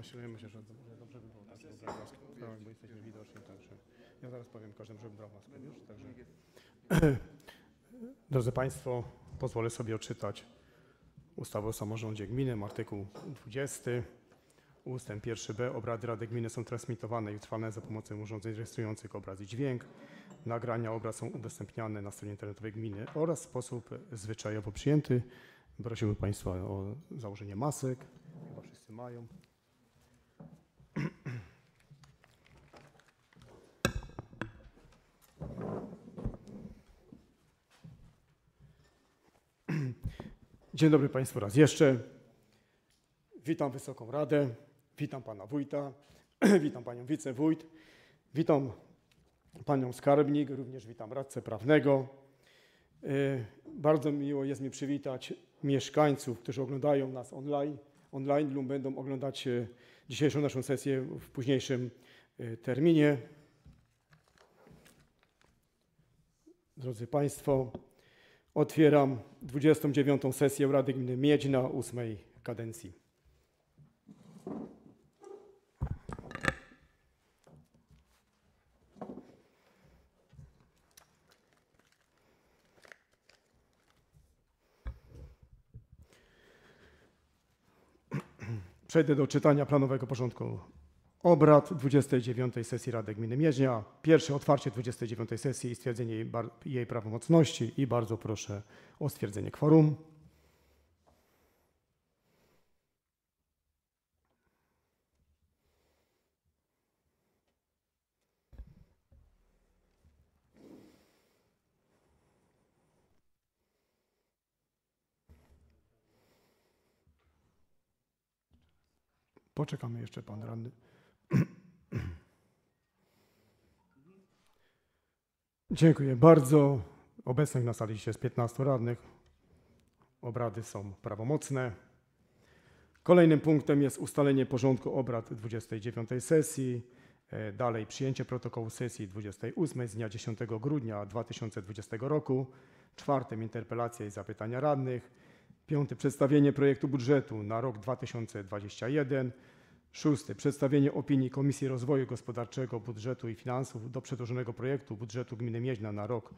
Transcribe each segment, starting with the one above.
Myślę, że dobrze by było tak, żeby brał maskę, tak, bo jesteśmy widoczni, także ja zaraz powiem każdemu, żeby brał maskę już, także. Drodzy Państwo, pozwolę sobie odczytać ustawę o samorządzie gminy, artykuł 20, ustęp 1b. Obrady Rady Gminy są transmitowane i trwalne za pomocą urządzeń rejestrujących obraz i dźwięk. Nagrania obraz są udostępniane na stronie internetowej gminy oraz w sposób zwyczajowo przyjęty. Prosimy Państwa o założenie masek. Chyba wszyscy mają. Dzień dobry Państwu raz jeszcze. Witam Wysoką Radę, witam Pana Wójta, witam Panią Wicewójt, witam Panią Skarbnik, również witam radcę prawnego. Bardzo miło jest mi przywitać mieszkańców, którzy oglądają nas online lub będą oglądać dzisiejszą naszą sesję w późniejszym terminie. Drodzy Państwo, otwieram 29. sesję Rady Gminy Miedźna 8. kadencji. Przejdę do czytania planowego porządku obrad 29. sesji Rady Gminy Miedźnia. Pierwsze otwarcie 29. sesji i stwierdzenie jej prawomocności i bardzo proszę o stwierdzenie kworum. Poczekamy jeszcze, pan radny. Dziękuję bardzo. Obecnych na sali dzisiaj jest 15 radnych. Obrady są prawomocne. Kolejnym punktem jest ustalenie porządku obrad 29. sesji. Dalej przyjęcie protokołu sesji 28 z dnia 10 grudnia 2020 roku. Czwartym interpelacja i zapytania radnych. Piąty przedstawienie projektu budżetu na rok 2021. Szósty przedstawienie opinii Komisji Rozwoju Gospodarczego, Budżetu i Finansów do przedłożonego projektu budżetu gminy Miedźna na rok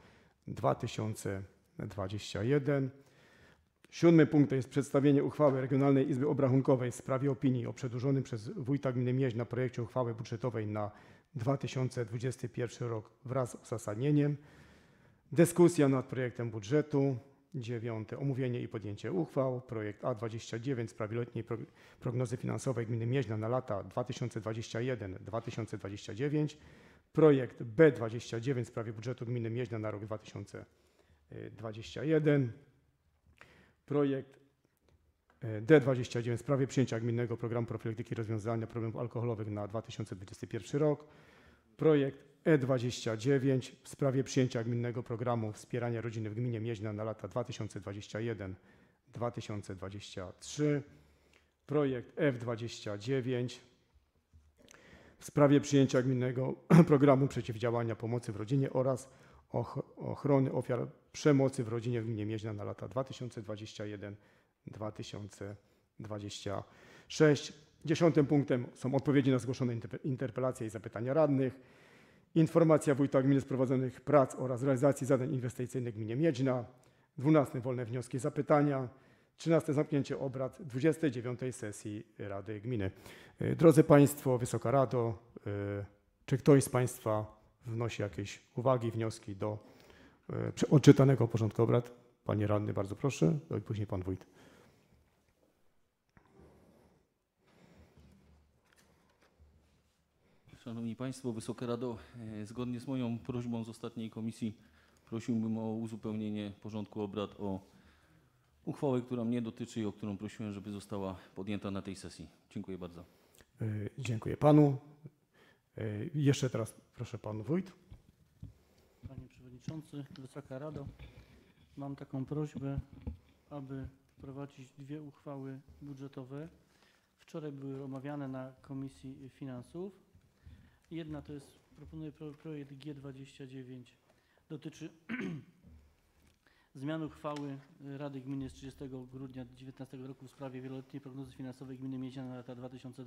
2021. Siódmy punkt to jest przedstawienie uchwały Regionalnej Izby Obrachunkowej w sprawie opinii o przedłożonym przez wójta gminy Miedźna projekcie uchwały budżetowej na 2021 rok wraz z uzasadnieniem. Dyskusja nad projektem budżetu. Dziewiąte omówienie i podjęcie uchwał. Projekt A29 w sprawie letniej prognozy finansowej gminy Miedźna na lata 2021-2029. Projekt B29 w sprawie budżetu gminy Miedźna na rok 2021. Projekt D29 w sprawie przyjęcia gminnego programu profilaktyki i rozwiązania problemów alkoholowych na 2021 rok. Projekt E29 w sprawie przyjęcia gminnego programu wspierania rodziny w gminie Miedźna na lata 2021-2023. Projekt F29 w sprawie przyjęcia gminnego programu przeciwdziałania pomocy w rodzinie oraz ochrony ofiar przemocy w rodzinie w gminie Miedźna na lata 2021-2026. 10. punktem są odpowiedzi na zgłoszone interpelacje i zapytania radnych. Informacja wójta gminy z prowadzonych prac oraz realizacji zadań inwestycyjnych w gminie Miedźna. 12. Wolne wnioski i zapytania. 13. Zamknięcie obrad 29. sesji Rady Gminy. Drodzy Państwo, Wysoka Rado, czy ktoś z Państwa wnosi jakieś uwagi, wnioski do odczytanego porządku obrad? Panie radny, bardzo proszę, i później pan wójt. Szanowni Państwo, Wysoka Rado, zgodnie z moją prośbą z ostatniej komisji prosiłbym o uzupełnienie porządku obrad o uchwałę, która mnie dotyczy i o którą prosiłem, żeby została podjęta na tej sesji. Dziękuję bardzo. Dziękuję panu. Jeszcze teraz proszę pan wójt. Panie Przewodniczący, Wysoka Rado, mam taką prośbę, aby wprowadzić dwie uchwały budżetowe. Wczoraj były omawiane na Komisji Finansów. Jedna to jest, proponuję projekt G29, dotyczy zmiany uchwały Rady Gminy z 30 grudnia 2019 roku w sprawie wieloletniej prognozy finansowej gminy Miedzia na lata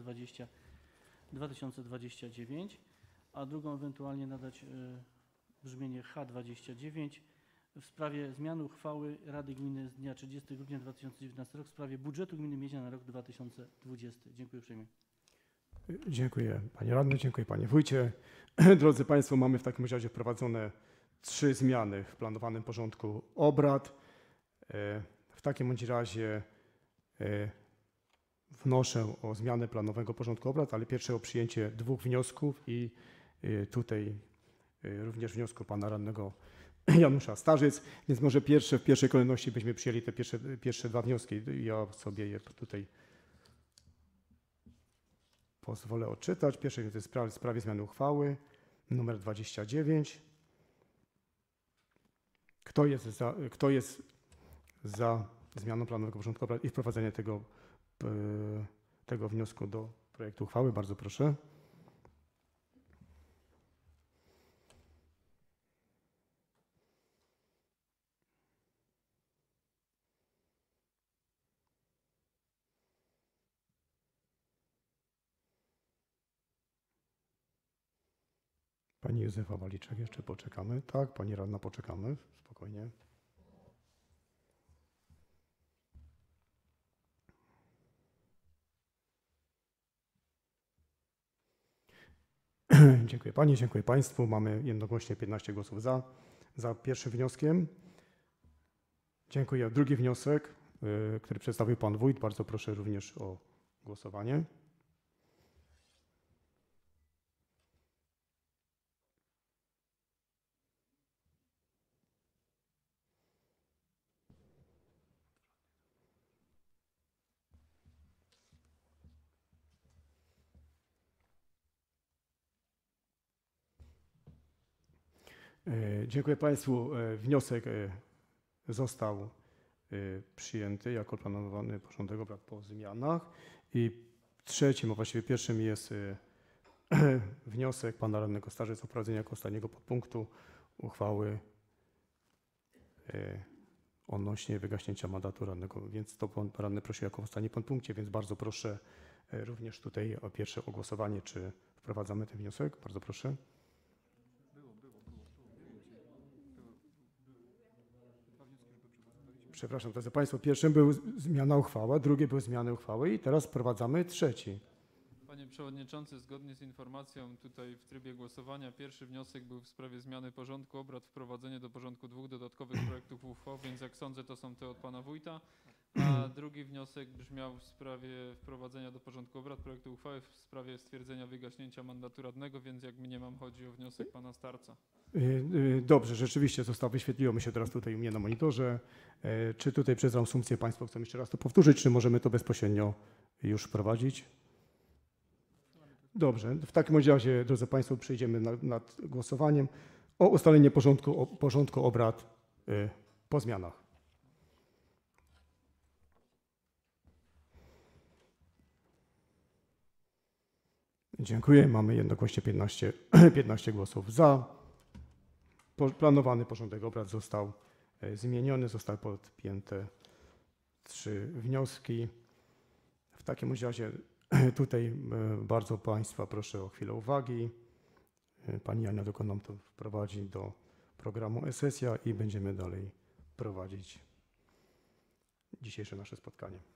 2020-2029, a drugą ewentualnie nadać brzmienie H29 w sprawie zmiany uchwały Rady Gminy z dnia 30 grudnia 2019 roku w sprawie budżetu gminy Miedzia na rok 2020. Dziękuję uprzejmie. Dziękuję panie radny, dziękuję panie wójcie. Drodzy państwo, mamy w takim razie wprowadzone 3 zmiany w planowanym porządku obrad. W takim bądź razie wnoszę o zmianę planowego porządku obrad, ale pierwsze o przyjęcie 2 wniosków i tutaj również wniosku pana radnego Janusza Starzyc, więc może w pierwszej kolejności byśmy przyjęli te pierwsze 2 wnioski. Ja sobie je tutaj pozwolę odczytać. Pierwszy to jest w sprawie zmiany uchwały numer 29. Kto jest za zmianą planowego porządku obrad i wprowadzenie tego wniosku do projektu uchwały? Bardzo proszę. Pani Józefa Waliczek, jeszcze poczekamy. Tak, pani radna, poczekamy. Spokojnie. Dziękuję pani, dziękuję państwu. Mamy jednogłośnie 15 głosów za pierwszym wnioskiem. Dziękuję. Drugi wniosek, który przedstawił pan wójt. Bardzo proszę również o głosowanie. Dziękuję państwu. Wniosek został przyjęty jako planowany porządek obrad po zmianach. I trzecim, a właściwie pierwszym jest wniosek pana radnego Starzyc o wprowadzenie jako ostatniego podpunktu uchwały odnośnie wygaśnięcia mandatu radnego, więc to pan radny prosił jako ostatni podpunkcie, więc bardzo proszę również tutaj o pierwsze głosowanie, czy wprowadzamy ten wniosek. Bardzo proszę. Przepraszam, drodzy państwo, pierwszym był zmiana uchwała, drugi był zmiany uchwały i teraz wprowadzamy trzeci. Panie Przewodniczący, zgodnie z informacją tutaj w trybie głosowania pierwszy wniosek był w sprawie zmiany porządku obrad, wprowadzenie do porządku 2 dodatkowych projektów uchwał, więc jak sądzę to są te od pana wójta, a drugi wniosek brzmiał w sprawie wprowadzenia do porządku obrad projektu uchwały w sprawie stwierdzenia wygaśnięcia mandatu radnego, więc jak mniemam chodzi o wniosek pana Starca. Dobrze, rzeczywiście wyświetliło mi się teraz tutaj u mnie na monitorze. Czy tutaj przez reasumpcję państwo chcą jeszcze raz to powtórzyć, czy możemy to bezpośrednio już wprowadzić? Dobrze, w takim razie, drodzy państwo, przejdziemy nad głosowaniem o ustalenie porządku obrad po zmianach. Dziękuję. Mamy jednogłośnie 15 głosów za. Planowany porządek obrad został zmieniony, zostały podpięte 3 wnioski. W takim razie tutaj bardzo państwa proszę o chwilę uwagi. Pani Ania tylko nam to wprowadzi do programu e-sesja i będziemy dalej prowadzić dzisiejsze nasze spotkanie.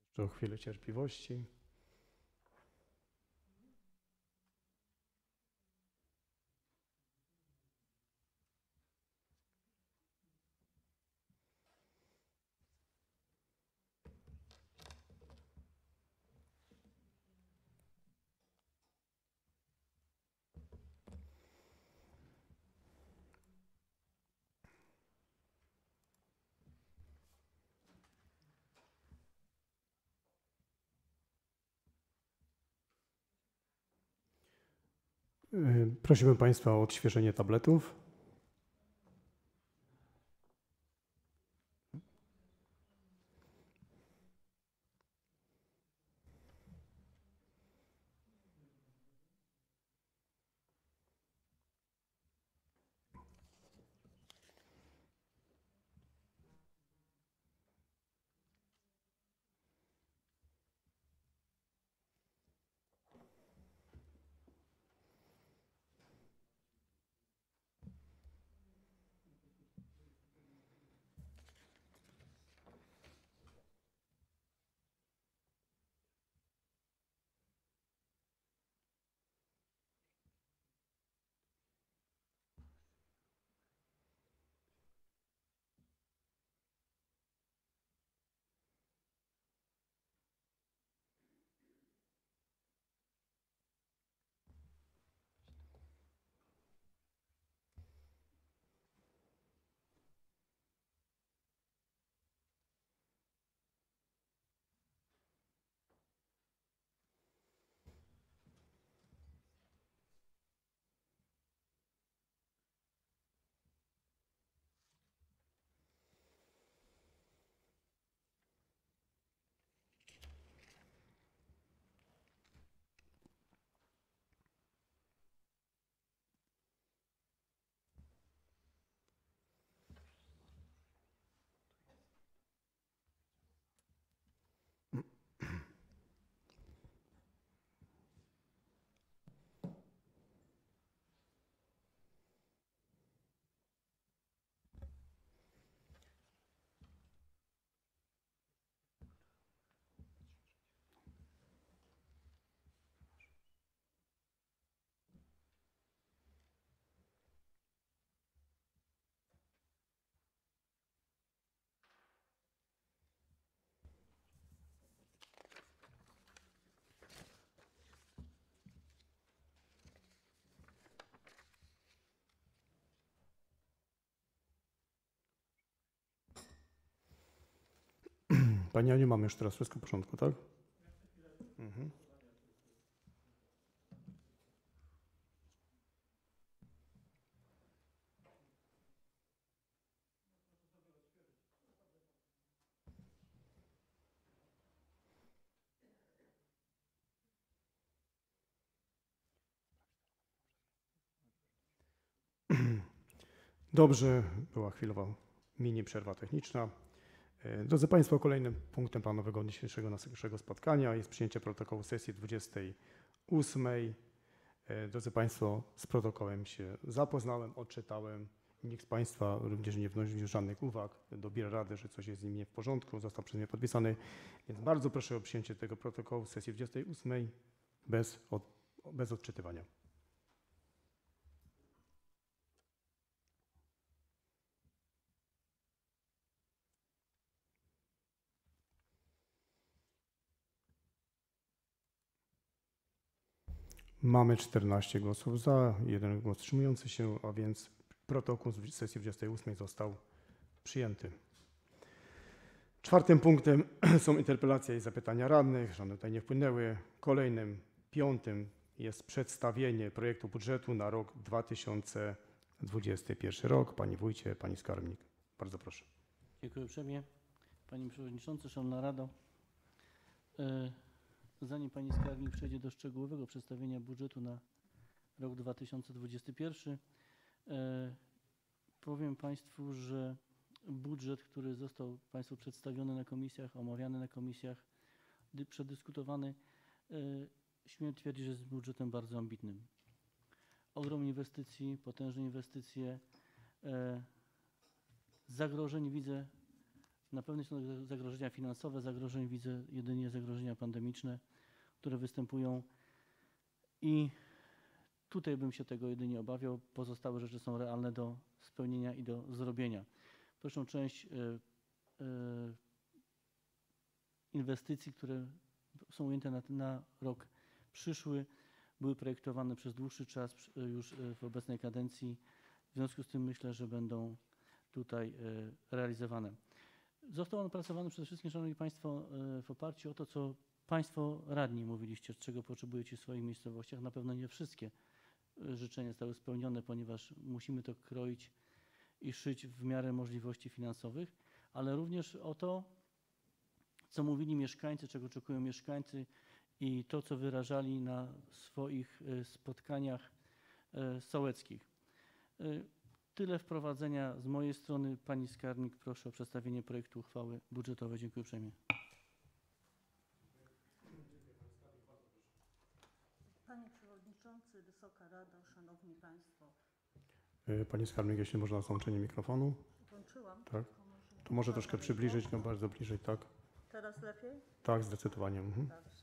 o chwilę cierpliwości. Prosiłbym Państwa o odświeżenie tabletów. Pani Aniu, mamy już teraz wszystko w porządku, tak? Mhm. Dobrze, była chwilowa mini przerwa techniczna. Drodzy Państwo, kolejnym punktem planowego dzisiejszego naszego spotkania jest przyjęcie protokołu sesji 28. Drodzy Państwo, z protokołem się zapoznałem, odczytałem. Nikt z Państwa również nie wnosił żadnych uwag do biura rady, że coś jest z nim nie w porządku, został przez mnie podpisany. Więc bardzo proszę o przyjęcie tego protokołu sesji 28 bez odczytywania. Mamy 14 głosów za, 1 głos wstrzymujący się, a więc protokół z sesji 28 został przyjęty. Czwartym punktem są interpelacje i zapytania radnych, żadne tutaj nie wpłynęły. Kolejnym, 5. jest przedstawienie projektu budżetu na rok 2021 rok. Pani wójcie, pani skarbnik, bardzo proszę. Dziękuję uprzejmie. Panie Przewodniczący, Szanowna Rado. Zanim Pani skarbnik przejdzie do szczegółowego przedstawienia budżetu na rok 2021, powiem Państwu, że budżet, który został Państwu przedstawiony na komisjach, omawiany na komisjach, przedyskutowany, śmiem twierdzić, że jest budżetem bardzo ambitnym. Ogrom inwestycji, potężne inwestycje, zagrożeń widzę Na pewno są to zagrożenia finansowe, zagrożeń widzę jedynie zagrożenia pandemiczne, które występują i tutaj bym się tego jedynie obawiał. Pozostałe rzeczy są realne do spełnienia i do zrobienia. Proszę część inwestycji, które są ujęte na rok przyszły, były projektowane przez dłuższy czas już w obecnej kadencji. W związku z tym myślę, że będą tutaj realizowane. Został on opracowany przede wszystkim, Szanowni Państwo, w oparciu o to, co Państwo radni mówiliście, czego potrzebujecie w swoich miejscowościach. Na pewno nie wszystkie życzenia zostały spełnione, ponieważ musimy to kroić i szyć w miarę możliwości finansowych, ale również o to, co mówili mieszkańcy, czego oczekują mieszkańcy i to, co wyrażali na swoich spotkaniach sołeckich. Tyle wprowadzenia z mojej strony. Pani skarbnik, proszę o przedstawienie projektu uchwały budżetowej. Dziękuję uprzejmie. Panie Przewodniczący, Wysoka Rado, Szanowni Państwo. Pani skarbnik, jeśli można złączenie mikrofonu. Włączyłam. Tak. To może troszkę przybliżyć, no bardzo bliżej, tak? Teraz lepiej? Tak, zdecydowanie. Dobrze.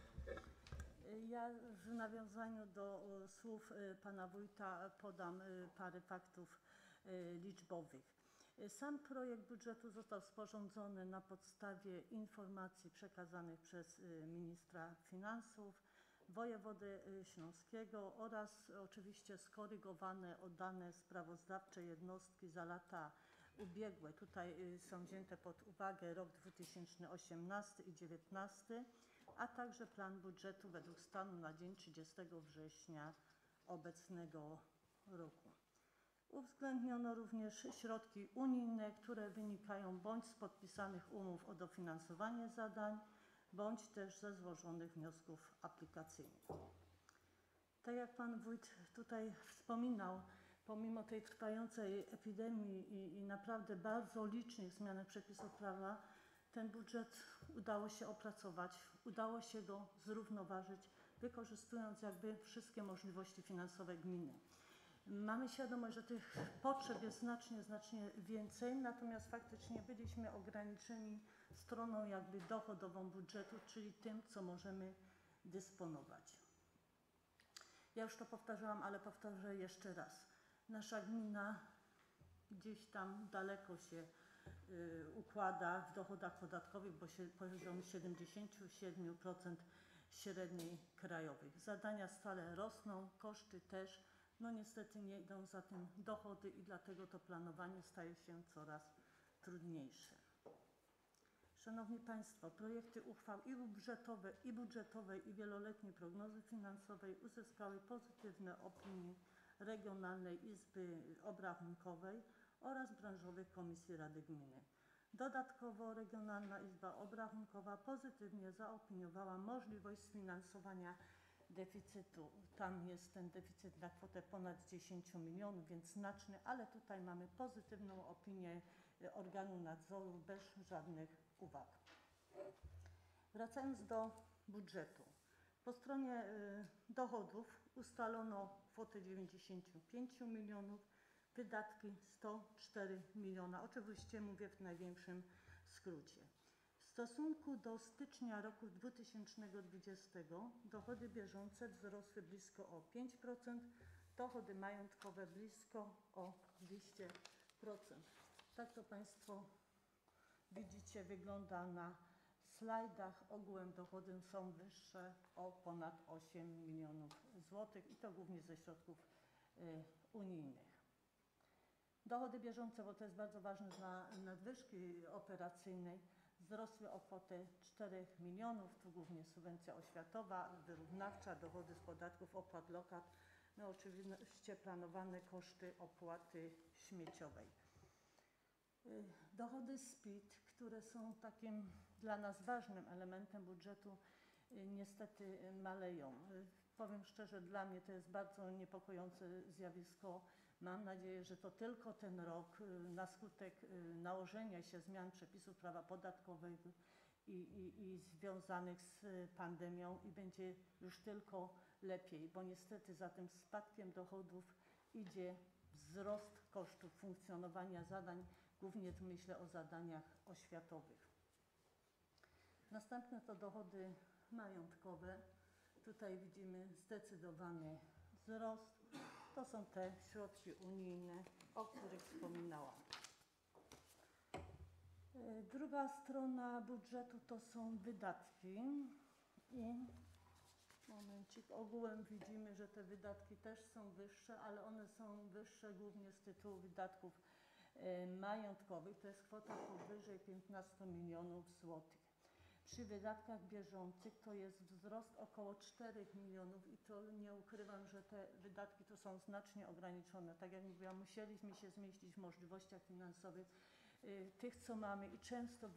Ja w nawiązaniu do słów pana wójta podam parę faktów liczbowych. Sam projekt budżetu został sporządzony na podstawie informacji przekazanych przez ministra finansów, wojewody śląskiego oraz oczywiście skorygowane o dane sprawozdawcze jednostki za lata ubiegłe. Tutaj są wzięte pod uwagę rok 2018 i 2019, a także plan budżetu według stanu na dzień 30 września obecnego roku. Uwzględniono również środki unijne, które wynikają bądź z podpisanych umów o dofinansowanie zadań, bądź też ze złożonych wniosków aplikacyjnych. Tak jak pan wójt tutaj wspominał, pomimo tej trwającej epidemii i naprawdę bardzo licznych zmian przepisów prawa, ten budżet udało się opracować, udało się go zrównoważyć, wykorzystując jakby wszystkie możliwości finansowe gminy. Mamy świadomość, że tych potrzeb jest znacznie więcej, natomiast faktycznie byliśmy ograniczeni stroną jakby dochodową budżetu, czyli tym, co możemy dysponować. Ja już to powtarzałam, ale powtarzę jeszcze raz. Nasza gmina gdzieś tam daleko się układa w dochodach podatkowych, bo poziom 77% średniej krajowej. Zadania stale rosną, koszty też. No niestety nie idą za tym dochody i dlatego to planowanie staje się coraz trudniejsze. Szanowni Państwo, projekty uchwał i budżetowej, i wieloletniej prognozy finansowej uzyskały pozytywne opinie Regionalnej Izby Obrachunkowej oraz branżowych komisji Rady Gminy. Dodatkowo Regionalna Izba Obrachunkowa pozytywnie zaopiniowała możliwość sfinansowania deficytu. Tam jest ten deficyt na kwotę ponad 10 milionów, więc znaczny, ale tutaj mamy pozytywną opinię organu nadzoru bez żadnych uwag. Wracając do budżetu. Po stronie dochodów ustalono kwotę 95 milionów, wydatki 104 miliona. Oczywiście mówię w największym skrócie. W stosunku do stycznia roku 2020 dochody bieżące wzrosły blisko o 5%, dochody majątkowe blisko o 200%. Tak to Państwo widzicie, wygląda na slajdach. Ogółem dochody są wyższe o ponad 8 milionów złotych i to głównie ze środków unijnych. Dochody bieżące, bo to jest bardzo ważne dla nadwyżki operacyjnej, wzrosły o kwotę 4 milionów, tu głównie subwencja oświatowa, wyrównawcza, dochody z podatków, opłat lokat, no oczywiście planowane koszty opłaty śmieciowej. Dochody z PIT, które są takim dla nas ważnym elementem budżetu, niestety maleją. Powiem szczerze, dla mnie to jest bardzo niepokojące zjawisko. Mam nadzieję, że to tylko ten rok na skutek nałożenia się zmian przepisów prawa podatkowego i związanych z pandemią i będzie już tylko lepiej, bo niestety za tym spadkiem dochodów idzie wzrost kosztów funkcjonowania zadań, Głównie tu myślę o zadaniach oświatowych. Następne to dochody majątkowe. Tutaj widzimy zdecydowany wzrost. To są te środki unijne, o których wspominałam. Druga strona budżetu to są wydatki i momencik, ogółem widzimy, że te wydatki też są wyższe, ale one są wyższe głównie z tytułu wydatków majątkowych. To jest kwota powyżej 15 milionów złotych. Przy wydatkach bieżących to jest wzrost około 4 milionów i to nie ukrywam, że te wydatki to są znacznie ograniczone. Tak jak mówiłam, musieliśmy się zmieścić w możliwościach finansowych tych, co mamy i często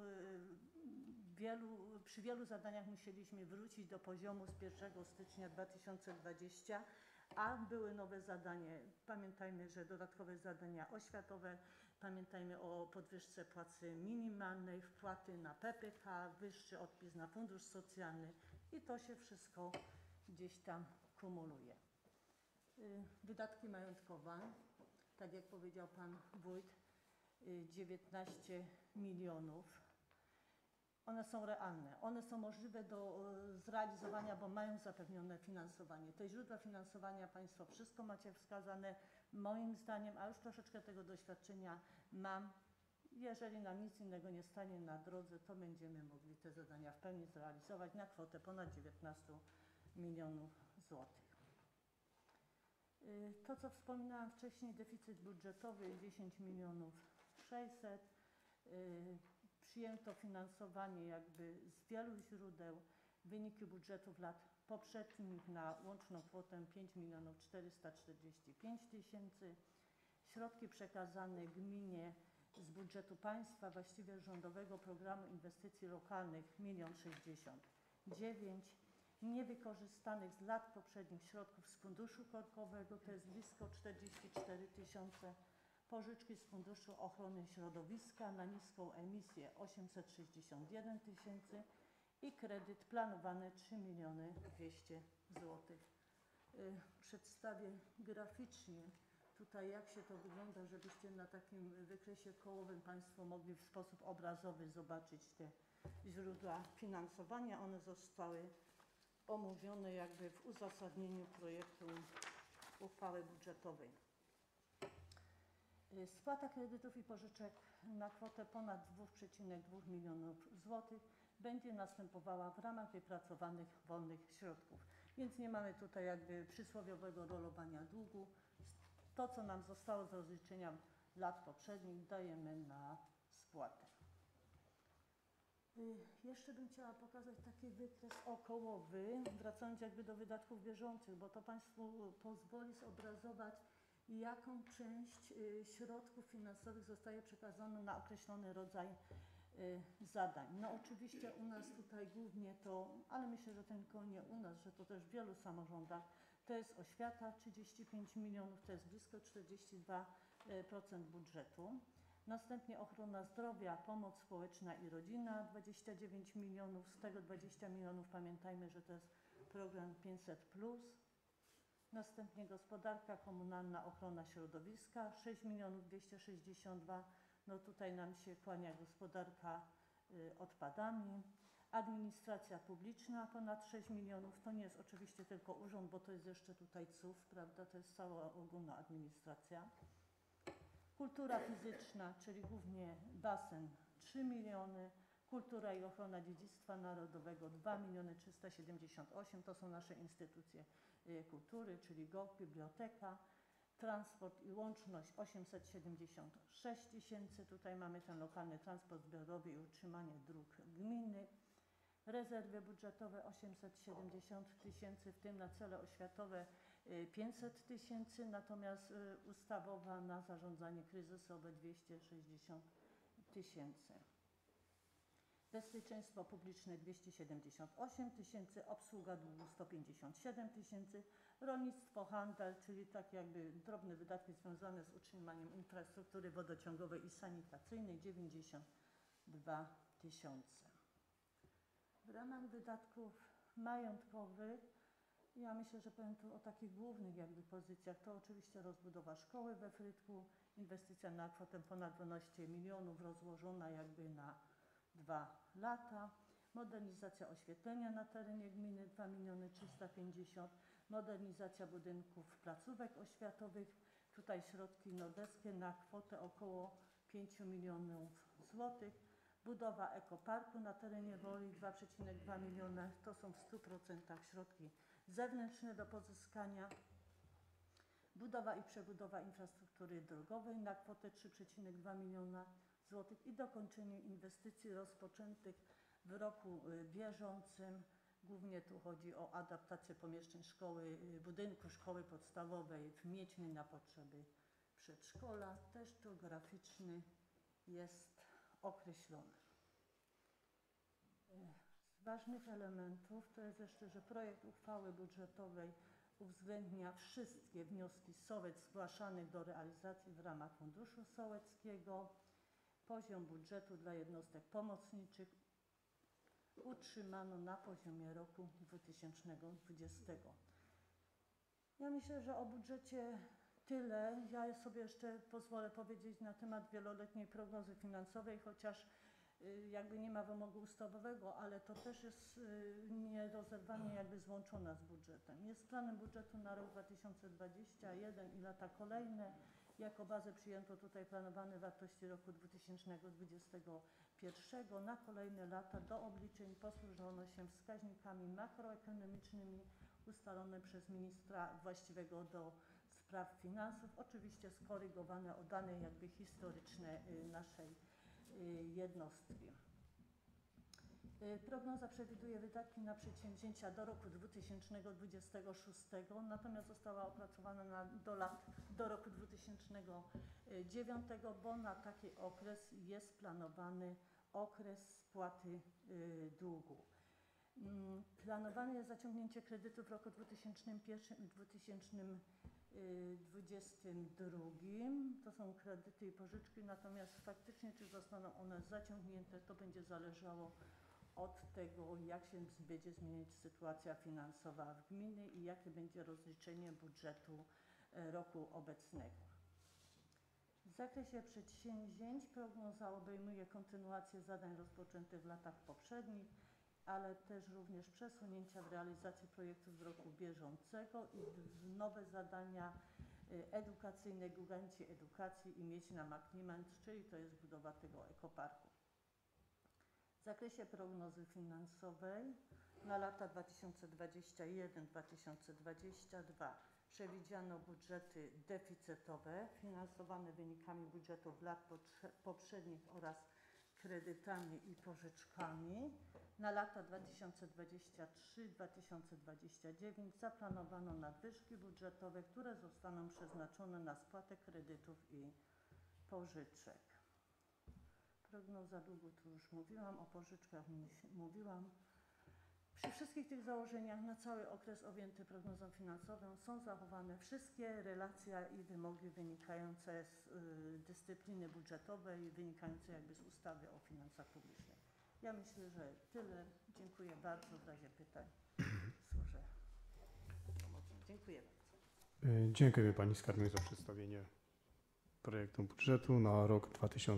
przy wielu zadaniach musieliśmy wrócić do poziomu z 1 stycznia 2020, a były nowe zadania. Pamiętajmy, że dodatkowe zadania oświatowe, pamiętajmy o podwyżce płacy minimalnej, wpłaty na PPK, wyższy odpis na fundusz socjalny i to się wszystko gdzieś tam kumuluje. Wydatki majątkowe, tak jak powiedział Pan Wójt, 19 milionów. One są realne, one są możliwe do zrealizowania, bo mają zapewnione finansowanie. Te źródła finansowania Państwo wszystko macie wskazane. Moim zdaniem, a już troszeczkę tego doświadczenia mam, jeżeli nam nic innego nie stanie na drodze, to będziemy mogli te zadania w pełni zrealizować na kwotę ponad 19 milionów złotych. To, co wspominałam wcześniej, deficyt budżetowy 10 milionów 600. Przyjęto finansowanie jakby z wielu źródeł, wyniki budżetów lat poprzednich na łączną kwotę 5 milionów 445 tysięcy. Środki przekazane gminie z budżetu państwa, właściwie rządowego programu inwestycji lokalnych 1 069 000. Niewykorzystanych z lat poprzednich środków z funduszu korkowego to jest blisko 44 tysiące. Pożyczki z Funduszu Ochrony Środowiska na niską emisję 861 tysięcy i kredyt planowany 3 200 000 złotych. Przedstawię graficznie tutaj, jak się to wygląda, żebyście na takim wykresie kołowym Państwo mogli w sposób obrazowy zobaczyć te źródła finansowania. One zostały omówione jakby w uzasadnieniu projektu uchwały budżetowej. Spłata kredytów i pożyczek na kwotę ponad 2,2 milionów złotych będzie następowała w ramach wypracowanych wolnych środków. Więc nie mamy tutaj jakby przysłowiowego rolowania długu. To, co nam zostało z rozliczenia lat poprzednich, dajemy na spłatę. Jeszcze bym chciała pokazać taki wykres okołowy, wracając jakby do wydatków bieżących, bo to Państwu pozwoli zobrazować, jaką część środków finansowych zostaje przekazana na określony rodzaj zadań. No oczywiście u nas tutaj głównie to, ale myślę, że tylko nie u nas, że to też w wielu samorządach, to jest oświata 35 milionów, to jest blisko 42% budżetu. Następnie ochrona zdrowia, pomoc społeczna i rodzina 29 milionów, z tego 20 milionów pamiętajmy, że to jest program 500+. Następnie gospodarka komunalna, ochrona środowiska 6 262 000. No tutaj nam się kłania gospodarka odpadami. Administracja publiczna ponad 6 milionów. To nie jest oczywiście tylko urząd, bo to jest jeszcze tutaj CUF, prawda? To jest cała ogólna administracja. Kultura fizyczna, czyli głównie basen 3 miliony. Kultura i ochrona dziedzictwa narodowego 2 378 000. To są nasze instytucje kultury, czyli GOG, biblioteka. Transport i łączność 876 tysięcy. Tutaj mamy ten lokalny transport zbiorowy i utrzymanie dróg gminnych. Rezerwy budżetowe 870 tysięcy, w tym na cele oświatowe 500 tysięcy, natomiast ustawowa na zarządzanie kryzysowe 260 tysięcy. Bezpieczeństwo publiczne 278 tysięcy, obsługa długu 157 tysięcy, rolnictwo, handel, czyli tak jakby drobne wydatki związane z utrzymaniem infrastruktury wodociągowej i sanitacyjnej 92 tysiące. W ramach wydatków majątkowych, ja myślę, że powiem tu o takich głównych jakby pozycjach, to oczywiście rozbudowa szkoły we Frytku, Inwestycja na kwotę ponad 12 milionów rozłożona jakby na 2 lata. Modernizacja oświetlenia na terenie gminy 2 350 000. Modernizacja budynków placówek oświatowych. Tutaj środki nordeskie na kwotę około 5 milionów złotych. Budowa ekoparku na terenie Woli 2,2 miliona. To są w 100% środki zewnętrzne do pozyskania. Budowa i przebudowa infrastruktury drogowej na kwotę 3,2 miliona złotych i dokończenie inwestycji rozpoczętych w roku bieżącym. Głównie tu chodzi o adaptację pomieszczeń budynku szkoły podstawowej w Miedźnej na potrzeby przedszkola. Też tu graficzny jest określony. Z ważnych elementów to jest jeszcze, że projekt uchwały budżetowej uwzględnia wszystkie wnioski sołectw zgłaszanych do realizacji w ramach Funduszu Sołeckiego. Poziom budżetu dla jednostek pomocniczych utrzymano na poziomie roku 2020. Ja myślę, że o budżecie tyle. Ja sobie jeszcze pozwolę powiedzieć na temat wieloletniej prognozy finansowej, chociaż jakby nie ma wymogu ustawowego, ale to też jest nierozerwanie jakby złączona z budżetem. Jest planem budżetu na rok 2021 i lata kolejne. Jako bazę przyjęto tutaj planowane wartości roku 2021. Na kolejne lata do obliczeń posłużono się wskaźnikami makroekonomicznymi ustalone przez ministra właściwego do spraw finansów, oczywiście skorygowane o dane jakby historyczne naszej jednostki. Prognoza przewiduje wydatki na przedsięwzięcia do roku 2026, natomiast została opracowana do roku 2009, bo na taki okres jest planowany okres spłaty długu. Planowane jest zaciągnięcie kredytu w roku 2021 i 2022. To są kredyty i pożyczki, natomiast faktycznie czy zostaną one zaciągnięte, to będzie zależało od tego, jak się będzie zmieniać sytuacja finansowa w gminie i jakie będzie rozliczenie budżetu roku obecnego. W zakresie przedsięwzięć prognoza obejmuje kontynuację zadań rozpoczętych w latach poprzednich, ale też również przesunięcia w realizacji projektów z roku bieżącego i nowe zadania edukacyjne, Giganci Edukacji i Miedźna ma Kliment, czyli to jest budowa tego ekoparku. W zakresie prognozy finansowej na lata 2021-2022 przewidziano budżety deficytowe finansowane wynikami budżetów lat poprzednich oraz kredytami i pożyczkami. Na lata 2023-2029 zaplanowano nadwyżki budżetowe, które zostaną przeznaczone na spłatę kredytów i pożyczek. Prognoza długu, tu już mówiłam, o pożyczkach mówiłam. Przy wszystkich tych założeniach na cały okres objęty prognozą finansową są zachowane wszystkie relacje i wymogi wynikające z dyscypliny budżetowej, wynikające jakby z ustawy o finansach publicznych. Ja myślę, że tyle. Dziękuję bardzo. W razie pytań służę pomocą. Dziękuję bardzo. Dziękuję Pani Skarbnik za przedstawienie projektu budżetu na rok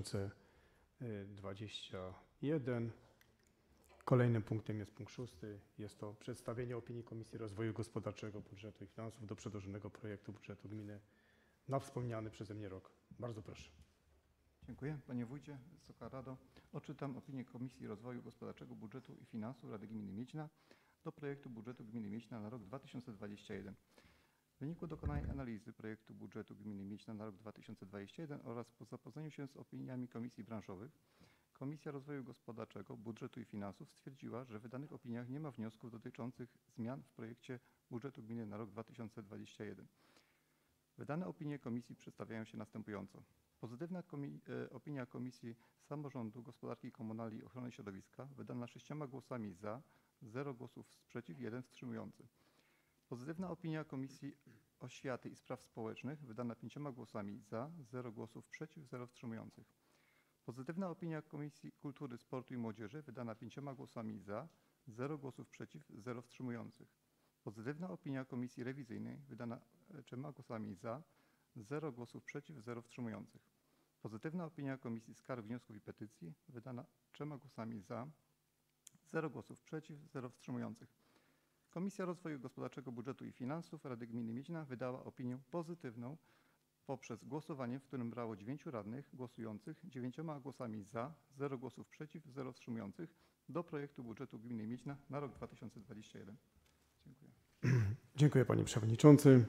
2021. Kolejnym punktem jest punkt 6. Jest to przedstawienie opinii Komisji Rozwoju Gospodarczego, Budżetu i Finansów do przedłożonego projektu budżetu gminy na wspomniany przeze mnie rok. Bardzo proszę. Dziękuję. Panie Wójcie, Wysoka Rado, odczytam opinię Komisji Rozwoju Gospodarczego, Budżetu i Finansów Rady Gminy Miedźna do projektu budżetu Gminy Miedźna na rok 2021. W wyniku dokonanej analizy projektu budżetu Gminy Miedźna na rok 2021 oraz po zapoznaniu się z opiniami komisji branżowych, Komisja Rozwoju Gospodarczego, Budżetu i Finansów stwierdziła, że w wydanych opiniach nie ma wniosków dotyczących zmian w projekcie budżetu gminy na rok 2021. Wydane opinie komisji przedstawiają się następująco. Pozytywna opinia Komisji Samorządu, Gospodarki Komunalnej i Ochrony Środowiska wydana 6 głosami za, 0 głosów sprzeciw, 1 wstrzymujący. Pozytywna opinia Komisji Oświaty i Spraw Społecznych wydana 5 głosami za, 0 głosów przeciw, 0 wstrzymujących. Pozytywna opinia Komisji Kultury, Sportu i Młodzieży wydana 5 głosami za, 0 głosów przeciw, 0 wstrzymujących. Pozytywna opinia Komisji Rewizyjnej wydana 3 głosami za, 0 głosów przeciw, 0 wstrzymujących. Pozytywna opinia Komisji Skarg, Wniosków i Petycji wydana 3 głosami za, 0 głosów przeciw, 0 wstrzymujących. Komisja Rozwoju Gospodarczego, Budżetu i Finansów Rady Gminy Miedźna wydała opinię pozytywną poprzez głosowanie, w którym brało 9 radnych głosujących 9 głosami za, 0 głosów przeciw, 0 wstrzymujących do projektu budżetu Gminy Miedźna na rok 2021. Dziękuję. Dziękuję panie przewodniczący.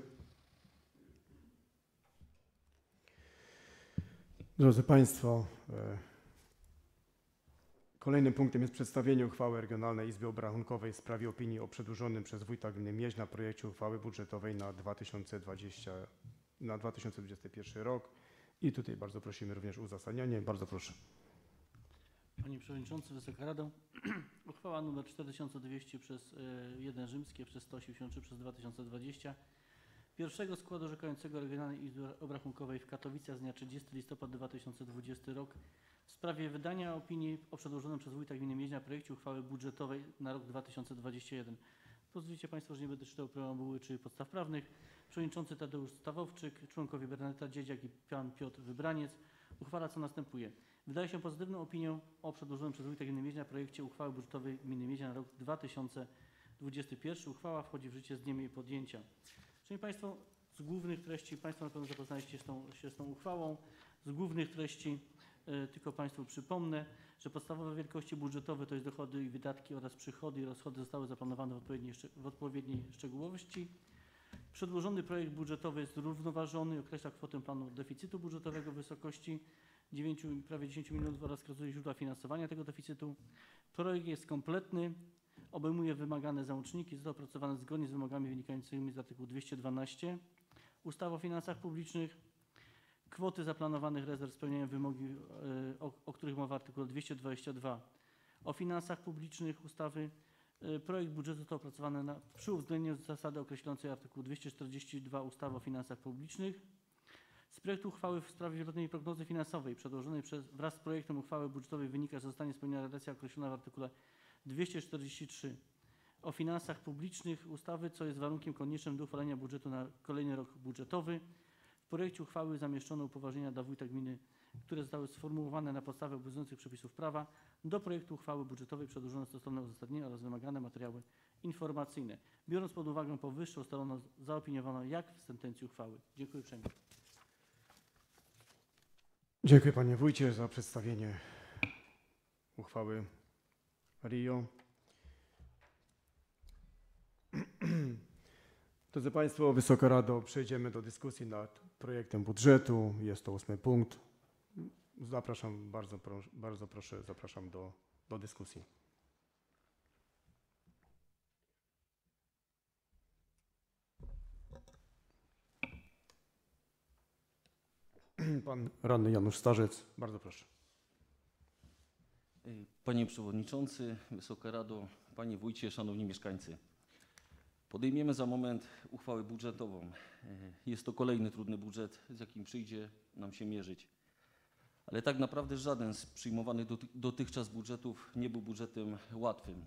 Drodzy Państwo, kolejnym punktem jest przedstawienie uchwały Regionalnej Izby Obrachunkowej w sprawie opinii o przedłożonym przez wójta gminy Mieźna projekcie uchwały budżetowej na 2021 rok. I tutaj bardzo prosimy również o uzasadnianie. Bardzo proszę. Panie Przewodniczący, Wysoka Rado, uchwała nr 4200 przez 1 rzymskie przez 183 przez 2020 pierwszego składu orzekającego Regionalnej Izby Obrachunkowej w Katowicach z dnia 30 listopada 2020 rok w sprawie wydania opinii o przedłożonym przez wójta gminy Miedźna projekcie uchwały budżetowej na rok 2021. Pozwolicie Państwo, że nie będę czytał preambuły czy podstaw prawnych. Przewodniczący Tadeusz Stawowczyk, członkowie Bernadeta Dziedziak i pan Piotr Wybraniec uchwala co następuje. Wydaje się pozytywną opinią o przedłożonym przez wójta gminy Miedźna projekcie uchwały budżetowej gminy Miedźna na rok 2021. Uchwała wchodzi w życie z dniem jej podjęcia. Szanowni Państwo, z głównych treści, Państwo na pewno zapoznaliście się z tą uchwałą, z głównych treści tylko Państwu przypomnę, że podstawowe wielkości budżetowe to jest dochody i wydatki oraz przychody i rozchody zostały zaplanowane w odpowiedniej szczegółowości. Przedłożony projekt budżetowy jest zrównoważony i określa kwotę planu deficytu budżetowego w wysokości prawie 10 milionów oraz wskazuje źródła finansowania tego deficytu. Projekt jest kompletny, obejmuje wymagane załączniki, został opracowany zgodnie z wymogami wynikającymi z artykułu 212 ustawy o finansach publicznych. Kwoty zaplanowanych rezerw spełniają wymogi, o których mowa w artykule 222 o finansach publicznych ustawy. Projekt budżetu został opracowany przy uwzględnieniu zasady określającej artykuł 242 ustawy o finansach publicznych. Z projektu uchwały w sprawie wieloletniej prognozy finansowej przedłożonej wraz z projektem uchwały budżetowej wynika, że zostanie spełniona relacja określona w artykule 243 o finansach publicznych ustawy, co jest warunkiem koniecznym do uchwalenia budżetu na kolejny rok budżetowy. W projekcie uchwały zamieszczono upoważnienia dla wójta gminy, które zostały sformułowane na podstawie obowiązujących przepisów prawa. Do projektu uchwały budżetowej przedłożono stosowne uzasadnienie oraz wymagane materiały informacyjne. Biorąc pod uwagę powyższe, ustalono, zaopiniowano jak w sentencji uchwały. Dziękuję uprzejmie. Dziękuję panie wójcie za przedstawienie uchwały RIO. Drodzy Państwo, Wysoka Rado, przejdziemy do dyskusji nad projektem budżetu. Jest to 8. punkt. Zapraszam, bardzo proszę, zapraszam do dyskusji. Pan radny Janusz Starzec, bardzo proszę. Panie Przewodniczący, Wysoka Rado, Panie Wójcie, Szanowni Mieszkańcy. Podejmiemy za moment uchwałę budżetową. Jest to kolejny trudny budżet, z jakim przyjdzie nam się mierzyć. Ale tak naprawdę żaden z przyjmowanych dotychczas budżetów nie był budżetem łatwym.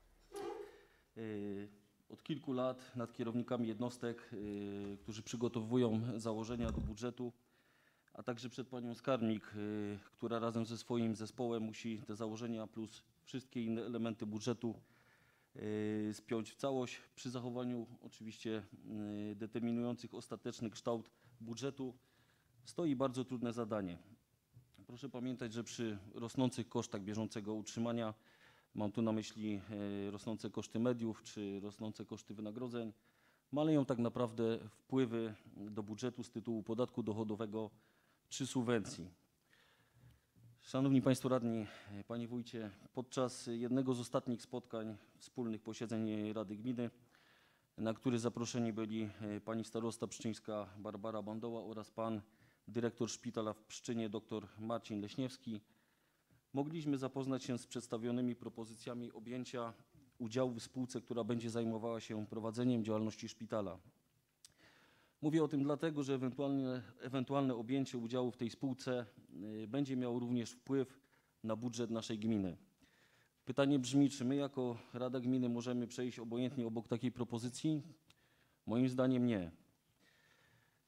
Od kilku lat nad kierownikami jednostek, którzy przygotowują założenia do budżetu, a także przed panią skarbnik, która razem ze swoim zespołem musi te założenia plus wszystkie inne elementy budżetu spiąć w całość przy zachowaniu oczywiście determinujących ostateczny kształt budżetu, stoi bardzo trudne zadanie. Proszę pamiętać, że przy rosnących kosztach bieżącego utrzymania, mam tu na myśli rosnące koszty mediów czy rosnące koszty wynagrodzeń, maleją tak naprawdę wpływy do budżetu z tytułu podatku dochodowego czy subwencji. Szanowni Państwo Radni, Panie Wójcie, podczas jednego z ostatnich spotkań wspólnych posiedzeń Rady Gminy, na który zaproszeni byli pani starosta pszczyńska Barbara Bandoła oraz pan dyrektor szpitala w Pszczynie dr Marcin Leśniewski, mogliśmy zapoznać się z przedstawionymi propozycjami objęcia udziału w spółce, która będzie zajmowała się prowadzeniem działalności szpitala. Mówię o tym dlatego, że ewentualne objęcie udziału w tej spółce będzie miało również wpływ na budżet naszej gminy. Pytanie brzmi, czy my jako Rada Gminy możemy przejść obojętnie obok takiej propozycji? Moim zdaniem nie.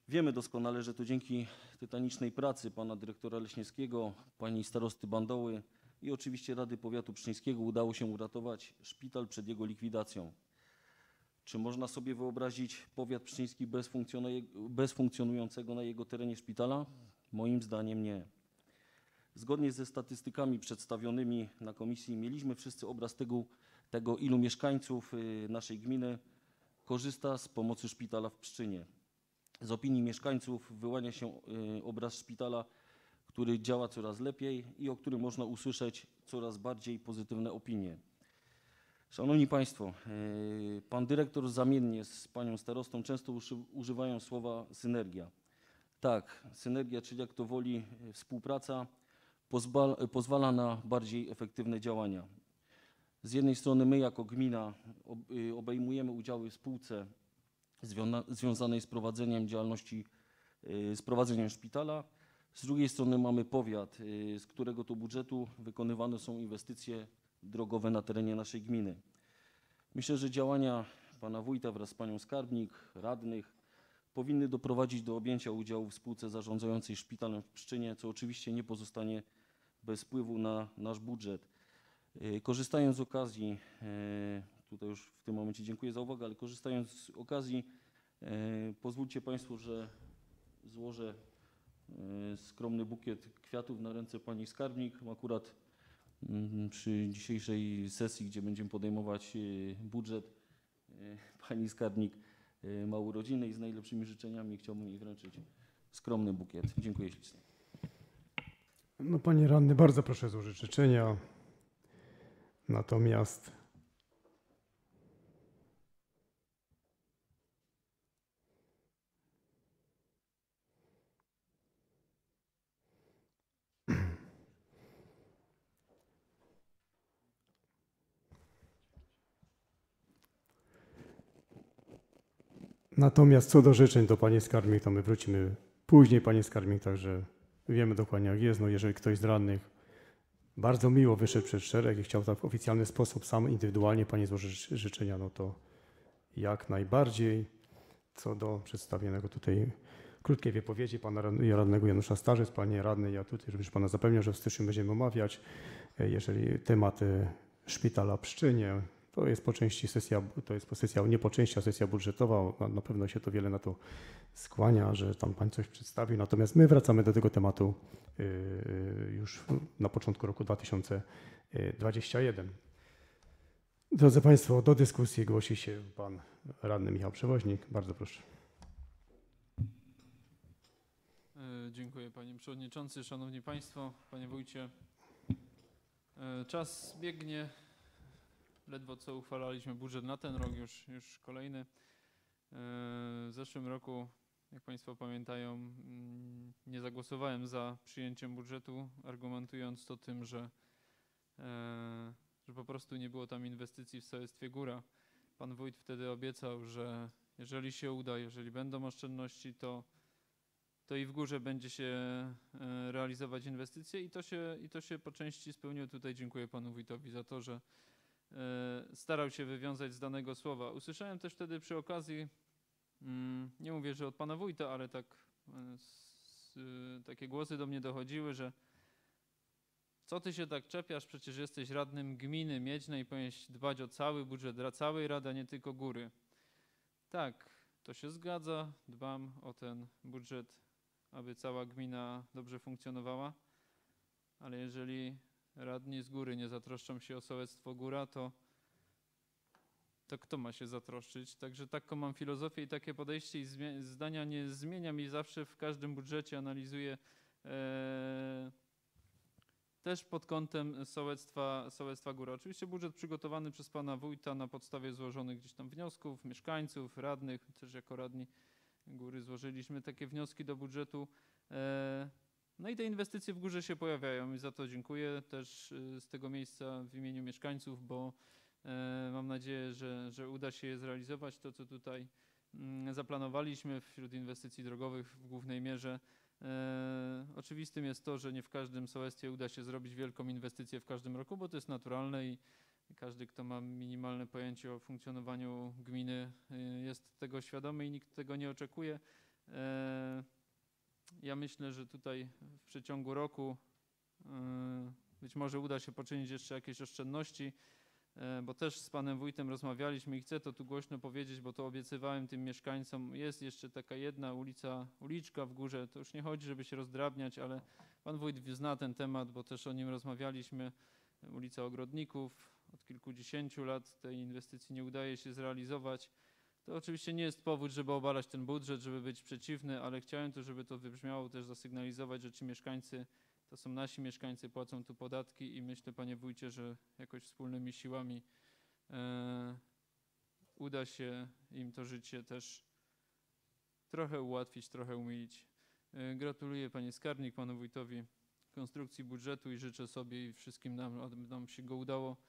Wiemy doskonale, że to dzięki tytanicznej pracy pana dyrektora Leśniewskiego, pani starosty Bandoły i oczywiście Rady Powiatu Pszczyńskiego udało się uratować szpital przed jego likwidacją. Czy można sobie wyobrazić powiat pszczyński bez funkcjonującego na jego terenie szpitala? Moim zdaniem nie. Zgodnie ze statystykami przedstawionymi na komisji mieliśmy wszyscy obraz tego ilu mieszkańców naszej gminy korzysta z pomocy szpitala w Pszczynie. Z opinii mieszkańców wyłania się obraz szpitala, który działa coraz lepiej i o którym można usłyszeć coraz bardziej pozytywne opinie. Szanowni Państwo, pan dyrektor zamiennie z panią starostą często używają słowa synergia. Tak, synergia, czyli jak to woli współpraca, pozwala na bardziej efektywne działania. Z jednej strony my jako gmina obejmujemy udziały w spółce związanej z prowadzeniem działalności, z prowadzeniem szpitala. Z drugiej strony mamy powiat, z którego to budżetu wykonywane są inwestycje drogowe na terenie naszej gminy. Myślę, że działania pana wójta wraz z panią skarbnik, radnych powinny doprowadzić do objęcia udziału w spółce zarządzającej szpitalem w Pszczynie, co oczywiście nie pozostanie bez wpływu na nasz budżet. Korzystając z okazji, tutaj już w tym momencie dziękuję za uwagę, ale korzystając z okazji, pozwólcie Państwo, że złożę skromny bukiet kwiatów na ręce pani skarbnik. Akurat przy dzisiejszej sesji, gdzie będziemy podejmować budżet, pani skarbnik ma urodziny i z najlepszymi życzeniami chciałbym jej wręczyć skromny bukiet. Dziękuję ślicznie. No, panie radny, bardzo proszę złożyć życzenia. Natomiast co do życzeń do pani skarbnik, to my wrócimy później, pani skarbnik, także wiemy dokładnie jak jest. No, jeżeli ktoś z radnych bardzo miło wyszedł przed szereg i chciał tak w oficjalny sposób sam indywidualnie pani złożyć życzenia, no to jak najbardziej. Co do przedstawionego tutaj krótkiej wypowiedzi pana radnego Janusza Starzyc, panie radny, ja tutaj również pana zapewniam, że w styczniu będziemy omawiać, jeżeli temat szpitala w Pszczynie, to jest po części sesja, nie po części, a sesja budżetowa, na pewno się to wiele na to skłania, że tam pan coś przedstawił, natomiast my wracamy do tego tematu już na początku roku 2021. Drodzy Państwo, do dyskusji głosi się pan radny Michał Przewoźnik. Bardzo proszę. Dziękuję panie przewodniczący, szanowni państwo, panie wójcie. Czas biegnie. Ledwo co uchwalaliśmy budżet na ten rok, już kolejny. W zeszłym roku, jak państwo pamiętają, nie zagłosowałem za przyjęciem budżetu, argumentując to tym, że po prostu nie było tam inwestycji w sołectwie Góra. Pan wójt wtedy obiecał, że jeżeli się uda, jeżeli będą oszczędności, to i w Górze będzie się realizować inwestycje i to się po części spełniło. Tutaj dziękuję panu wójtowi za to, że starał się wywiązać z danego słowa. Usłyszałem też wtedy przy okazji, nie mówię, że od pana wójta, ale takie głosy do mnie dochodziły, że co ty się tak czepiasz, przecież jesteś radnym gminy Miedźnej i powinieneś dbać o cały budżet całej rady, a nie tylko Góry. Tak, to się zgadza, dbam o ten budżet, aby cała gmina dobrze funkcjonowała, ale jeżeli radni z Góry nie zatroszczą się o sołectwo Góra, to kto ma się zatroszczyć? Także taką mam filozofię i takie podejście i zdania nie zmieniam i zawsze w każdym budżecie analizuję też pod kątem sołectwa Góra. Oczywiście budżet przygotowany przez pana wójta na podstawie złożonych gdzieś tam wniosków, mieszkańców, radnych, też jako radni Góry złożyliśmy takie wnioski do budżetu. No i te inwestycje w Górze się pojawiają i za to dziękuję też z tego miejsca w imieniu mieszkańców, bo mam nadzieję, że uda się je zrealizować. To, co tutaj zaplanowaliśmy wśród inwestycji drogowych w głównej mierze. Oczywistym jest to, że nie w każdym sołectwie uda się zrobić wielką inwestycję w każdym roku, bo to jest naturalne i każdy, kto ma minimalne pojęcie o funkcjonowaniu gminy, jest tego świadomy i nikt tego nie oczekuje. Ja myślę, że tutaj w przeciągu roku być może uda się poczynić jeszcze jakieś oszczędności, bo też z panem wójtem rozmawialiśmy i chcę to tu głośno powiedzieć, bo to obiecywałem tym mieszkańcom. Jest jeszcze taka jedna uliczka w górze, to już nie chodzi, żeby się rozdrabniać, ale pan wójt zna ten temat, bo też o nim rozmawialiśmy. Ulica Ogrodników, od kilkudziesięciu lat tej inwestycji nie udaje się zrealizować. To oczywiście nie jest powód, żeby obalać ten budżet, żeby być przeciwny, ale chciałem tu, żeby to wybrzmiało, też zasygnalizować, że ci mieszkańcy, to są nasi mieszkańcy, płacą tu podatki i myślę, panie wójcie, że jakoś wspólnymi siłami uda się im to życie też trochę ułatwić, trochę umilić. Gratuluję panie skarbnik, panu wójtowi konstrukcji budżetu i życzę sobie i wszystkim nam, aby nam się go udało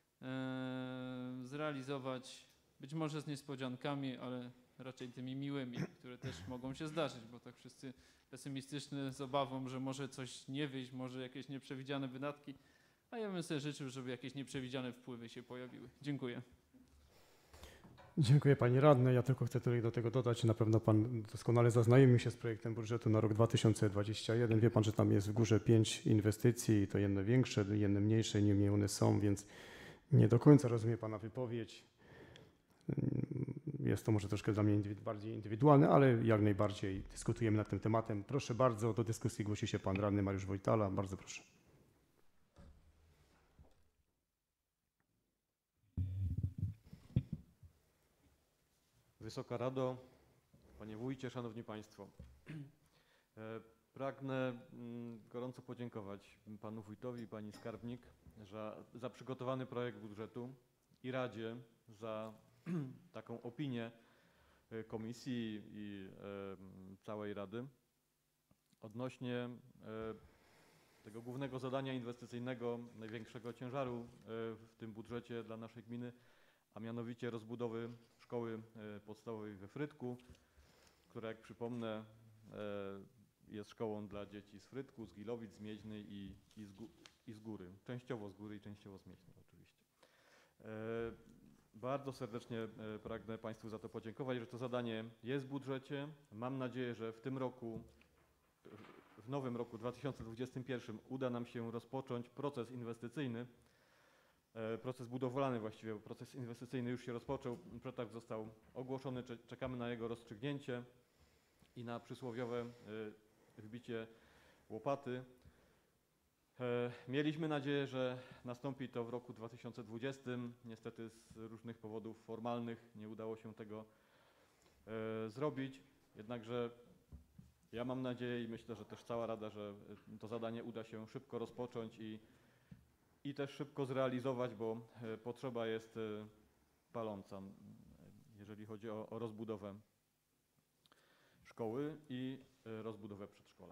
zrealizować. Być może z niespodziankami, ale raczej tymi miłymi, które też mogą się zdarzyć, bo tak wszyscy pesymistyczni z obawą, że może coś nie wyjść, może jakieś nieprzewidziane wydatki, a ja bym sobie życzył, żeby jakieś nieprzewidziane wpływy się pojawiły. Dziękuję. Dziękuję panie radny. Ja tylko chcę tutaj do tego dodać, na pewno pan doskonale zaznajomił się z projektem budżetu na rok 2021. Wie pan, że tam jest w górze 5 inwestycji, to jedne większe, jedne mniejsze, niemniej one są, więc nie do końca rozumiem pana wypowiedź. Jest to może troszkę dla mnie bardziej indywidualne, ale jak najbardziej dyskutujemy nad tym tematem. Proszę bardzo, do dyskusji głosi się pan radny Mariusz Wojtala. Bardzo proszę. Wysoka Rado, panie wójcie, szanowni państwo. Pragnę gorąco podziękować panu wójtowi i pani skarbnik za przygotowany projekt budżetu i Radzie za taką opinię komisji i całej Rady odnośnie tego głównego zadania inwestycyjnego, największego ciężaru w tym budżecie dla naszej gminy, a mianowicie rozbudowy szkoły podstawowej we Frytku, która, jak przypomnę, jest szkołą dla dzieci z Frytku, z Gilowic, z Mieźnej i z Góry. Częściowo z Góry i częściowo z Mieźnej oczywiście. Bardzo serdecznie pragnę państwu za to podziękować, że to zadanie jest w budżecie. Mam nadzieję, że w tym roku, w nowym roku 2021 uda nam się rozpocząć proces inwestycyjny, proces budowlany właściwie, bo proces inwestycyjny już się rozpoczął, przetarg został ogłoszony, czekamy na jego rozstrzygnięcie i na przysłowiowe wbicie łopaty. Mieliśmy nadzieję, że nastąpi to w roku 2020. Niestety z różnych powodów formalnych nie udało się tego zrobić. Jednakże ja mam nadzieję i myślę, że też cała Rada, że to zadanie uda się szybko rozpocząć i też szybko zrealizować, bo potrzeba jest paląca, jeżeli chodzi o rozbudowę szkoły i rozbudowę przedszkola.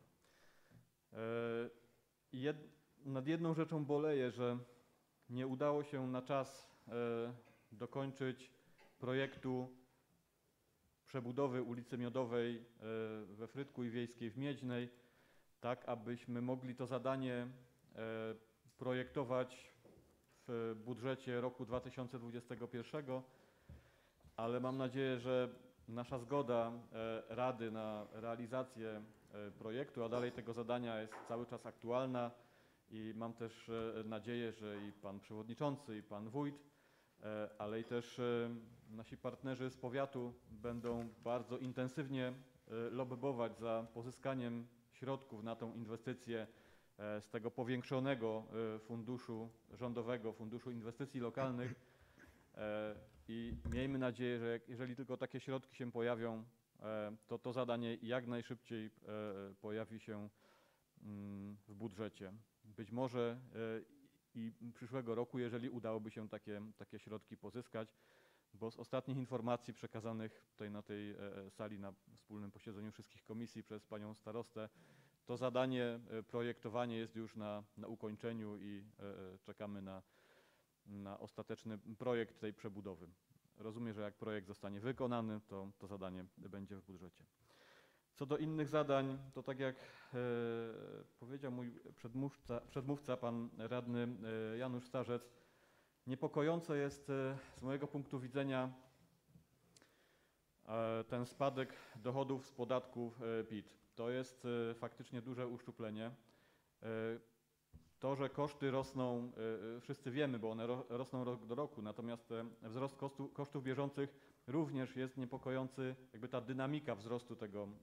Nad jedną rzeczą boleję, że nie udało się na czas dokończyć projektu przebudowy ulicy Miodowej we Frytku i Wiejskiej w Mieźnej, tak abyśmy mogli to zadanie projektować w budżecie roku 2021, ale mam nadzieję, że nasza zgoda Rady na realizację projektu, a dalej tego zadania jest cały czas aktualna i mam też nadzieję, że i pan przewodniczący, i pan wójt, ale i też nasi partnerzy z powiatu będą bardzo intensywnie lobbować za pozyskaniem środków na tą inwestycję z tego powiększonego funduszu rządowego, Funduszu Inwestycji Lokalnych i miejmy nadzieję, że jeżeli tylko takie środki się pojawią, to to zadanie jak najszybciej pojawi się w budżecie. Być może i przyszłego roku, jeżeli udałoby się takie środki pozyskać, bo z ostatnich informacji przekazanych tutaj na tej sali na wspólnym posiedzeniu wszystkich komisji przez panią starostę, to zadanie, projektowanie jest już na ukończeniu i czekamy na ostateczny projekt tej przebudowy. Rozumiem, że jak projekt zostanie wykonany, to zadanie będzie w budżecie. Co do innych zadań, to tak jak powiedział mój przedmówca, pan radny Janusz Starzec, niepokojące jest z mojego punktu widzenia ten spadek dochodów z podatków PIT. To jest faktycznie duże uszczuplenie. To, że koszty rosną, wszyscy wiemy, bo one rosną rok do roku, natomiast wzrost kosztów bieżących również jest niepokojący, jakby ta dynamika wzrostu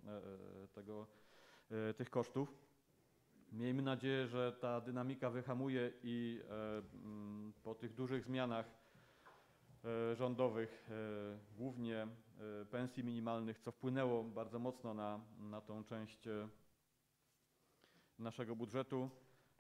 tych kosztów. Miejmy nadzieję, że ta dynamika wyhamuje i po tych dużych zmianach rządowych, głównie pensji minimalnych, co wpłynęło bardzo mocno na tą część naszego budżetu,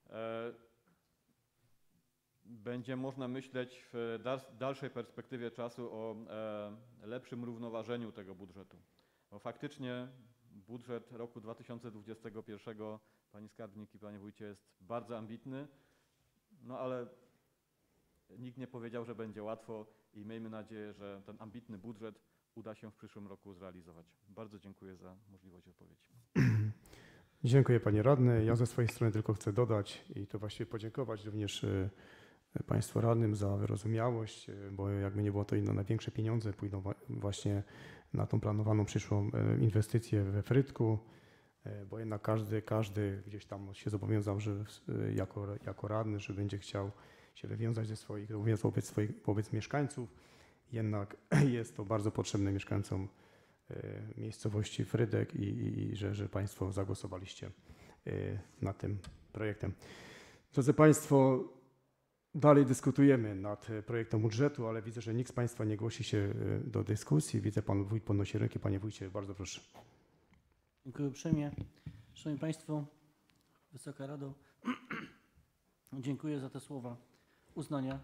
będzie można myśleć w dalszej perspektywie czasu o lepszym równoważeniu tego budżetu. Bo faktycznie budżet roku 2021, Pani Skarbnik i Panie Wójcie, jest bardzo ambitny, no ale nikt nie powiedział, że będzie łatwo i miejmy nadzieję, że ten ambitny budżet uda się w przyszłym roku zrealizować. Bardzo dziękuję za możliwość odpowiedzi. Dziękuję panie radny. Ja ze swojej strony tylko chcę dodać i to właściwie podziękować również państwu radnym za wyrozumiałość, bo jakby nie było to największe pieniądze pójdą właśnie na tą planowaną przyszłą inwestycję we Frydku, bo jednak każdy gdzieś tam się zobowiązał, że jako radny, że będzie chciał się wywiązać ze swoich zobowiązań wobec mieszkańców. Jednak jest to bardzo potrzebne mieszkańcom miejscowości Frydek i że Państwo zagłosowaliście nad tym projektem. Drodzy Państwo, dalej dyskutujemy nad projektem budżetu, ale widzę, że nikt z Państwa nie głosi się do dyskusji. Widzę, Pan Wójt podnosi rękę. Panie Wójcie, bardzo proszę. Dziękuję uprzejmie. Szanowni Państwo, Wysoka Rado, dziękuję za te słowa uznania,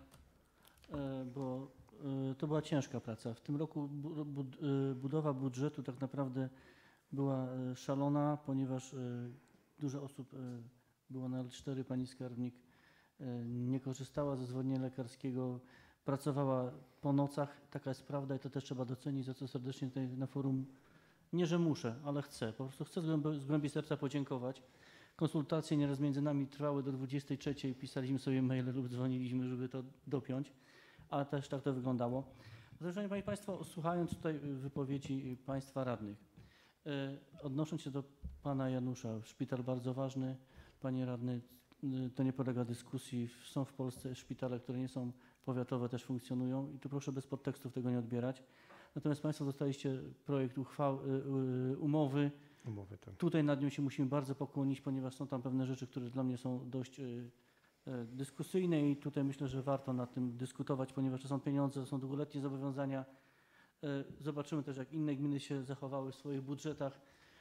bo to była ciężka praca. W tym roku budowa budżetu tak naprawdę była szalona, ponieważ dużo osób było na L4, pani skarbnik nie korzystała ze zwolnienia lekarskiego, pracowała po nocach, taka jest prawda i to też trzeba docenić, za co serdecznie tutaj na forum, nie że muszę, ale chcę, po prostu chcę z głębi serca podziękować. Konsultacje nieraz między nami trwały do 23:00, pisaliśmy sobie maile lub dzwoniliśmy, żeby to dopiąć, ale też tak to wyglądało. Szanowni Państwo, słuchając tutaj wypowiedzi Państwa radnych, odnosząc się do Pana Janusza, szpital bardzo ważny, Panie Radny, to nie podlega dyskusji, są w Polsce szpitale, które nie są powiatowe, też funkcjonują i tu proszę bez podtekstów tego nie odbierać. Natomiast Państwo dostaliście projekt umowy. Tak. Tutaj nad nią się musimy bardzo pokłonić, ponieważ są tam pewne rzeczy, które dla mnie są dość dyskusyjne i tutaj myślę, że warto nad tym dyskutować, ponieważ to są pieniądze, to są długoletnie zobowiązania. Zobaczymy też, jak inne gminy się zachowały w swoich budżetach.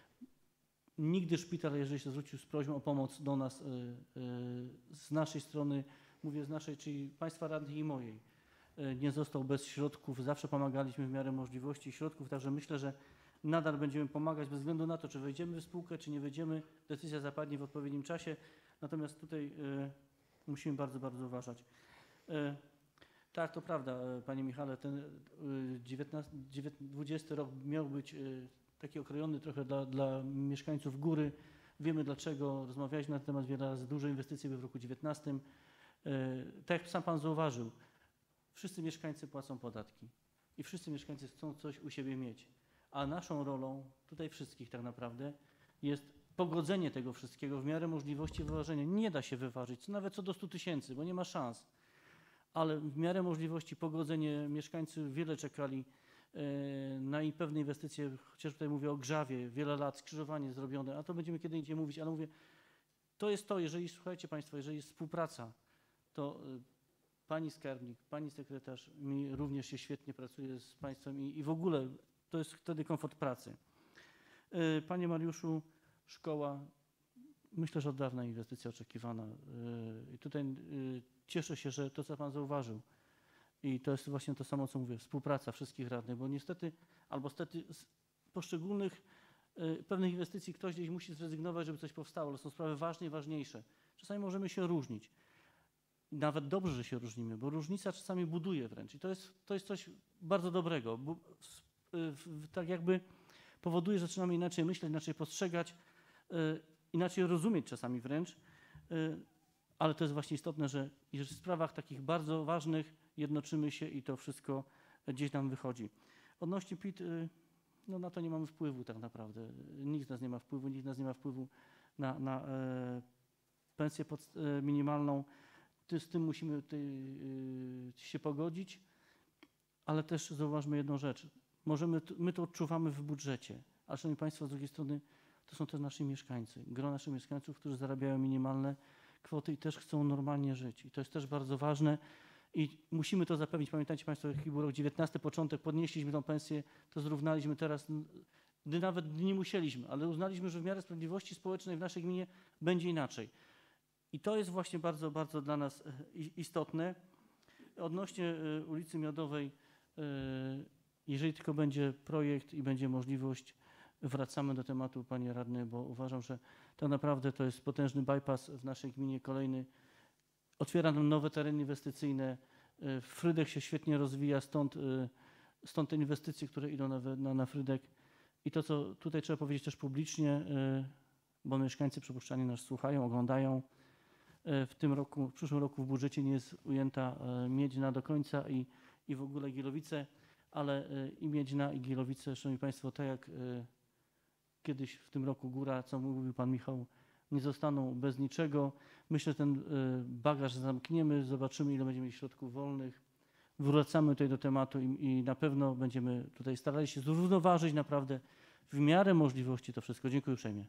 Nigdy szpital, jeżeli się zwrócił z prośbą o pomoc do nas z naszej strony, mówię z naszej, czyli Państwa radnych i mojej, nie został bez środków. Zawsze pomagaliśmy w miarę możliwości i środków, także myślę, że nadal będziemy pomagać bez względu na to, czy wejdziemy w spółkę, czy nie wejdziemy. Decyzja zapadnie w odpowiednim czasie. Natomiast tutaj musimy bardzo, bardzo uważać. Tak, to prawda, Panie Michale, ten 2020 rok miał być taki okrojony trochę dla mieszkańców góry. Wiemy dlaczego, rozmawialiśmy na ten temat wiele razy, duże inwestycje były w roku 2019. Tak jak sam Pan zauważył, wszyscy mieszkańcy płacą podatki i wszyscy mieszkańcy chcą coś u siebie mieć. A naszą rolą, tutaj wszystkich tak naprawdę, jest pogodzenie tego wszystkiego w miarę możliwości wyważenia. Nie da się wyważyć, nawet co do 100 000, bo nie ma szans. Ale w miarę możliwości pogodzenie, mieszkańcy wiele czekali na pewne inwestycje, chociaż tutaj mówię o Grzawie, wiele lat, skrzyżowanie zrobione, a to będziemy kiedy indziej mówić, ale mówię, to jest to, jeżeli, słuchajcie Państwo, jeżeli jest współpraca, to Pani skarbnik, Pani sekretarz, mi również się świetnie pracuje z Państwem i w ogóle to jest wtedy komfort pracy. Panie Mariuszu, szkoła, myślę, że od dawna inwestycja oczekiwana. I tutaj cieszę się, że to, co Pan zauważył, i to jest właśnie to samo, co mówię, współpraca wszystkich radnych, bo niestety, albo stety z poszczególnych pewnych inwestycji ktoś gdzieś musi zrezygnować, żeby coś powstało, ale są sprawy ważne i ważniejsze. Czasami możemy się różnić. Nawet dobrze, że się różnimy, bo różnica czasami buduje wręcz i to jest coś bardzo dobrego, bo tak jakby powoduje, że zaczynamy inaczej myśleć, inaczej postrzegać, inaczej rozumieć czasami wręcz, ale to jest właśnie istotne, że w sprawach takich bardzo ważnych jednoczymy się i to wszystko gdzieś nam wychodzi. Odnośnie PIT, no na to nie mamy wpływu tak naprawdę. Nikt z nas nie ma wpływu, nikt z nas nie ma wpływu na pensję minimalną. Z tym musimy się pogodzić, ale też zauważmy jedną rzecz. My to odczuwamy w budżecie, a szanowni państwo, z drugiej strony to są też nasi mieszkańcy, gro naszych mieszkańców, którzy zarabiają minimalne kwoty i też chcą normalnie żyć. I to jest też bardzo ważne i musimy to zapewnić. Pamiętajcie państwo, jaki był rok 19, początek, podnieśliśmy tą pensję, to zrównaliśmy teraz, gdy nawet nie musieliśmy, ale uznaliśmy, że w miarę sprawiedliwości społecznej w naszej gminie będzie inaczej. I to jest właśnie bardzo, bardzo dla nas istotne. Odnośnie ulicy Miodowej, jeżeli tylko będzie projekt i będzie możliwość, wracamy do tematu, panie radny, bo uważam, że tak naprawdę to jest potężny bypass w naszej gminie, kolejny. Otwiera nam nowe tereny inwestycyjne. Frydek się świetnie rozwija, stąd te inwestycje, które idą na Frydek. I to, co tutaj trzeba powiedzieć też publicznie, bo mieszkańcy przypuszczalnie nas słuchają, oglądają. W przyszłym roku w budżecie nie jest ujęta Miedźna do końca i w ogóle Gilowice, ale i Miedźna, i Gilowice, szanowni państwo, tak jak kiedyś w tym roku Góra, co mówił pan Michał, nie zostaną bez niczego. Myślę, że ten bagaż zamkniemy, zobaczymy, ile będziemy mieli środków wolnych. Wracamy tutaj do tematu i na pewno będziemy tutaj starali się zrównoważyć naprawdę w miarę możliwości to wszystko. Dziękuję uprzejmie.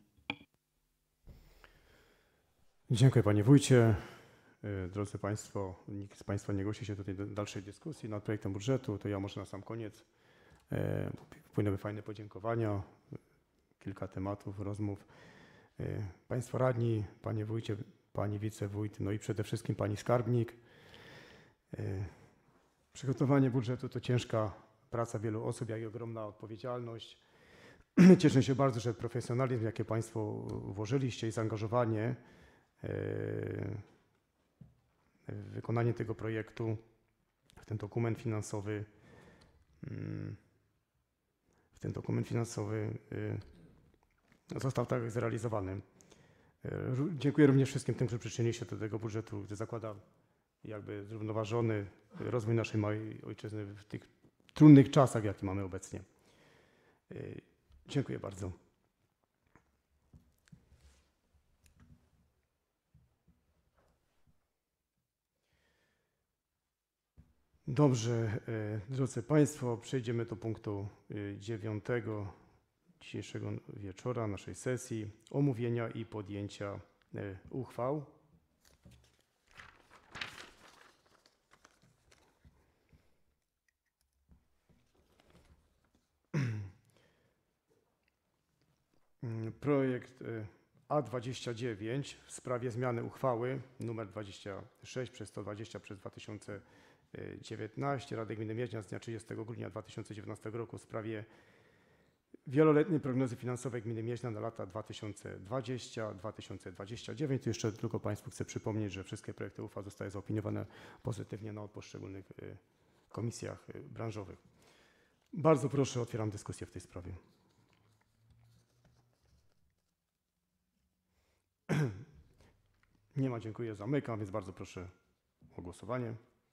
Dziękuję panie wójcie. Drodzy państwo, nikt z państwa nie głosi się tutaj do dalszej dyskusji nad projektem budżetu, to ja może na sam koniec. Wpłynęły fajne podziękowania, kilka tematów, rozmów. Państwo radni, panie wójcie, pani wicewójt, no i przede wszystkim pani skarbnik. Przygotowanie budżetu to ciężka praca wielu osób, jak i ogromna odpowiedzialność. Cieszę się bardzo, że profesjonalizm, jakie państwo włożyliście i zaangażowanie w wykonanie tego projektu, w ten dokument finansowy został tak zrealizowany. Dziękuję również wszystkim tym, którzy przyczynili się do tego budżetu, który zakłada jakby zrównoważony rozwój naszej małej ojczyzny w tych trudnych czasach, jakie mamy obecnie. Dziękuję bardzo. Dobrze, drodzy państwo, przejdziemy do punktu 9 dzisiejszego wieczora naszej sesji, omówienia i podjęcia uchwał. Projekt A29 w sprawie zmiany uchwały nr 26/120/2019 Rady Gminy Miedźna z dnia 30 grudnia 2019 roku w sprawie wieloletniej prognozy finansowej Gminy Miedźna na lata 2020-2029. Tu jeszcze tylko państwu chcę przypomnieć, że wszystkie projekty uchwał zostały zaopiniowane pozytywnie na poszczególnych komisjach branżowych. Bardzo proszę, otwieram dyskusję w tej sprawie. Nie ma, dziękuję, zamykam, więc bardzo proszę o głosowanie.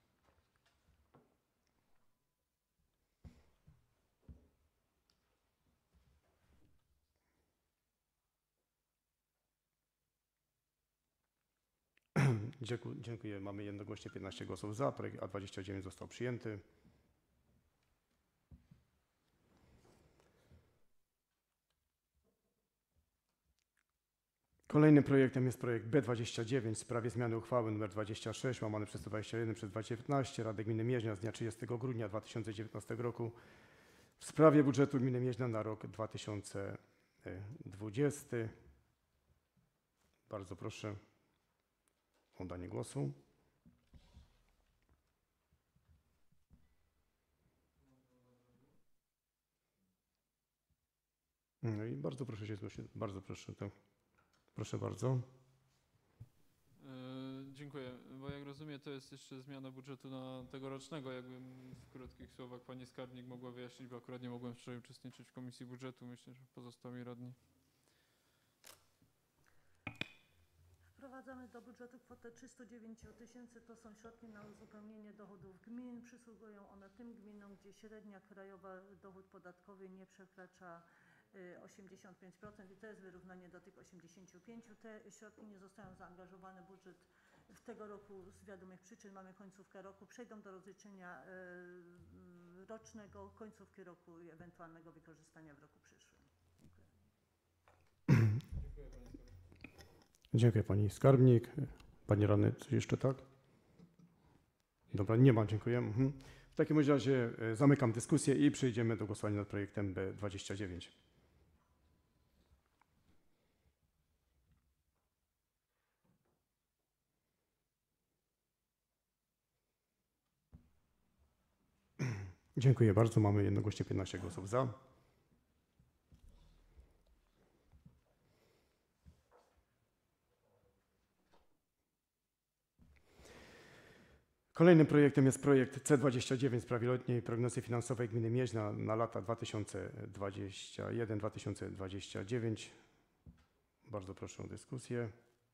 Dziękuję, mamy jednogłośnie 15 głosów za, projekt A29 został przyjęty. Kolejnym projektem jest projekt B29 w sprawie zmiany uchwały nr 26/121/2019 Rady Gminy Miedźna z dnia 30 grudnia 2019 roku w sprawie budżetu Gminy Miedźna na rok 2020. Bardzo proszę o oddanie głosu. No i bardzo proszę się zgłosić. Bardzo proszę. To. Proszę bardzo. Dziękuję. Bo jak rozumiem, to jest jeszcze zmiana budżetu na tegorocznego. Jakbym w krótkich słowach pani skarbnik mogła wyjaśnić, bo akurat nie mogłem wczoraj uczestniczyć w komisji budżetu. Myślę, że pozostali radni. wprowadzamy do budżetu kwotę 309 000. To są środki na uzupełnienie dochodów gmin. Przysługują one tym gminom, gdzie średnia krajowa dochód podatkowy nie przekracza 85% i to jest wyrównanie do tych 85%. Te środki nie zostają zaangażowane w budżet w tego roku z wiadomych przyczyn. Mamy końcówkę roku, przejdą do rozliczenia rocznego, końcówki roku i ewentualnego wykorzystania w roku przyszłym. Dziękuję pani skarbnik. Panie radny, coś jeszcze, tak? Dobra, nie ma, dziękuję. W takim razie zamykam dyskusję i przejdziemy do głosowania nad projektem B29. Dziękuję bardzo. Mamy jednogłośnie 15 głosów za. Kolejnym projektem jest projekt C29 w sprawie letniej prognozy finansowej gminy Mieźna na lata 2021-2029. Bardzo proszę o dyskusję.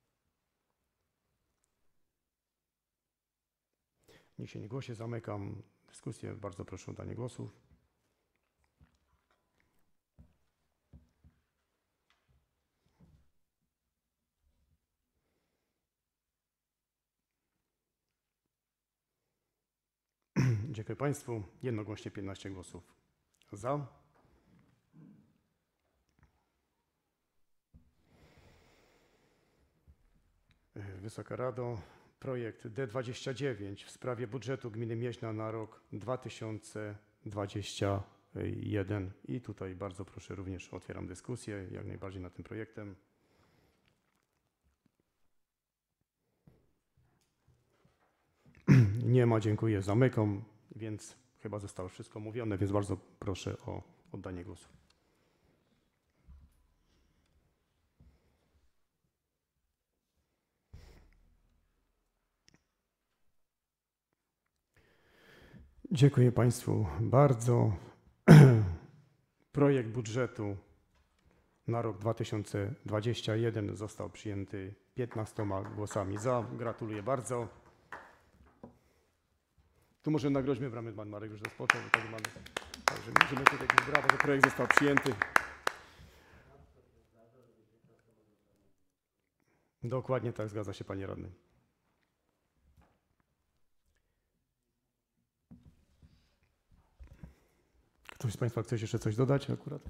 Nikt się nie głosi, zamykam dyskusję. Bardzo proszę o danie głosów. Dziękuję Państwu. Jednogłośnie 15 głosów za. Wysoka Rado, projekt D29 w sprawie budżetu gminy Mieźna na rok 2021. I tutaj bardzo proszę, również otwieram dyskusję jak najbardziej nad tym projektem. Nie ma, dziękuję, zamykam, więc chyba zostało wszystko mówione, więc bardzo proszę o oddanie głosu. Dziękuję Państwu bardzo. Projekt budżetu na rok 2021 został przyjęty 15 głosami za. Gratuluję bardzo. Tu może nagroźmy bramy, pan Marek już rozpoczął, bo tak mamy. Także możemy tutaj jakieś brawo, że projekt został przyjęty. Dokładnie tak, zgadza się panie radny. Ktoś z Państwa chce jeszcze coś dodać akurat?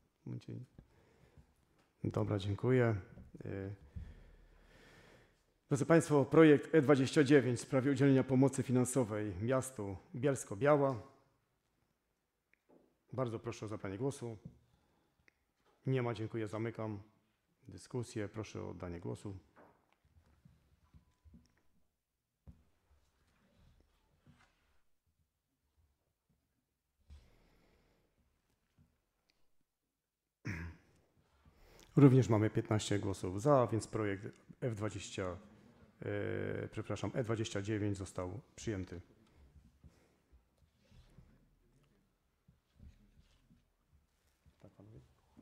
Dobra, dziękuję. Drodzy Państwo, projekt E29 w sprawie udzielenia pomocy finansowej miastu Bielsko-Biała. Bardzo proszę o zabranie głosu. Nie ma, dziękuję, zamykam dyskusję. Proszę o oddanie głosu. Również mamy 15 głosów za, więc projekt E29 został przyjęty. Tak, panowie?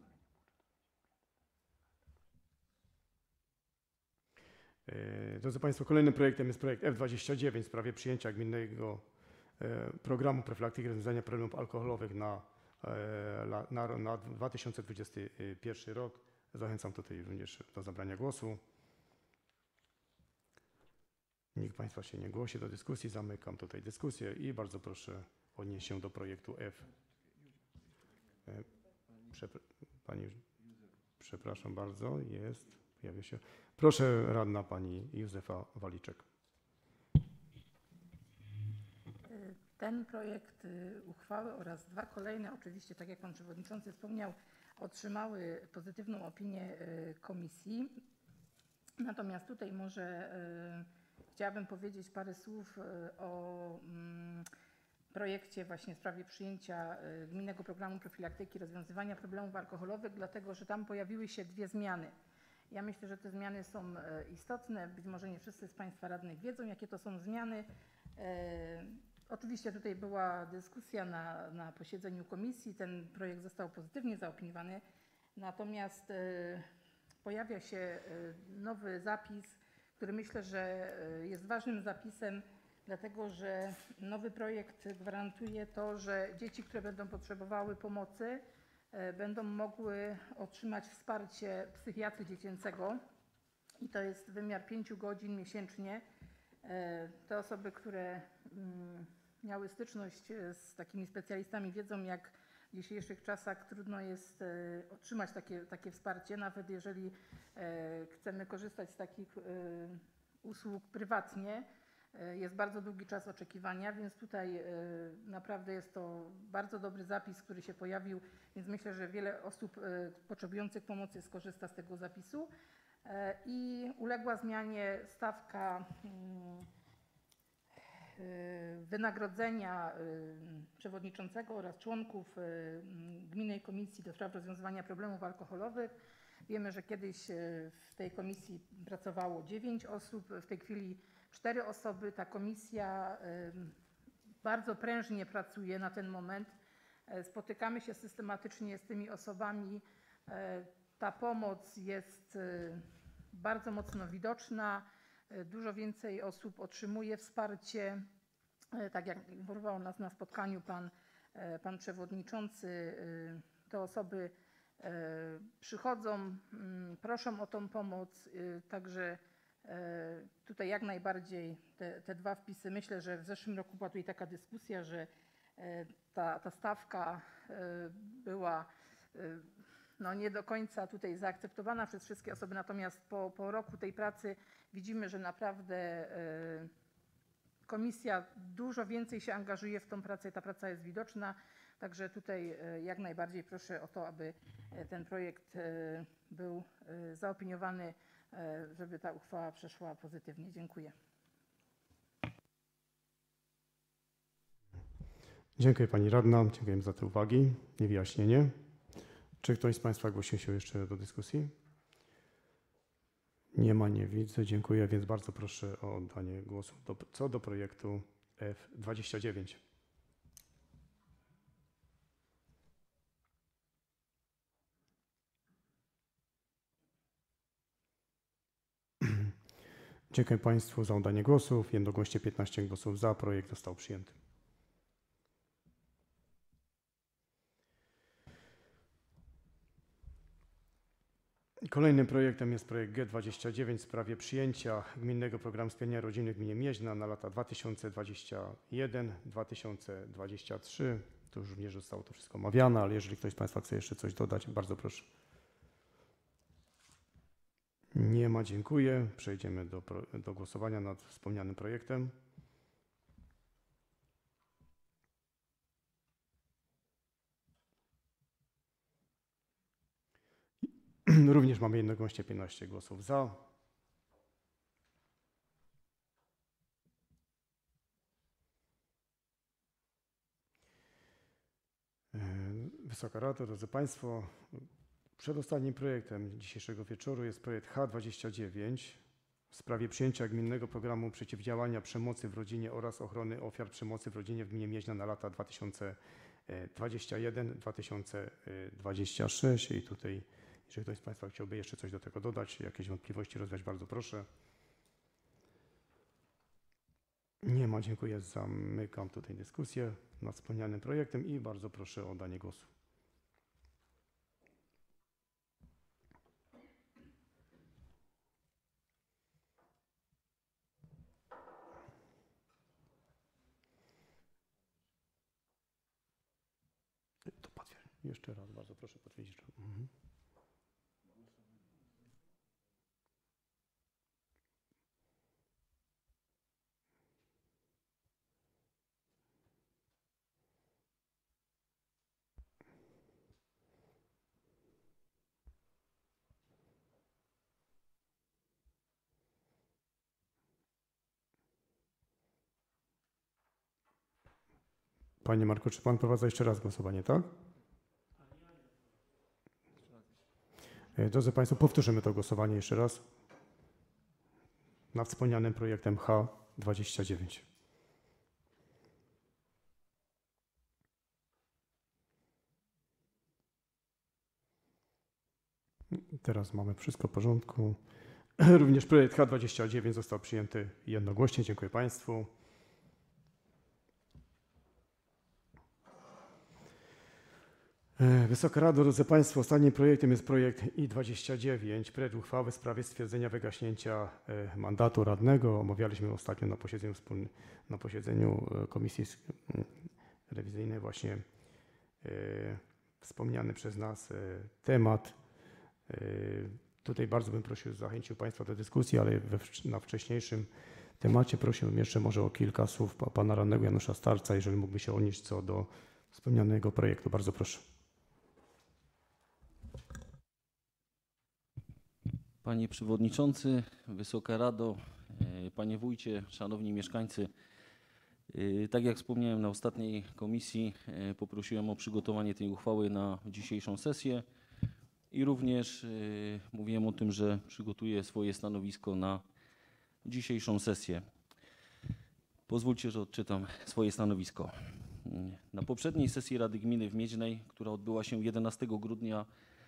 Drodzy Państwo, kolejnym projektem jest projekt F29 w sprawie przyjęcia gminnego programu profilaktyki i rozwiązania problemów alkoholowych na 2021 rok. Zachęcam tutaj również do zabrania głosu. Nikt Państwa się nie głosi do dyskusji. Zamykam tutaj dyskusję i bardzo proszę odnieść się do projektu F. Pani, przepraszam bardzo, pojawia się. Proszę radna pani Józefa Waliczek. Ten projekt uchwały oraz dwa kolejne, oczywiście, tak jak pan przewodniczący wspomniał, otrzymały pozytywną opinię komisji. Natomiast tutaj może chciałabym powiedzieć parę słów o projekcie właśnie w sprawie przyjęcia Gminnego Programu Profilaktyki i Rozwiązywania Problemów Alkoholowych, dlatego że tam pojawiły się dwie zmiany. Ja myślę, że te zmiany są istotne. Być może nie wszyscy z Państwa radnych wiedzą, jakie to są zmiany. Oczywiście tutaj była dyskusja na posiedzeniu komisji. Ten projekt został pozytywnie zaopiniowany. Natomiast pojawia się nowy zapis, który myślę, że jest ważnym zapisem, dlatego że nowy projekt gwarantuje to, że dzieci, które będą potrzebowały pomocy, będą mogły otrzymać wsparcie psychiatry dziecięcego i to jest wymiar 5 godzin miesięcznie. Te osoby, które miały styczność z takimi specjalistami, wiedzą, jak w dzisiejszych czasach trudno jest otrzymać takie wsparcie, nawet jeżeli chcemy korzystać z takich usług prywatnie. Jest bardzo długi czas oczekiwania, więc tutaj naprawdę jest to bardzo dobry zapis, który się pojawił, więc myślę, że wiele osób potrzebujących pomocy skorzysta z tego zapisu. I uległa zmianie stawka wynagrodzenia przewodniczącego oraz członków Gminnej Komisji do Spraw Rozwiązywania Problemów Alkoholowych. Wiemy, że kiedyś w tej komisji pracowało 9 osób, w tej chwili 4 osoby. Ta komisja bardzo prężnie pracuje na ten moment. Spotykamy się systematycznie z tymi osobami. Ta pomoc jest bardzo mocno widoczna. Dużo więcej osób otrzymuje wsparcie. Tak jak informował nas na spotkaniu pan przewodniczący, te osoby przychodzą, proszą o tą pomoc, także tutaj jak najbardziej te 2 wpisy. Myślę, że w zeszłym roku była tutaj taka dyskusja, że ta stawka była nie do końca tutaj zaakceptowana przez wszystkie osoby, natomiast po roku tej pracy widzimy, że naprawdę komisja dużo więcej się angażuje w tą pracę i ta praca jest widoczna. Także tutaj jak najbardziej proszę o to, aby ten projekt był zaopiniowany, żeby ta uchwała przeszła pozytywnie. Dziękuję. Dziękuję Pani Radna, dziękuję za te uwagi i wyjaśnienie. Czy ktoś z Państwa głosił się jeszcze do dyskusji? Nie ma, nie widzę. Dziękuję, więc bardzo proszę o oddanie głosu co do projektu F29. Dziękuję Państwu za oddanie głosów. Jednogłośnie 15 głosów za. Projekt został przyjęty. Kolejnym projektem jest projekt G29 w sprawie przyjęcia Gminnego Programu Wspierania Rodziny w Gminie Mieźna na lata 2021-2023. To już również zostało to wszystko omawiane, ale jeżeli ktoś z Państwa chce jeszcze coś dodać, bardzo proszę. Nie ma, dziękuję. Przejdziemy do głosowania nad wspomnianym projektem. Również mamy jednogłośnie 15 głosów za. Wysoka Rado, drodzy Państwo, przedostatnim projektem dzisiejszego wieczoru jest projekt H29 w sprawie przyjęcia Gminnego Programu Przeciwdziałania Przemocy w Rodzinie oraz Ochrony Ofiar Przemocy w Rodzinie w Gminie Mieźna na lata 2021-2026 i tutaj, jeżeli ktoś z Państwa chciałby jeszcze coś do tego dodać, jakieś wątpliwości rozwiać, bardzo proszę. Nie ma, dziękuję. Zamykam tutaj dyskusję nad wspomnianym projektem i bardzo proszę o oddanie głosu. To potwierdź. Jeszcze raz bardzo proszę potwierdzić. Panie Marku, czy Pan prowadzi jeszcze raz głosowanie, tak? Drodzy Państwo, powtórzymy to głosowanie jeszcze raz nad wspomnianym projektem H29. Teraz mamy wszystko w porządku. Również projekt H29 został przyjęty jednogłośnie. Dziękuję Państwu. Wysoka Rado, drodzy Państwo, ostatnim projektem jest projekt I29, projekt uchwały w sprawie stwierdzenia wygaśnięcia mandatu radnego. Omawialiśmy ostatnio na posiedzeniu Komisji Rewizyjnej właśnie wspomniany przez nas temat. Tutaj bardzo bym prosił, zachęcił Państwa do dyskusji, ale na wcześniejszym temacie prosiłbym jeszcze może o kilka słów pana radnego Janusza Starca, jeżeli mógłby się odnieść co do wspomnianego projektu. Bardzo proszę. Panie Przewodniczący, Wysoka Rado, Panie Wójcie, Szanowni Mieszkańcy. Tak jak wspomniałem na ostatniej komisji, poprosiłem o przygotowanie tej uchwały na dzisiejszą sesję i również mówiłem o tym, że przygotuję swoje stanowisko na dzisiejszą sesję. Pozwólcie, że odczytam swoje stanowisko. Na poprzedniej sesji Rady Gminy w Miedźnej, która odbyła się 11 grudnia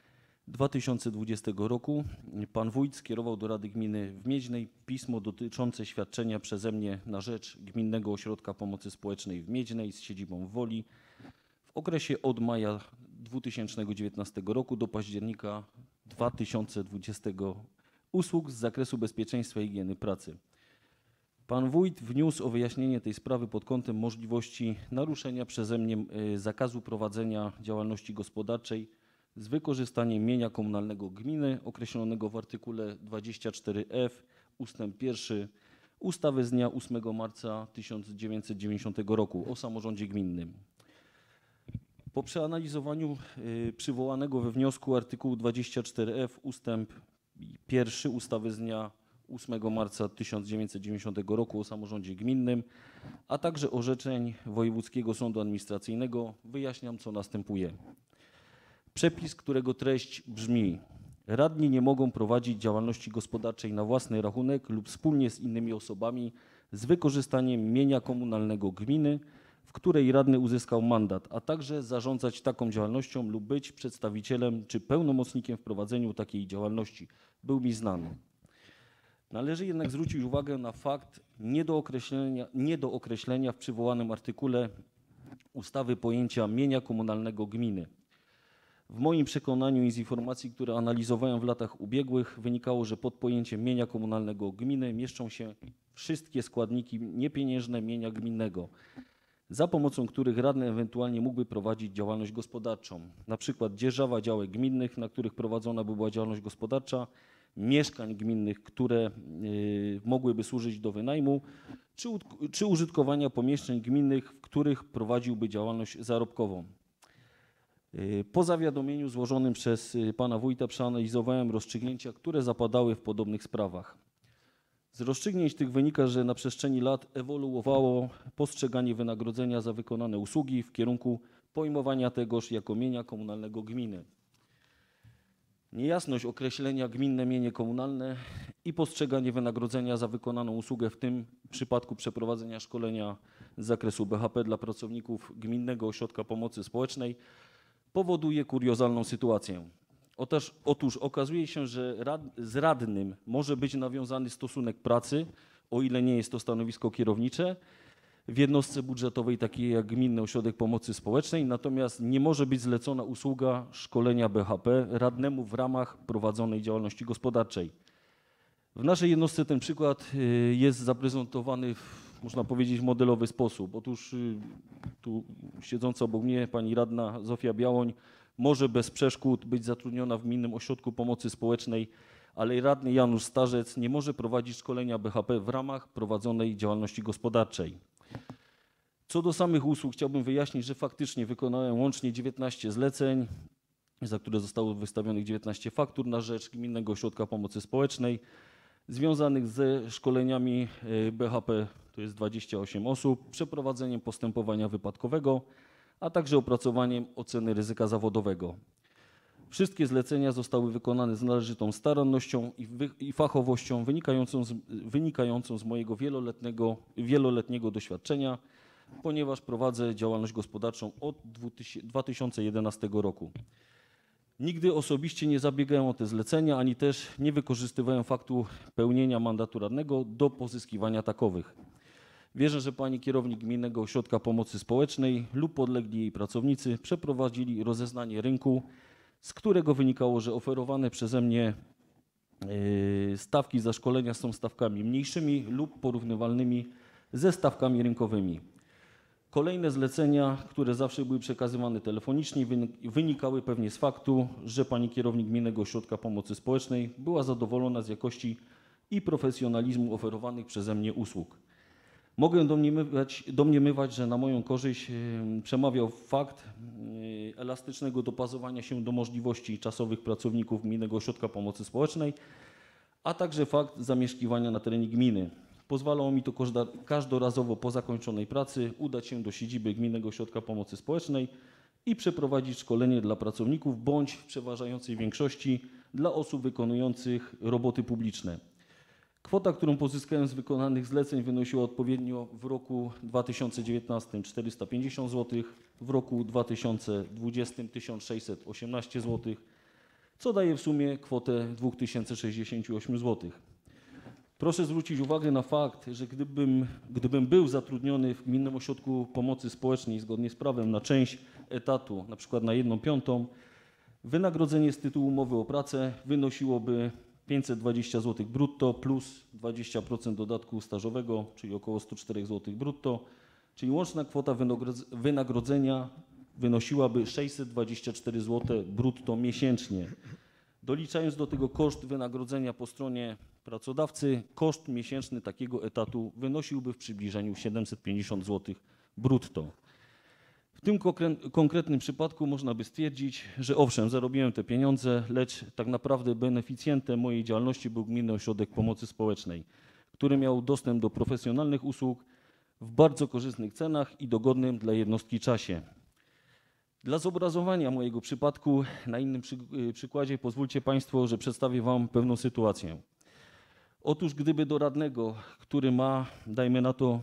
2020 roku, pan wójt skierował do Rady Gminy w Miedźnej pismo dotyczące świadczenia przeze mnie na rzecz Gminnego Ośrodka Pomocy Społecznej w Miedźnej z siedzibą w Woli w okresie od maja 2019 roku do października 2020 usług z zakresu bezpieczeństwa i higieny pracy. Pan wójt wniósł o wyjaśnienie tej sprawy pod kątem możliwości naruszenia przeze mnie zakazu prowadzenia działalności gospodarczej z wykorzystaniem mienia komunalnego gminy określonego w artykule 24f ustęp 1 ustawy z dnia 8 marca 1990 roku o samorządzie gminnym. Po przeanalizowaniu przywołanego we wniosku artykułu 24f ustęp 1 ustawy z dnia 8 marca 1990 roku o samorządzie gminnym, a także orzeczeń Wojewódzkiego Sądu Administracyjnego wyjaśniam, co następuje. Przepis, którego treść brzmi: radni nie mogą prowadzić działalności gospodarczej na własny rachunek lub wspólnie z innymi osobami z wykorzystaniem mienia komunalnego gminy, w której radny uzyskał mandat, a także zarządzać taką działalnością lub być przedstawicielem czy pełnomocnikiem w prowadzeniu takiej działalności. Był mi znany. Należy jednak zwrócić uwagę na fakt nie do określenia w przywołanym artykule ustawy pojęcia mienia komunalnego gminy. W moim przekonaniu i z informacji, które analizowałem w latach ubiegłych, wynikało, że pod pojęciem mienia komunalnego gminy mieszczą się wszystkie składniki niepieniężne mienia gminnego, za pomocą których radny ewentualnie mógłby prowadzić działalność gospodarczą, na przykład dzierżawa działek gminnych, na których prowadzona by była działalność gospodarcza, mieszkań gminnych, które mogłyby służyć do wynajmu, czy użytkowania pomieszczeń gminnych, w których prowadziłby działalność zarobkową. Po zawiadomieniu złożonym przez pana wójta przeanalizowałem rozstrzygnięcia, które zapadały w podobnych sprawach. Z rozstrzygnięć tych wynika, że na przestrzeni lat ewoluowało postrzeganie wynagrodzenia za wykonane usługi w kierunku pojmowania tegoż jako mienia komunalnego gminy. Niejasność określenia gminne mienie komunalne i postrzeganie wynagrodzenia za wykonaną usługę, w tym przypadku przeprowadzenia szkolenia z zakresu BHP dla pracowników Gminnego Ośrodka Pomocy Społecznej, powoduje kuriozalną sytuację. Otóż okazuje się, że z radnym może być nawiązany stosunek pracy, o ile nie jest to stanowisko kierownicze, w jednostce budżetowej takiej jak Gminny Ośrodek Pomocy Społecznej, natomiast nie może być zlecona usługa szkolenia BHP radnemu w ramach prowadzonej działalności gospodarczej. W naszej jednostce ten przykład jest zaprezentowany można powiedzieć, w modelowy sposób. Otóż tu siedząca obok mnie pani radna Zofia Białoń może bez przeszkód być zatrudniona w Gminnym Ośrodku Pomocy Społecznej, ale radny Janusz Starzec nie może prowadzić szkolenia BHP w ramach prowadzonej działalności gospodarczej. Co do samych usług chciałbym wyjaśnić, że faktycznie wykonałem łącznie 19 zleceń, za które zostało wystawionych 19 faktur na rzecz Gminnego Ośrodka Pomocy Społecznej, związanych ze szkoleniami BHP, to jest 28 osób, przeprowadzeniem postępowania wypadkowego, a także opracowaniem oceny ryzyka zawodowego. Wszystkie zlecenia zostały wykonane z należytą starannością i fachowością wynikającą z mojego wieloletniego doświadczenia, ponieważ prowadzę działalność gospodarczą od 2011 roku. Nigdy osobiście nie zabiegałem o te zlecenia, ani też nie wykorzystywałem faktu pełnienia mandatu radnego do pozyskiwania takowych. Wierzę, że pani kierownik Gminnego Ośrodka Pomocy Społecznej lub podlegli jej pracownicy przeprowadzili rozeznanie rynku, z którego wynikało, że oferowane przeze mnie stawki za szkolenia są stawkami mniejszymi lub porównywalnymi ze stawkami rynkowymi. Kolejne zlecenia, które zawsze były przekazywane telefonicznie, wynikały pewnie z faktu, że pani kierownik Gminnego Ośrodka Pomocy Społecznej była zadowolona z jakości i profesjonalizmu oferowanych przeze mnie usług. Mogę domniemywać, że na moją korzyść przemawiał fakt elastycznego dopasowania się do możliwości czasowych pracowników Gminnego Ośrodka Pomocy Społecznej, a także fakt zamieszkiwania na terenie gminy. Pozwalało mi to każdorazowo po zakończonej pracy udać się do siedziby Gminnego Ośrodka Pomocy Społecznej i przeprowadzić szkolenie dla pracowników bądź w przeważającej większości dla osób wykonujących roboty publiczne. Kwota, którą pozyskałem z wykonanych zleceń, wynosiła odpowiednio w roku 2019 450 zł, w roku 2020 1618 zł, co daje w sumie kwotę 2068 zł. Proszę zwrócić uwagę na fakt, że gdybym był zatrudniony w Gminnym Ośrodku Pomocy Społecznej zgodnie z prawem na część etatu, na przykład na 1/5, wynagrodzenie z tytułu umowy o pracę wynosiłoby 520 zł brutto plus 20% dodatku stażowego, czyli około 104 zł brutto, czyli łączna kwota wynagrodzenia wynosiłaby 624 zł brutto miesięcznie. Doliczając do tego koszt wynagrodzenia po stronie pracodawcy, koszt miesięczny takiego etatu wynosiłby w przybliżeniu 750 zł brutto. W tym konkretnym przypadku można by stwierdzić, że owszem, zarobiłem te pieniądze, lecz tak naprawdę beneficjentem mojej działalności był Gminny Ośrodek Pomocy Społecznej, który miał dostęp do profesjonalnych usług w bardzo korzystnych cenach i dogodnym dla jednostki czasie. Dla zobrazowania mojego przypadku na innym przykładzie pozwólcie Państwo, że przedstawię Wam pewną sytuację. Otóż gdyby do radnego, który ma, dajmy na to,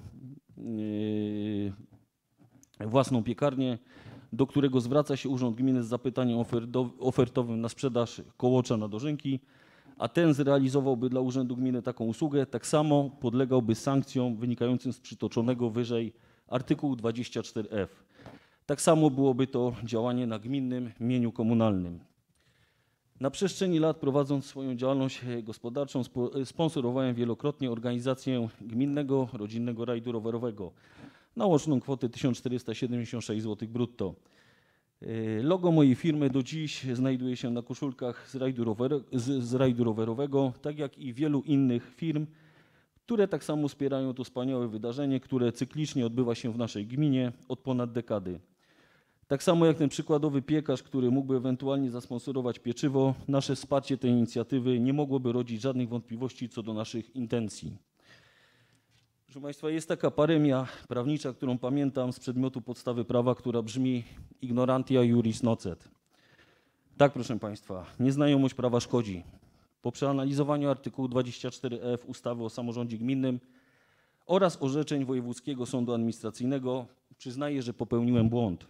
własną piekarnię, do którego zwraca się Urząd Gminy z zapytaniem ofertowym na sprzedaż kołocza na dożynki, a ten zrealizowałby dla Urzędu Gminy taką usługę, tak samo podlegałby sankcjom wynikającym z przytoczonego wyżej artykułu 24F. Tak samo byłoby to działanie na gminnym mieniu komunalnym. Na przestrzeni lat, prowadząc swoją działalność gospodarczą, sponsorowałem wielokrotnie organizację Gminnego Rodzinnego Rajdu Rowerowego na łączną kwotę 1476 zł brutto. Logo mojej firmy do dziś znajduje się na koszulkach z rajdu rowerowego, tak jak i wielu innych firm, które tak samo wspierają to wspaniałe wydarzenie, które cyklicznie odbywa się w naszej gminie od ponad dekady. Tak samo jak ten przykładowy piekarz, który mógłby ewentualnie zasponsorować pieczywo, nasze wsparcie tej inicjatywy nie mogłoby rodzić żadnych wątpliwości co do naszych intencji. Proszę Państwa, jest taka paremia prawnicza, którą pamiętam z przedmiotu podstawy prawa, która brzmi ignorantia iuris nocet. Tak, proszę Państwa, nieznajomość prawa szkodzi. Po przeanalizowaniu artykułu 24F ustawy o samorządzie gminnym oraz orzeczeń Wojewódzkiego Sądu Administracyjnego przyznaję, że popełniłem błąd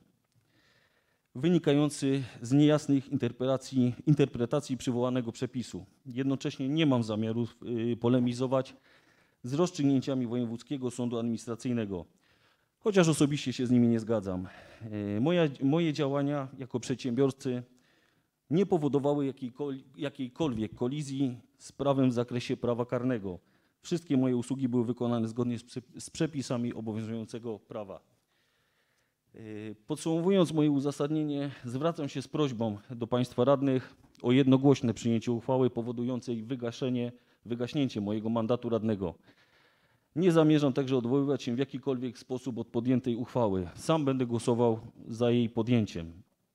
wynikający z niejasnych interpretacji przywołanego przepisu. Jednocześnie nie mam zamiaru polemizować z rozstrzygnięciami Wojewódzkiego Sądu Administracyjnego, chociaż osobiście się z nimi nie zgadzam. Moje działania jako przedsiębiorcy nie powodowały jakiejkolwiek kolizji z prawem w zakresie prawa karnego. Wszystkie moje usługi były wykonane zgodnie z przepisami obowiązującego prawa. Podsumowując moje uzasadnienie, zwracam się z prośbą do Państwa radnych o jednogłośne przyjęcie uchwały powodującej wygaśnięcie mojego mandatu radnego. Nie zamierzam także odwoływać się w jakikolwiek sposób od podjętej uchwały. Sam będę głosował za jej podjęciem.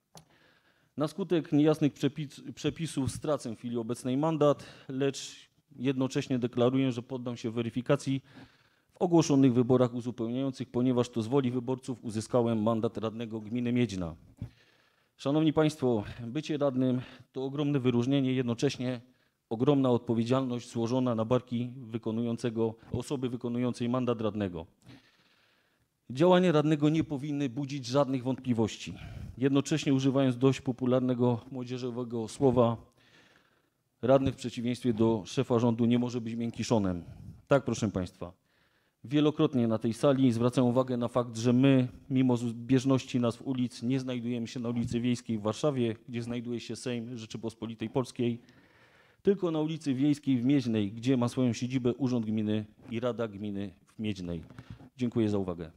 Na skutek niejasnych przepisów stracę w chwili obecnej mandat, lecz jednocześnie deklaruję, że poddam się weryfikacji w ogłoszonych wyborach uzupełniających, ponieważ to z woli wyborców uzyskałem mandat radnego gminy Miedźna. Szanowni Państwo, bycie radnym to ogromne wyróżnienie, jednocześnie ogromna odpowiedzialność złożona na barki osoby wykonującej mandat radnego. Działania radnego nie powinny budzić żadnych wątpliwości. jednocześnie używając dość popularnego młodzieżowego słowa, radny w przeciwieństwie do szefa rządu nie może być miękiszonem. Tak, proszę Państwa. Wielokrotnie na tej sali zwracam uwagę na fakt, że my, mimo zbieżności nazw ulic, nie znajdujemy się na ulicy Wiejskiej w Warszawie, gdzie znajduje się Sejm Rzeczypospolitej Polskiej, tylko na ulicy Wiejskiej w Mieźnej, gdzie ma swoją siedzibę Urząd Gminy i Rada Gminy w Mieźnej. Dziękuję za uwagę.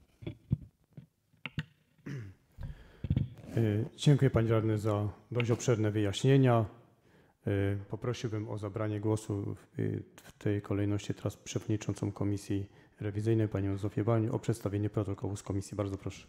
Dziękuję Panie Radny za dość obszerne wyjaśnienia. Poprosiłbym o zabranie głosu w tej kolejności teraz przewodniczącą Komisji Rewizyjnej, Panią Zofię Balnię, o przedstawienie protokołu z komisji. Bardzo proszę.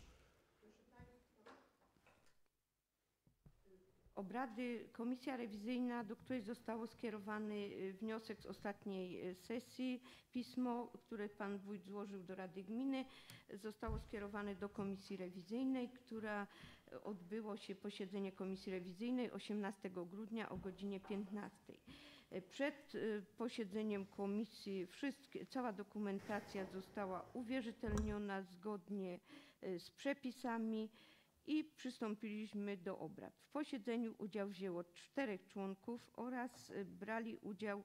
Obrady Komisja Rewizyjna, do której został skierowany wniosek z ostatniej sesji, pismo, które Pan Wójt złożył do Rady Gminy, zostało skierowane do Komisji Rewizyjnej, która odbyło się posiedzenie Komisji Rewizyjnej 18 grudnia o godzinie 15. Przed posiedzeniem komisji cała dokumentacja została uwierzytelniona zgodnie z przepisami i przystąpiliśmy do obrad. W posiedzeniu udział wzięło 4 członków oraz brali udział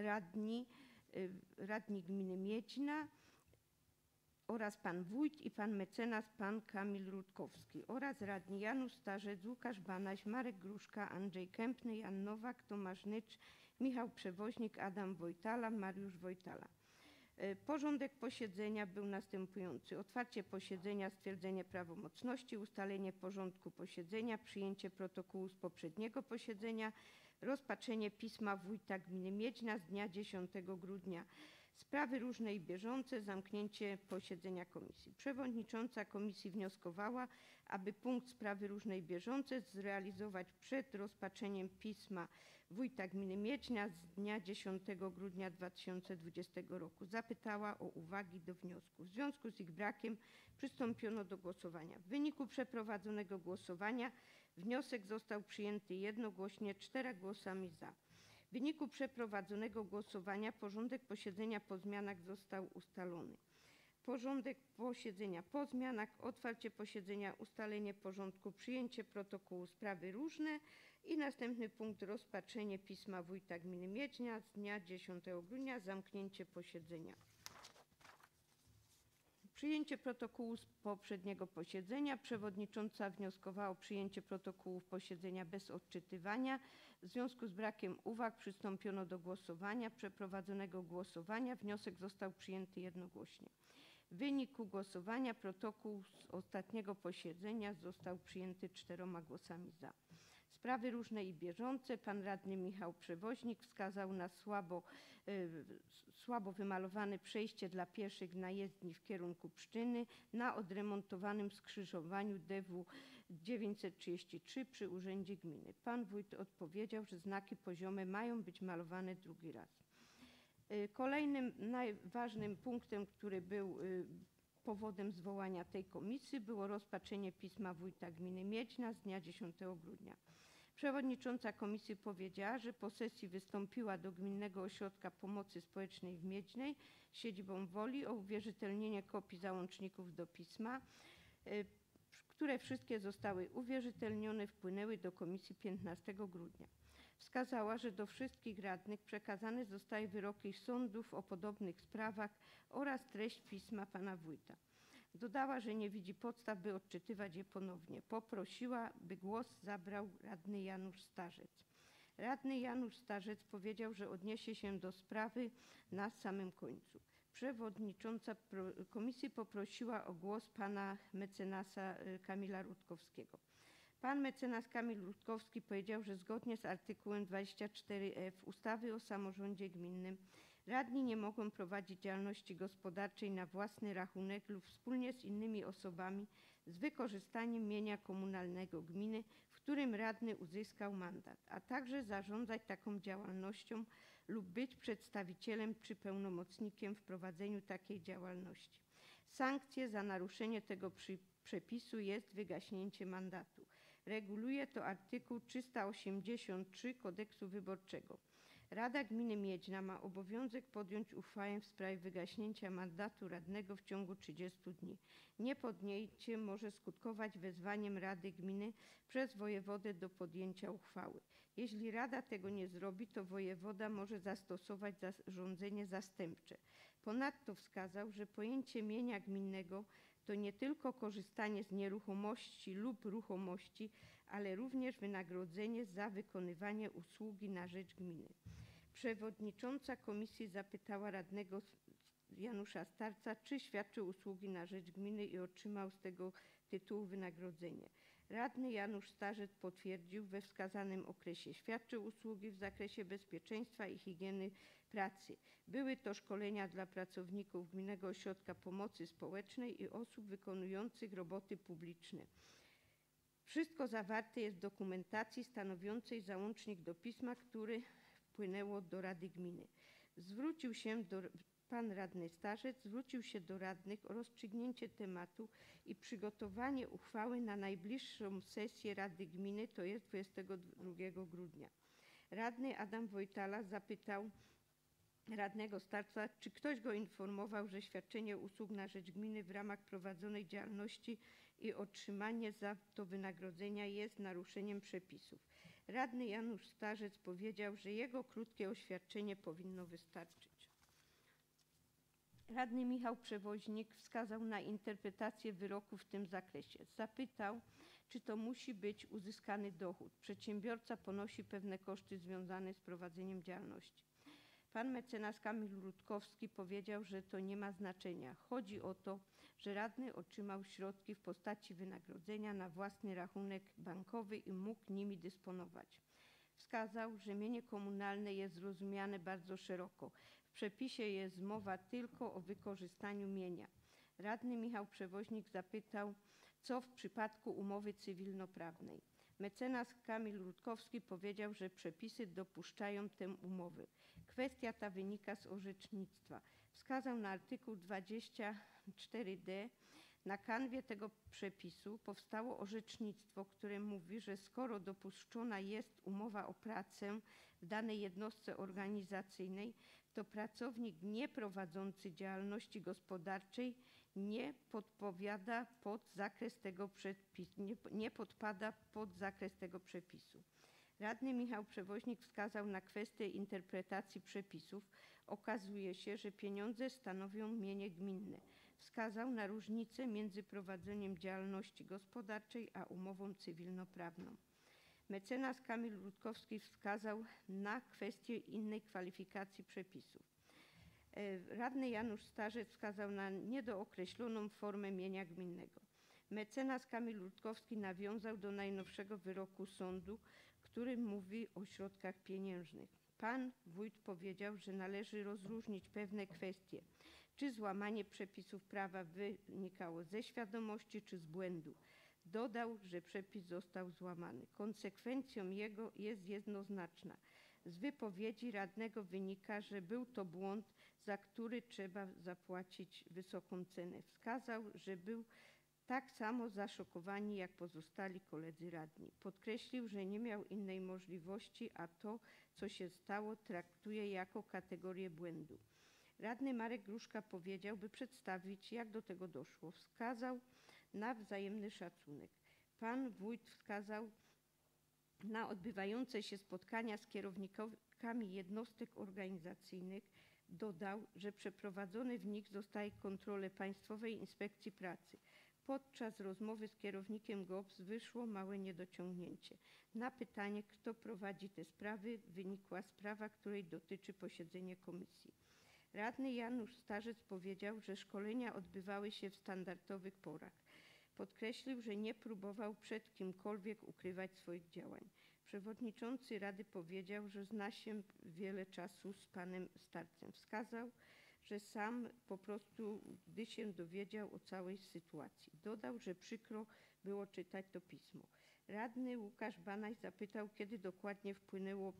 radni gminy Miedźna oraz pan wójt i pan mecenas, pan Kamil Rutkowski oraz radni Janusz Starzec, Łukasz Banaś, Marek Gruszka, Andrzej Kępny, Jan Nowak, Tomasz Nycz, Michał Przewoźnik, Adam Wojtala, Mariusz Wojtala. Porządek posiedzenia był następujący. Otwarcie posiedzenia, stwierdzenie prawomocności, ustalenie porządku posiedzenia, przyjęcie protokołu z poprzedniego posiedzenia, rozpatrzenie pisma wójta gminy Miedźna z dnia 10 grudnia. Sprawy różne i bieżące, zamknięcie posiedzenia komisji. Przewodnicząca komisji wnioskowała, aby punkt sprawy różne i bieżące zrealizować przed rozpatrzeniem pisma wójta gminy Miedźna z dnia 10 grudnia 2020 roku. Zapytała o uwagi do wniosku. W związku z ich brakiem przystąpiono do głosowania. W wyniku przeprowadzonego głosowania wniosek został przyjęty jednogłośnie 4 głosami za. W wyniku przeprowadzonego głosowania porządek posiedzenia po zmianach został ustalony. Porządek posiedzenia po zmianach, otwarcie posiedzenia, ustalenie porządku, przyjęcie protokołu, sprawy różne i następny punkt rozpatrzenie pisma wójta gminy Miedźnia z dnia 10 grudnia, zamknięcie posiedzenia. Przyjęcie protokołu z poprzedniego posiedzenia. Przewodnicząca wnioskowała o przyjęcie protokołów posiedzenia bez odczytywania. W związku z brakiem uwag przystąpiono do głosowania. Przeprowadzonego głosowania wniosek został przyjęty jednogłośnie. W wyniku głosowania protokół z ostatniego posiedzenia został przyjęty 4 głosami za. Sprawy różne i bieżące. Pan radny Michał Przewoźnik wskazał na słabo wymalowane przejście dla pieszych na jezdni w kierunku Pszczyny na odremontowanym skrzyżowaniu DW 933 przy Urzędzie Gminy. Pan wójt odpowiedział, że znaki poziome mają być malowane drugi raz. Kolejnym najważniejszym punktem, który był powodem zwołania tej komisji, było rozpatrzenie pisma wójta gminy Miedźna z dnia 10 grudnia. Przewodnicząca komisji powiedziała, że po sesji wystąpiła do Gminnego Ośrodka Pomocy Społecznej w Miedźnej z siedzibą Woli o uwierzytelnienie kopii załączników do pisma, które wszystkie zostały uwierzytelnione, wpłynęły do komisji 15 grudnia. Wskazała, że do wszystkich radnych przekazane zostały wyroki sądów o podobnych sprawach oraz treść pisma pana wójta. Dodała, że nie widzi podstaw, by odczytywać je ponownie. Poprosiła, by głos zabrał radny Janusz Starzec. Radny Janusz Starzec powiedział, że odniesie się do sprawy na samym końcu. Przewodnicząca komisji poprosiła o głos pana mecenasa Kamila Rutkowskiego. Pan mecenas Kamil Rutkowski powiedział, że zgodnie z artykułem 24f ustawy o samorządzie gminnym radni nie mogą prowadzić działalności gospodarczej na własny rachunek lub wspólnie z innymi osobami z wykorzystaniem mienia komunalnego gminy, w którym radny uzyskał mandat, a także zarządzać taką działalnością lub być przedstawicielem czy pełnomocnikiem w prowadzeniu takiej działalności. Sankcją za naruszenie tego przepisu jest wygaśnięcie mandatu. Reguluje to artykuł 383 Kodeksu Wyborczego. Rada Gminy Miedźna ma obowiązek podjąć uchwałę w sprawie wygaśnięcia mandatu radnego w ciągu 30 dni. Niepodjęcie może skutkować wezwaniem Rady Gminy przez wojewodę do podjęcia uchwały. Jeśli Rada tego nie zrobi, to wojewoda może zastosować zarządzenie zastępcze. Ponadto wskazał, że pojęcie mienia gminnego to nie tylko korzystanie z nieruchomości lub ruchomości, ale również wynagrodzenie za wykonywanie usługi na rzecz gminy. Przewodnicząca komisji zapytała radnego Janusza Starca, czy świadczył usługi na rzecz gminy i otrzymał z tego tytułu wynagrodzenie. Radny Janusz Starzec potwierdził, we wskazanym okresie świadczył usługi w zakresie bezpieczeństwa i higieny pracy. Były to szkolenia dla pracowników Gminnego Ośrodka Pomocy Społecznej i osób wykonujących roboty publiczne. Wszystko zawarte jest w dokumentacji stanowiącej załącznik do pisma, które wpłynęło do Rady Gminy. Pan radny Starzec zwrócił się do radnych o rozstrzygnięcie tematu i przygotowanie uchwały na najbliższą sesję Rady Gminy, to jest 22 grudnia. Radny Adam Wojtala zapytał radnego Starca, czy ktoś go informował, że świadczenie usług na rzecz gminy w ramach prowadzonej działalności i otrzymanie za to wynagrodzenia jest naruszeniem przepisów. Radny Janusz Starzec powiedział, że jego krótkie oświadczenie powinno wystarczyć. Radny Michał Przewoźnik wskazał na interpretację wyroku w tym zakresie. Zapytał, czy to musi być uzyskany dochód. Przedsiębiorca ponosi pewne koszty związane z prowadzeniem działalności. Pan mecenas Kamil Rutkowski powiedział, że to nie ma znaczenia. Chodzi o to, że radny otrzymał środki w postaci wynagrodzenia na własny rachunek bankowy i mógł nimi dysponować. Wskazał, że mienie komunalne jest rozumiane bardzo szeroko. W przepisie jest mowa tylko o wykorzystaniu mienia. Radny Michał Przewoźnik zapytał, co w przypadku umowy cywilnoprawnej. Mecenas Kamil Rutkowski powiedział, że przepisy dopuszczają tę umowę. Kwestia ta wynika z orzecznictwa. Wskazał na artykuł 24d. Na kanwie tego przepisu powstało orzecznictwo, które mówi, że skoro dopuszczona jest umowa o pracę w danej jednostce organizacyjnej, to pracownik nieprowadzący działalności gospodarczej nie podpada pod zakres tego przepisu. Radny Michał Przewoźnik wskazał na kwestię interpretacji przepisów. Okazuje się, że pieniądze stanowią mienie gminne. Wskazał na różnicę między prowadzeniem działalności gospodarczej a umową cywilnoprawną. Mecenas Kamil Rutkowski wskazał na kwestię innej kwalifikacji przepisów. Radny Janusz Starzec wskazał na niedookreśloną formę mienia gminnego. Mecenas Kamil Rutkowski nawiązał do najnowszego wyroku sądu, który mówi o środkach pieniężnych. Pan wójt powiedział, że należy rozróżnić pewne kwestie. Czy złamanie przepisów prawa wynikało ze świadomości czy z błędu. Dodał, że przepis został złamany. Konsekwencją jego jest jednoznaczna. Z wypowiedzi radnego wynika, że był to błąd, za który trzeba zapłacić wysoką cenę. Wskazał, że był tak samo zaszokowani jak pozostali koledzy radni. Podkreślił, że nie miał innej możliwości, a to, co się stało, traktuje jako kategorię błędu. Radny Marek Gruszka powiedział, by przedstawić, jak do tego doszło. Wskazał na wzajemny szacunek. Pan wójt wskazał na odbywające się spotkania z kierownikami jednostek organizacyjnych. Dodał, że przeprowadzone w nich zostały kontrole Państwowej Inspekcji Pracy. Podczas rozmowy z kierownikiem GOPS wyszło małe niedociągnięcie. Na pytanie, kto prowadzi te sprawy, wynikła sprawa, której dotyczy posiedzenie komisji. Radny Janusz Starzec powiedział, że szkolenia odbywały się w standardowych porach. Podkreślił, że nie próbował przed kimkolwiek ukrywać swoich działań. Przewodniczący Rady powiedział, że zna się wiele czasu z panem Starcem. Wskazał, że sam po prostu, gdy się dowiedział o całej sytuacji. Dodał, że przykro było czytać to pismo. Radny Łukasz Banaś zapytał, kiedy dokładnie wpłynęło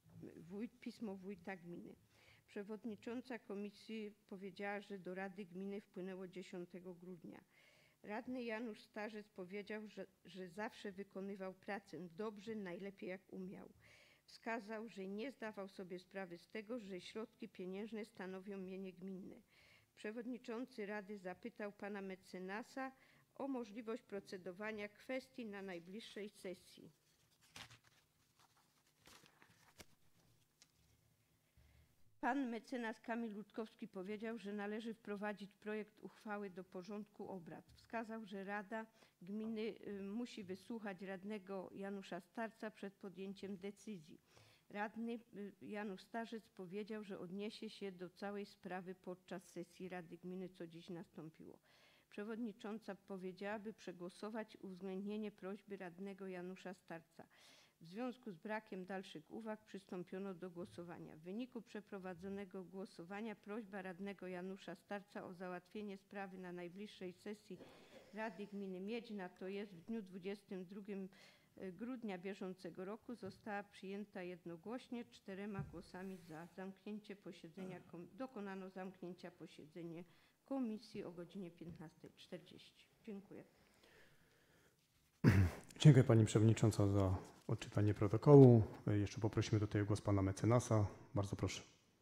pismo wójta gminy. Przewodnicząca komisji powiedziała, że do Rady Gminy wpłynęło 10 grudnia. Radny Janusz Starzec powiedział, że zawsze wykonywał pracę dobrze, najlepiej jak umiał. Wskazał, że nie zdawał sobie sprawy z tego, że środki pieniężne stanowią mienie gminne. Przewodniczący Rady zapytał pana mecenasa o możliwość procedowania kwestii na najbliższej sesji. Pan mecenas Kamil Ludkowski powiedział, że należy wprowadzić projekt uchwały do porządku obrad. Wskazał, że Rada Gminy musi wysłuchać radnego Janusza Starca przed podjęciem decyzji. Radny Janusz Starzec powiedział, że odniesie się do całej sprawy podczas sesji Rady Gminy, co dziś nastąpiło. Przewodnicząca powiedziała, by przegłosować uwzględnienie prośby radnego Janusza Starca. W związku z brakiem dalszych uwag przystąpiono do głosowania. W wyniku przeprowadzonego głosowania prośba radnego Janusza Starca o załatwienie sprawy na najbliższej sesji Rady Gminy Miedźna, to jest w dniu 22 grudnia bieżącego roku, została przyjęta jednogłośnie 4 głosami za. Dokonano zamknięcia posiedzenia komisji o godzinie 15:40. Dziękuję. Dziękuję pani przewodnicząca za odczytanie protokołu. Jeszcze poprosimy tutaj o głos pana mecenasa. Bardzo proszę.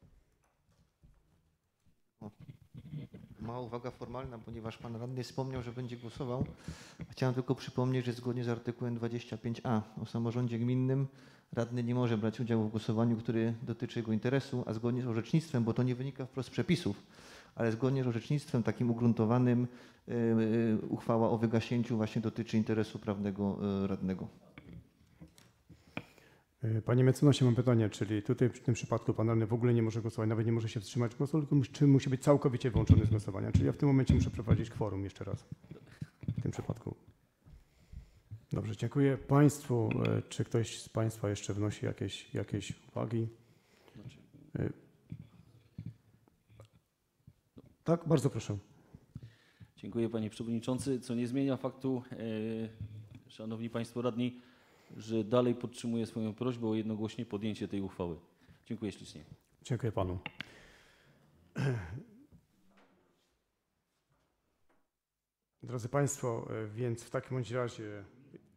Mała uwaga formalna, ponieważ pan radny wspomniał, że będzie głosował. Chciałem tylko przypomnieć, że zgodnie z artykułem 25a o samorządzie gminnym radny nie może brać udziału w głosowaniu, który dotyczy jego interesu, a zgodnie z orzecznictwem, bo to nie wynika wprost z przepisów, ale zgodnie z orzecznictwem takim ugruntowanym uchwała o wygaśnięciu właśnie dotyczy interesu prawnego radnego. Panie mecenasie, mam pytanie, czyli tutaj w tym przypadku pan radny w ogóle nie może głosować, nawet nie może się wstrzymać głosu, tylko czy musi być całkowicie wyłączony z głosowania? Czyli ja w tym momencie muszę prowadzić kworum jeszcze raz w tym przypadku. Dobrze, dziękuję państwu. Czy ktoś z państwa jeszcze wnosi jakieś uwagi? Tak, bardzo proszę. Dziękuję panie przewodniczący, co nie zmienia faktu, szanowni państwo radni, że dalej podtrzymuję swoją prośbę o jednogłośnie podjęcie tej uchwały. Dziękuję ślicznie. Dziękuję panu. Drodzy państwo, więc w takim bądź razie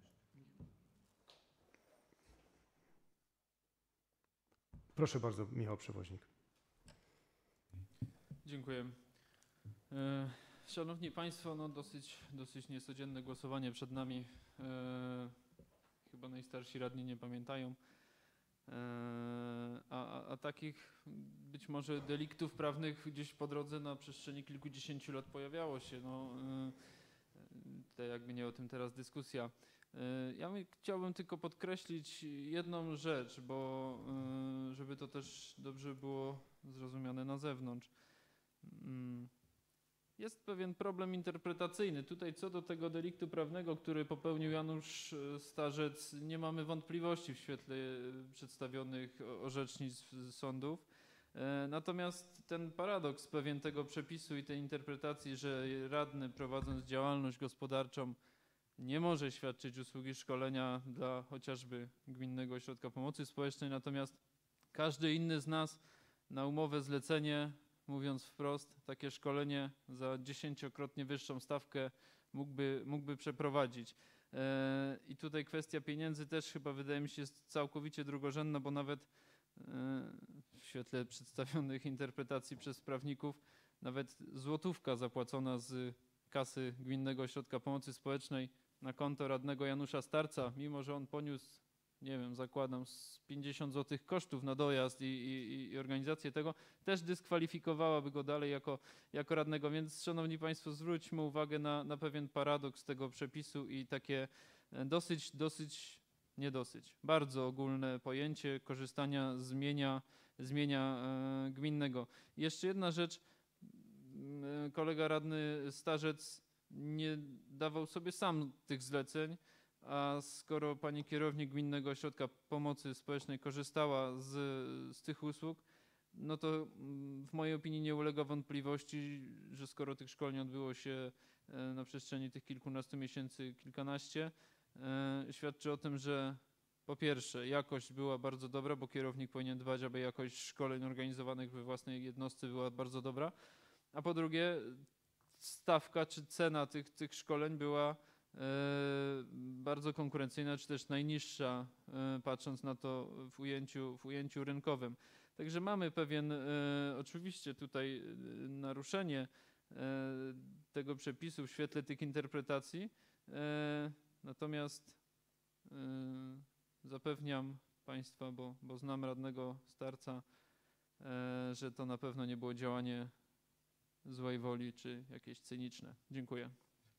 proszę bardzo, Michał Przewoźnik. Dziękuję. Szanowni Państwo, no dosyć niecodzienne głosowanie przed nami. Chyba najstarsi radni nie pamiętają. A takich być może deliktów prawnych gdzieś po drodze na przestrzeni kilkudziesięciu lat pojawiało się. No, jakby nie o tym teraz dyskusja. Ja chciałbym tylko podkreślić jedną rzecz, bo żeby to też dobrze było zrozumiane na zewnątrz. Jest pewien problem interpretacyjny. Tutaj co do tego deliktu prawnego, który popełnił Janusz Starzec, nie mamy wątpliwości w świetle przedstawionych orzecznictw sądów. Natomiast ten paradoks pewien tego przepisu i tej interpretacji, że radny prowadząc działalność gospodarczą nie może świadczyć usługi szkolenia dla chociażby Gminnego Ośrodka Pomocy Społecznej, natomiast każdy inny z nas na umowę zlecenie, mówiąc wprost, takie szkolenie za 10-krotnie wyższą stawkę mógłby przeprowadzić. I tutaj kwestia pieniędzy też chyba wydaje mi się jest całkowicie drugorzędna, bo nawet w świetle przedstawionych interpretacji przez prawników nawet złotówka zapłacona z kasy Gminnego Ośrodka Pomocy Społecznej na konto radnego Janusza Starca, mimo że on poniósł, nie wiem, zakładam z 50 zł kosztów na dojazd i organizację tego, też dyskwalifikowałaby go dalej jako radnego. Więc szanowni państwo, zwróćmy uwagę na pewien paradoks tego przepisu i takie bardzo ogólne pojęcie korzystania z mienia gminnego. Jeszcze jedna rzecz. Kolega radny Starzec nie dawał sobie sam tych zleceń, a skoro pani kierownik Gminnego Ośrodka Pomocy Społecznej korzystała z tych usług, no to w mojej opinii nie ulega wątpliwości, że skoro tych szkoleń odbyło się na przestrzeni tych kilkunastu miesięcy, kilkanaście, świadczy o tym, że po pierwsze jakość była bardzo dobra, bo kierownik powinien dbać, aby jakość szkoleń organizowanych we własnej jednostce była bardzo dobra, a po drugie stawka czy cena tych szkoleń była bardzo konkurencyjna, czy też najniższa, patrząc na to w ujęciu rynkowym. Także mamy pewien oczywiście tutaj naruszenie tego przepisu w świetle tych interpretacji, natomiast zapewniam Państwa, bo znam radnego Starca, że to na pewno nie było działanie złej woli czy jakieś cyniczne. Dziękuję.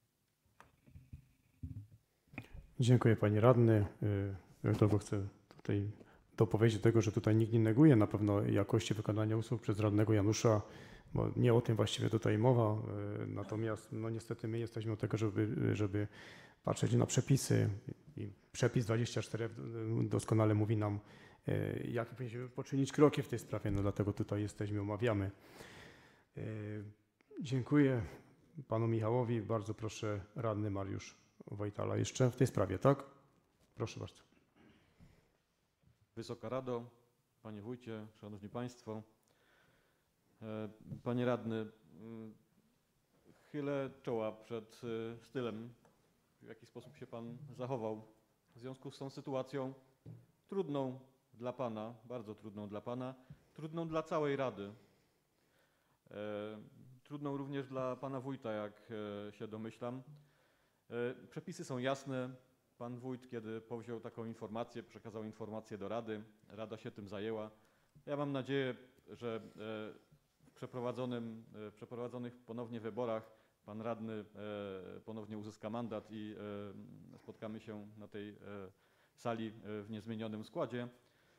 Dziękuję panie radny. Tylko chcę tutaj dopowiedzieć tego, że tutaj nikt nie neguje na pewno jakości wykonania usług przez radnego Janusza, bo nie o tym właściwie tutaj mowa. Natomiast no niestety my jesteśmy od tego, żeby patrzeć na przepisy. I przepis 24 doskonale mówi nam, jakie powinniśmy poczynić kroki w tej sprawie. No dlatego tutaj jesteśmy, omawiamy. Dziękuję panu Michałowi. Bardzo proszę radny Mariusz Wojtala jeszcze w tej sprawie, tak? Proszę bardzo. Wysoka Rado, Panie Wójcie, Szanowni Państwo. Panie Radny, chylę czoła przed stylem, w jaki sposób się Pan zachował w związku z tą sytuacją trudną dla Pana, bardzo trudną dla Pana, trudną dla całej Rady. Trudną również dla Pana Wójta, jak się domyślam. Przepisy są jasne. Pan Wójt, kiedy powziął taką informację, przekazał informację do Rady. Rada się tym zajęła. Ja mam nadzieję, że w przeprowadzonych ponownie wyborach Pan Radny ponownie uzyska mandat i spotkamy się na tej sali w niezmienionym składzie.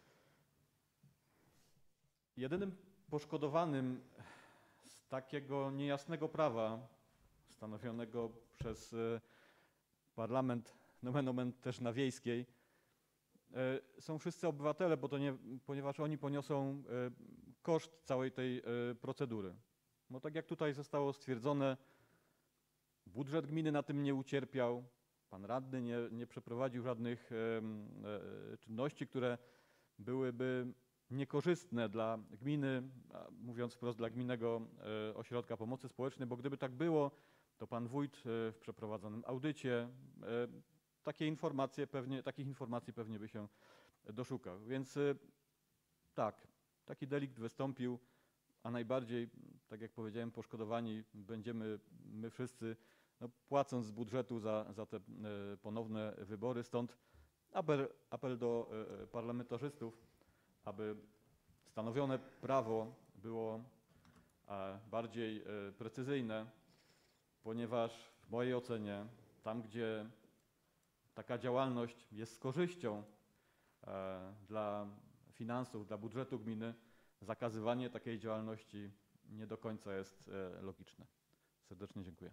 Jedynym poszkodowanym z takiego niejasnego prawa stanowionego przez parlament, nomen omen też na Wiejskiej, są wszyscy obywatele, ponieważ oni poniosą koszt całej tej procedury. Bo tak jak tutaj zostało stwierdzone, budżet gminy na tym nie ucierpiał, pan radny nie przeprowadził żadnych czynności, które byłyby niekorzystne dla gminy, mówiąc wprost dla Gminnego Ośrodka Pomocy Społecznej, bo gdyby tak było, to pan wójt w przeprowadzonym audycie takich informacji pewnie by się doszukał. Więc tak, taki delikt wystąpił, a najbardziej, tak jak powiedziałem, poszkodowani będziemy my wszyscy, no, płacąc z budżetu za te ponowne wybory. Stąd apel do parlamentarzystów, aby stanowione prawo było bardziej precyzyjne, ponieważ w mojej ocenie tam, gdzie taka działalność jest z korzyścią dla finansów, dla budżetu gminy, zakazywanie takiej działalności nie do końca jest logiczne. Serdecznie dziękuję.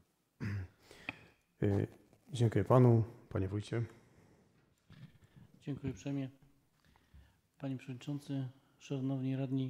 Dziękuję panu, panie wójcie. Dziękuję uprzejmie. Panie Przewodniczący, Szanowni Radni,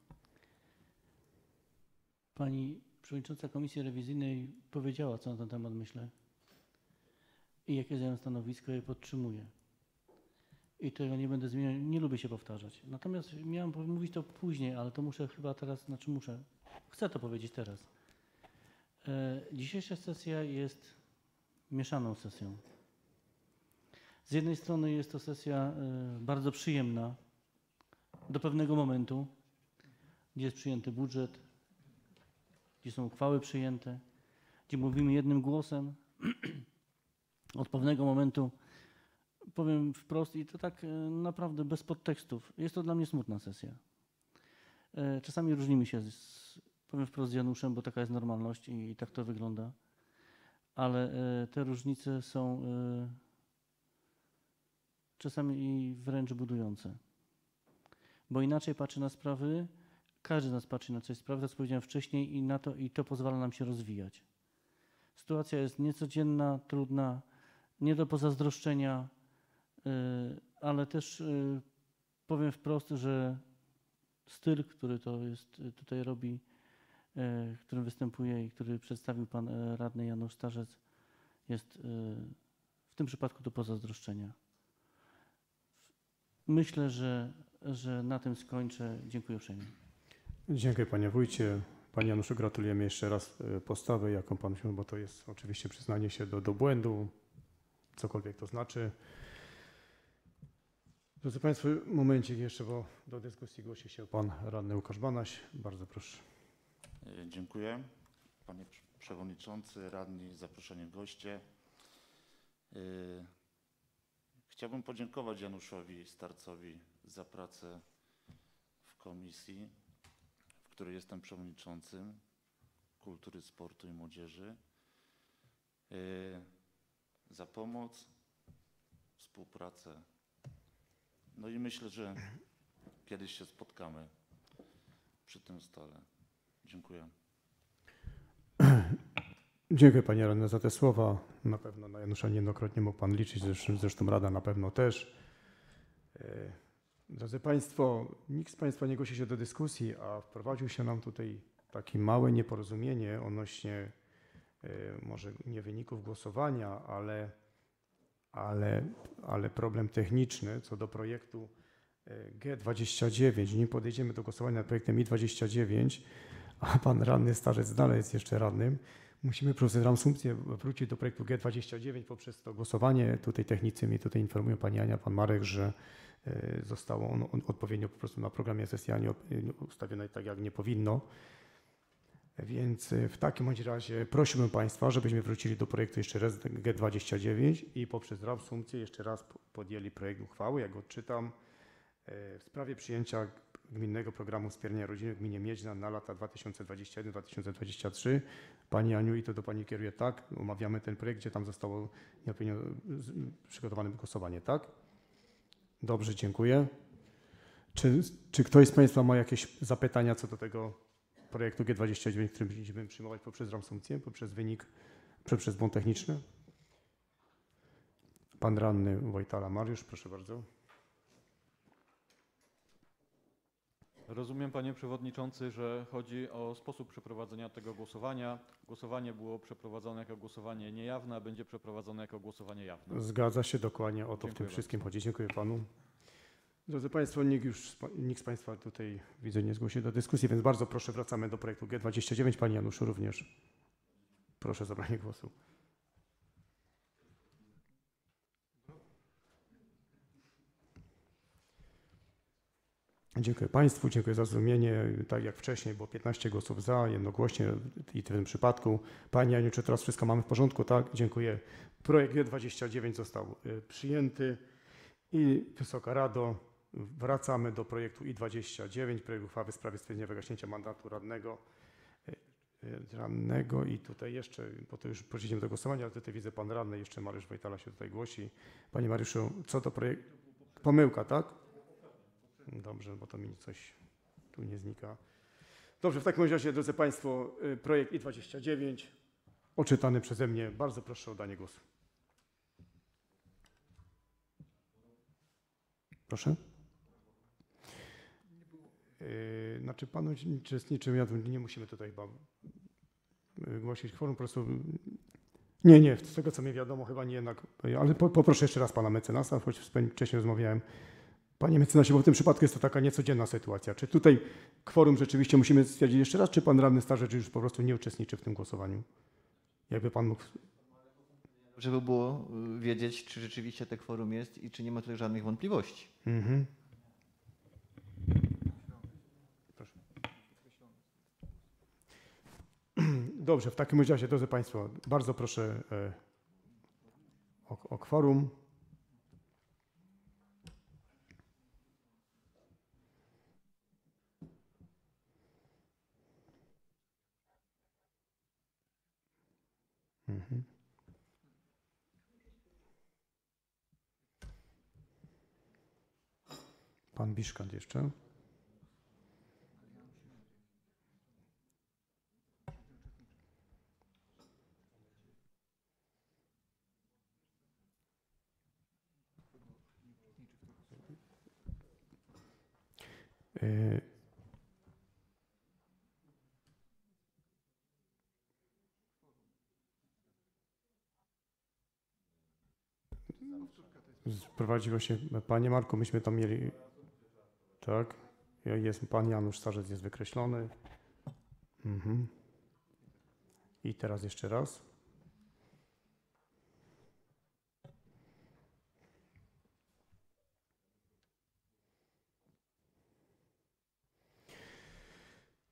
Pani Przewodnicząca Komisji Rewizyjnej powiedziała, co na ten temat myślę i jakie zająłem stanowisko, je podtrzymuję. I tego nie będę zmieniał, nie lubię się powtarzać. Natomiast miałem mówić to później, ale to muszę chyba teraz, chcę to powiedzieć teraz. Dzisiejsza sesja jest mieszaną sesją. Z jednej strony jest to sesja bardzo przyjemna do pewnego momentu, gdzie jest przyjęty budżet, gdzie są uchwały przyjęte, gdzie mówimy jednym głosem. Od pewnego momentu, powiem wprost i to tak naprawdę bez podtekstów, jest to dla mnie smutna sesja. Czasami różnimy się, powiem wprost, z Januszem, bo taka jest normalność i tak to wygląda, ale te różnice są czasami wręcz budujące. Bo inaczej patrzy na sprawy, każdy z nas patrzy na coś sprawy, tak jak powiedziałem wcześniej, i to pozwala nam się rozwijać. Sytuacja jest niecodzienna, trudna, nie do pozazdroszczenia, ale też powiem wprost, że styl, który to jest tutaj robi, w którym występuje i który przedstawił pan radny Janusz Starzec, jest w tym przypadku do pozazdroszczenia. Myślę, że na tym skończę. Dziękuję uprzejmie. Dziękuję panie wójcie. Panie Januszu, gratulujemy jeszcze raz postawy, jaką pan wziął, bo to jest oczywiście przyznanie się do błędu. cokolwiek to znaczy. Drodzy Państwo, momencik jeszcze, bo do dyskusji głosi się Pan Radny Łukasz Banaś. Bardzo proszę. Dziękuję. Panie Przewodniczący, Radni, zaproszeni goście. Chciałbym podziękować Januszowi Starcowi za pracę w komisji, w której jestem przewodniczącym Kultury, Sportu i Młodzieży, za pomoc, współpracę. No i myślę, że kiedyś się spotkamy przy tym stole. Dziękuję. Dziękuję Panie Radny za te słowa. Na pewno na Janusza niejednokrotnie mógł Pan liczyć, zresztą Rada na pewno też. Drodzy Państwo, nikt z Państwa nie głosi się do dyskusji, a wprowadził się nam tutaj takie małe nieporozumienie odnośnie może nie wyników głosowania, ale problem techniczny co do projektu G29. Nim podejdziemy do głosowania nad projektem I29, a Pan Radny Starzec dalej jest jeszcze radnym, musimy przez reasumpcję wrócić do projektu G29 poprzez to głosowanie. Tutaj technicy mnie tutaj informują, Pani Ania, Pan Marek, że zostało ono odpowiednio po prostu na programie sesjanie ustawione tak, jak nie powinno. Więc w takim bądź razie prosiłbym Państwa, żebyśmy wrócili do projektu jeszcze raz G29 i poprzez reasumpcję jeszcze raz podjęli projekt uchwały, jak odczytam, w sprawie przyjęcia Gminnego Programu Wspierania Rodziny w gminie Miedźna na lata 2021-2023. Pani Aniu, i to do Pani kieruję, tak? Omawiamy ten projekt, gdzie tam zostało przygotowane głosowanie, tak? Dobrze, dziękuję. Czy ktoś z Państwa ma jakieś zapytania co do tego projektu G29, który będziemy przyjmować poprzez reasumpcję, poprzez wynik, poprzez błąd techniczny? Pan Radny Wojtala Mariusz, proszę bardzo. Rozumiem, Panie Przewodniczący, że chodzi o sposób przeprowadzenia tego głosowania. Głosowanie było przeprowadzone jako głosowanie niejawne, a będzie przeprowadzone jako głosowanie jawne. Zgadza się, dokładnie o to Dziękuję w tym bardzo. wszystkim chodzi. Dziękuję Panu. Drodzy Państwo, nikt z Państwa tutaj widzę nie zgłosił do dyskusji, więc bardzo proszę, wracamy do projektu G29. Panie Januszu również proszę o zabranie głosu. Dziękuję Państwu, dziękuję za zrozumienie. Tak jak wcześniej było 15 głosów za, jednogłośnie i w tym przypadku. Pani Aniu, czy teraz wszystko mamy w porządku? Tak, dziękuję. Projekt G29 został przyjęty i Wysoka Rado, wracamy do projektu I29, projekt uchwały w sprawie stwierdzenia wygaśnięcia mandatu radnego i tutaj jeszcze, bo to już przejdziemy do głosowania, ale tutaj widzę Pan Radny, jeszcze Mariusz Wojtala się tutaj głosi. Panie Mariuszu, co do projektu? Pomyłka, tak? Dobrze, bo to mi coś tu nie znika. Dobrze, w takim razie, drodzy Państwo, projekt I29 odczytany przeze mnie. Bardzo proszę o danie głosu. Proszę. Znaczy Panu uczestniczym, ja nie musimy tutaj chyba głosić kworum, po prostu nie, z tego co mi wiadomo chyba nie jednak, ale poproszę jeszcze raz Pana mecenasa, choć wcześniej rozmawiałem. Panie mecenasie, bo w tym przypadku jest to taka niecodzienna sytuacja. Czy tutaj kworum rzeczywiście musimy stwierdzić jeszcze raz, czy Pan Radny Starzec już po prostu nie uczestniczy w tym głosowaniu? Jakby Pan mógł... Żeby było wiedzieć, czy rzeczywiście te kworum jest i czy nie ma tutaj żadnych wątpliwości. Mhm. Proszę. Dobrze, w takim razie, drodzy Państwo, bardzo proszę o kworum. Mhm. Pan Biszkant jeszcze. Prowadziło się, Panie Marku, myśmy tam mieli, tak, jest Pan Janusz Starzec jest wykreślony. Mhm. I teraz jeszcze raz.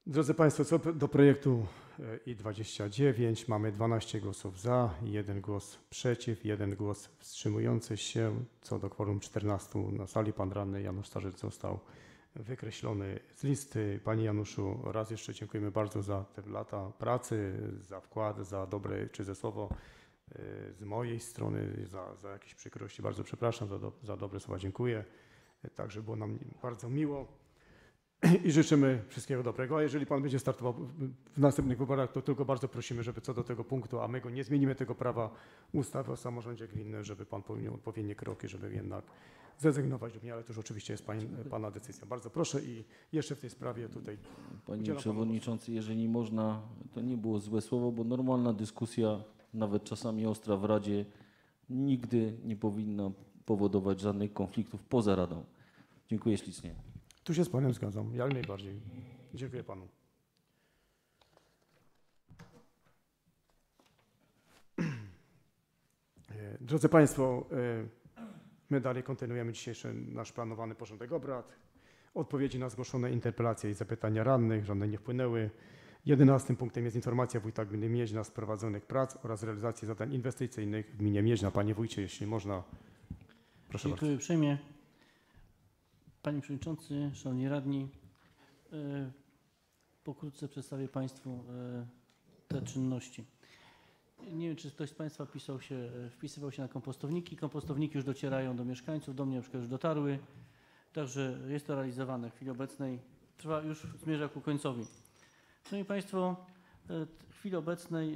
Drodzy Państwo, co do projektu I-29 mamy 12 głosów za, 1 głos przeciw, 1 głos wstrzymujący się. Co do kworum 14 na sali, pan radny Janusz Starzyk został wykreślony z listy. Panie Januszu, raz jeszcze dziękujemy bardzo za te lata pracy, za wkład, za dobre czyste słowo z mojej strony, za jakieś przykrości. Bardzo przepraszam, za dobre słowa dziękuję. Także było nam bardzo miło. I życzymy wszystkiego dobrego. A jeżeli Pan będzie startował w następnych wyborach, to tylko bardzo prosimy, żeby co do tego punktu, a my go nie zmienimy, tego prawa ustawy o samorządzie gminnym, żeby Pan podjął odpowiednie kroki, żeby jednak zrezygnować lub nie, ale to już oczywiście jest Pana decyzja. Bardzo proszę i jeszcze w tej sprawie tutaj. Panie Przewodniczący, jeżeli można, to nie było złe słowo, bo normalna dyskusja, nawet czasami ostra w Radzie, nigdy nie powinna powodować żadnych konfliktów poza Radą. Dziękuję ślicznie. Tu się z Panem zgadzam, jak najbardziej. Dziękuję Panu. Drodzy Państwo, my dalej kontynuujemy dzisiejszy nasz planowany porządek obrad. Odpowiedzi na zgłoszone interpelacje i zapytania radnych, żadne nie wpłynęły. 11 punktem jest informacja wójta gminy Mieźna z prowadzonych prac oraz realizacji zadań inwestycyjnych w gminie Mieźna. Panie wójcie, jeśli można, proszę bardzo. Dziękuję uprzejmie. Panie Przewodniczący, Szanowni Radni, pokrótce przedstawię Państwu te czynności. Nie wiem, czy ktoś z Państwa wpisywał się na kompostowniki. Kompostowniki już docierają do mieszkańców, do mnie na przykład już dotarły, także jest to realizowane w chwili obecnej. Już zmierza ku końcowi. Szanowni Państwo, w chwili obecnej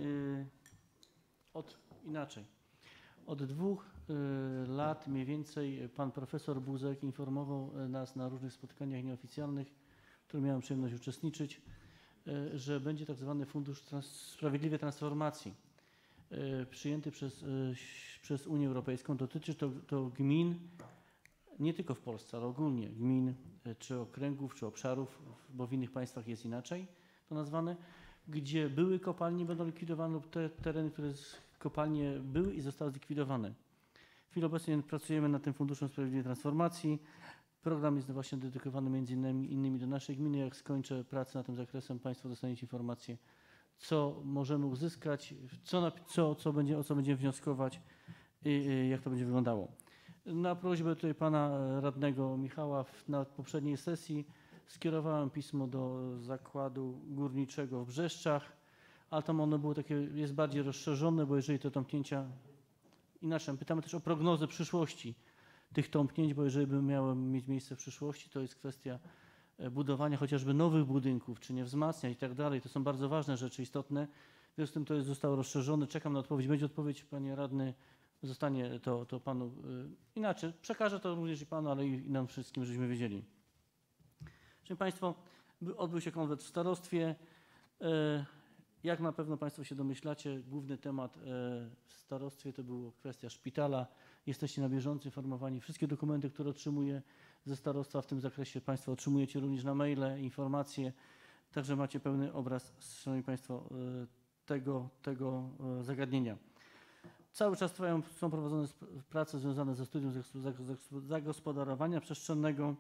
od 2 lat mniej więcej pan profesor Buzek informował nas na różnych spotkaniach nieoficjalnych, w których miałem przyjemność uczestniczyć, że będzie tak zwany Fundusz Sprawiedliwej Transformacji przyjęty przez Unię Europejską. Dotyczy to gmin, nie tylko w Polsce, ale ogólnie gmin, czy okręgów, czy obszarów, bo w innych państwach jest inaczej to nazwane, gdzie były kopalnie, będą likwidowane lub te tereny, które kopalnie były i zostały zlikwidowane. W chwili obecnej pracujemy nad tym Funduszem Sprawiedliwej Transformacji. Program jest właśnie dedykowany między innymi do naszej gminy. Jak skończę pracę nad tym zakresem, Państwo dostaniecie informację, co możemy uzyskać, o co będziemy wnioskować i jak to będzie wyglądało. Na prośbę tutaj pana radnego Michała na poprzedniej sesji skierowałem pismo do Zakładu Górniczego w Brzeszczach, ale tam ono było jest bardziej rozszerzone, bo jeżeli te tąpnięcia, inaczej pytamy też o prognozę przyszłości tych tąpnięć, bo jeżeli by miały mieć miejsce w przyszłości, to jest kwestia budowania chociażby nowych budynków, czy nie wzmacniać i tak dalej. To są bardzo ważne rzeczy, istotne. W związku z tym to zostało rozszerzone. Czekam na odpowiedź. Będzie odpowiedź, panie radny, zostanie to panu inaczej. Przekażę to również i panu, ale i nam wszystkim, żebyśmy wiedzieli. Szanowni Państwo, odbył się konwent w starostwie. Jak na pewno Państwo się domyślacie, główny temat w starostwie to była kwestia szpitala. Jesteście na bieżąco informowani. Wszystkie dokumenty, które otrzymuję ze starostwa w tym zakresie Państwo otrzymujecie również na maile, informacje. Także macie pełny obraz, Szanowni Państwo, tego zagadnienia. Cały czas są prowadzone prace związane ze studium zagospodarowania przestrzennego.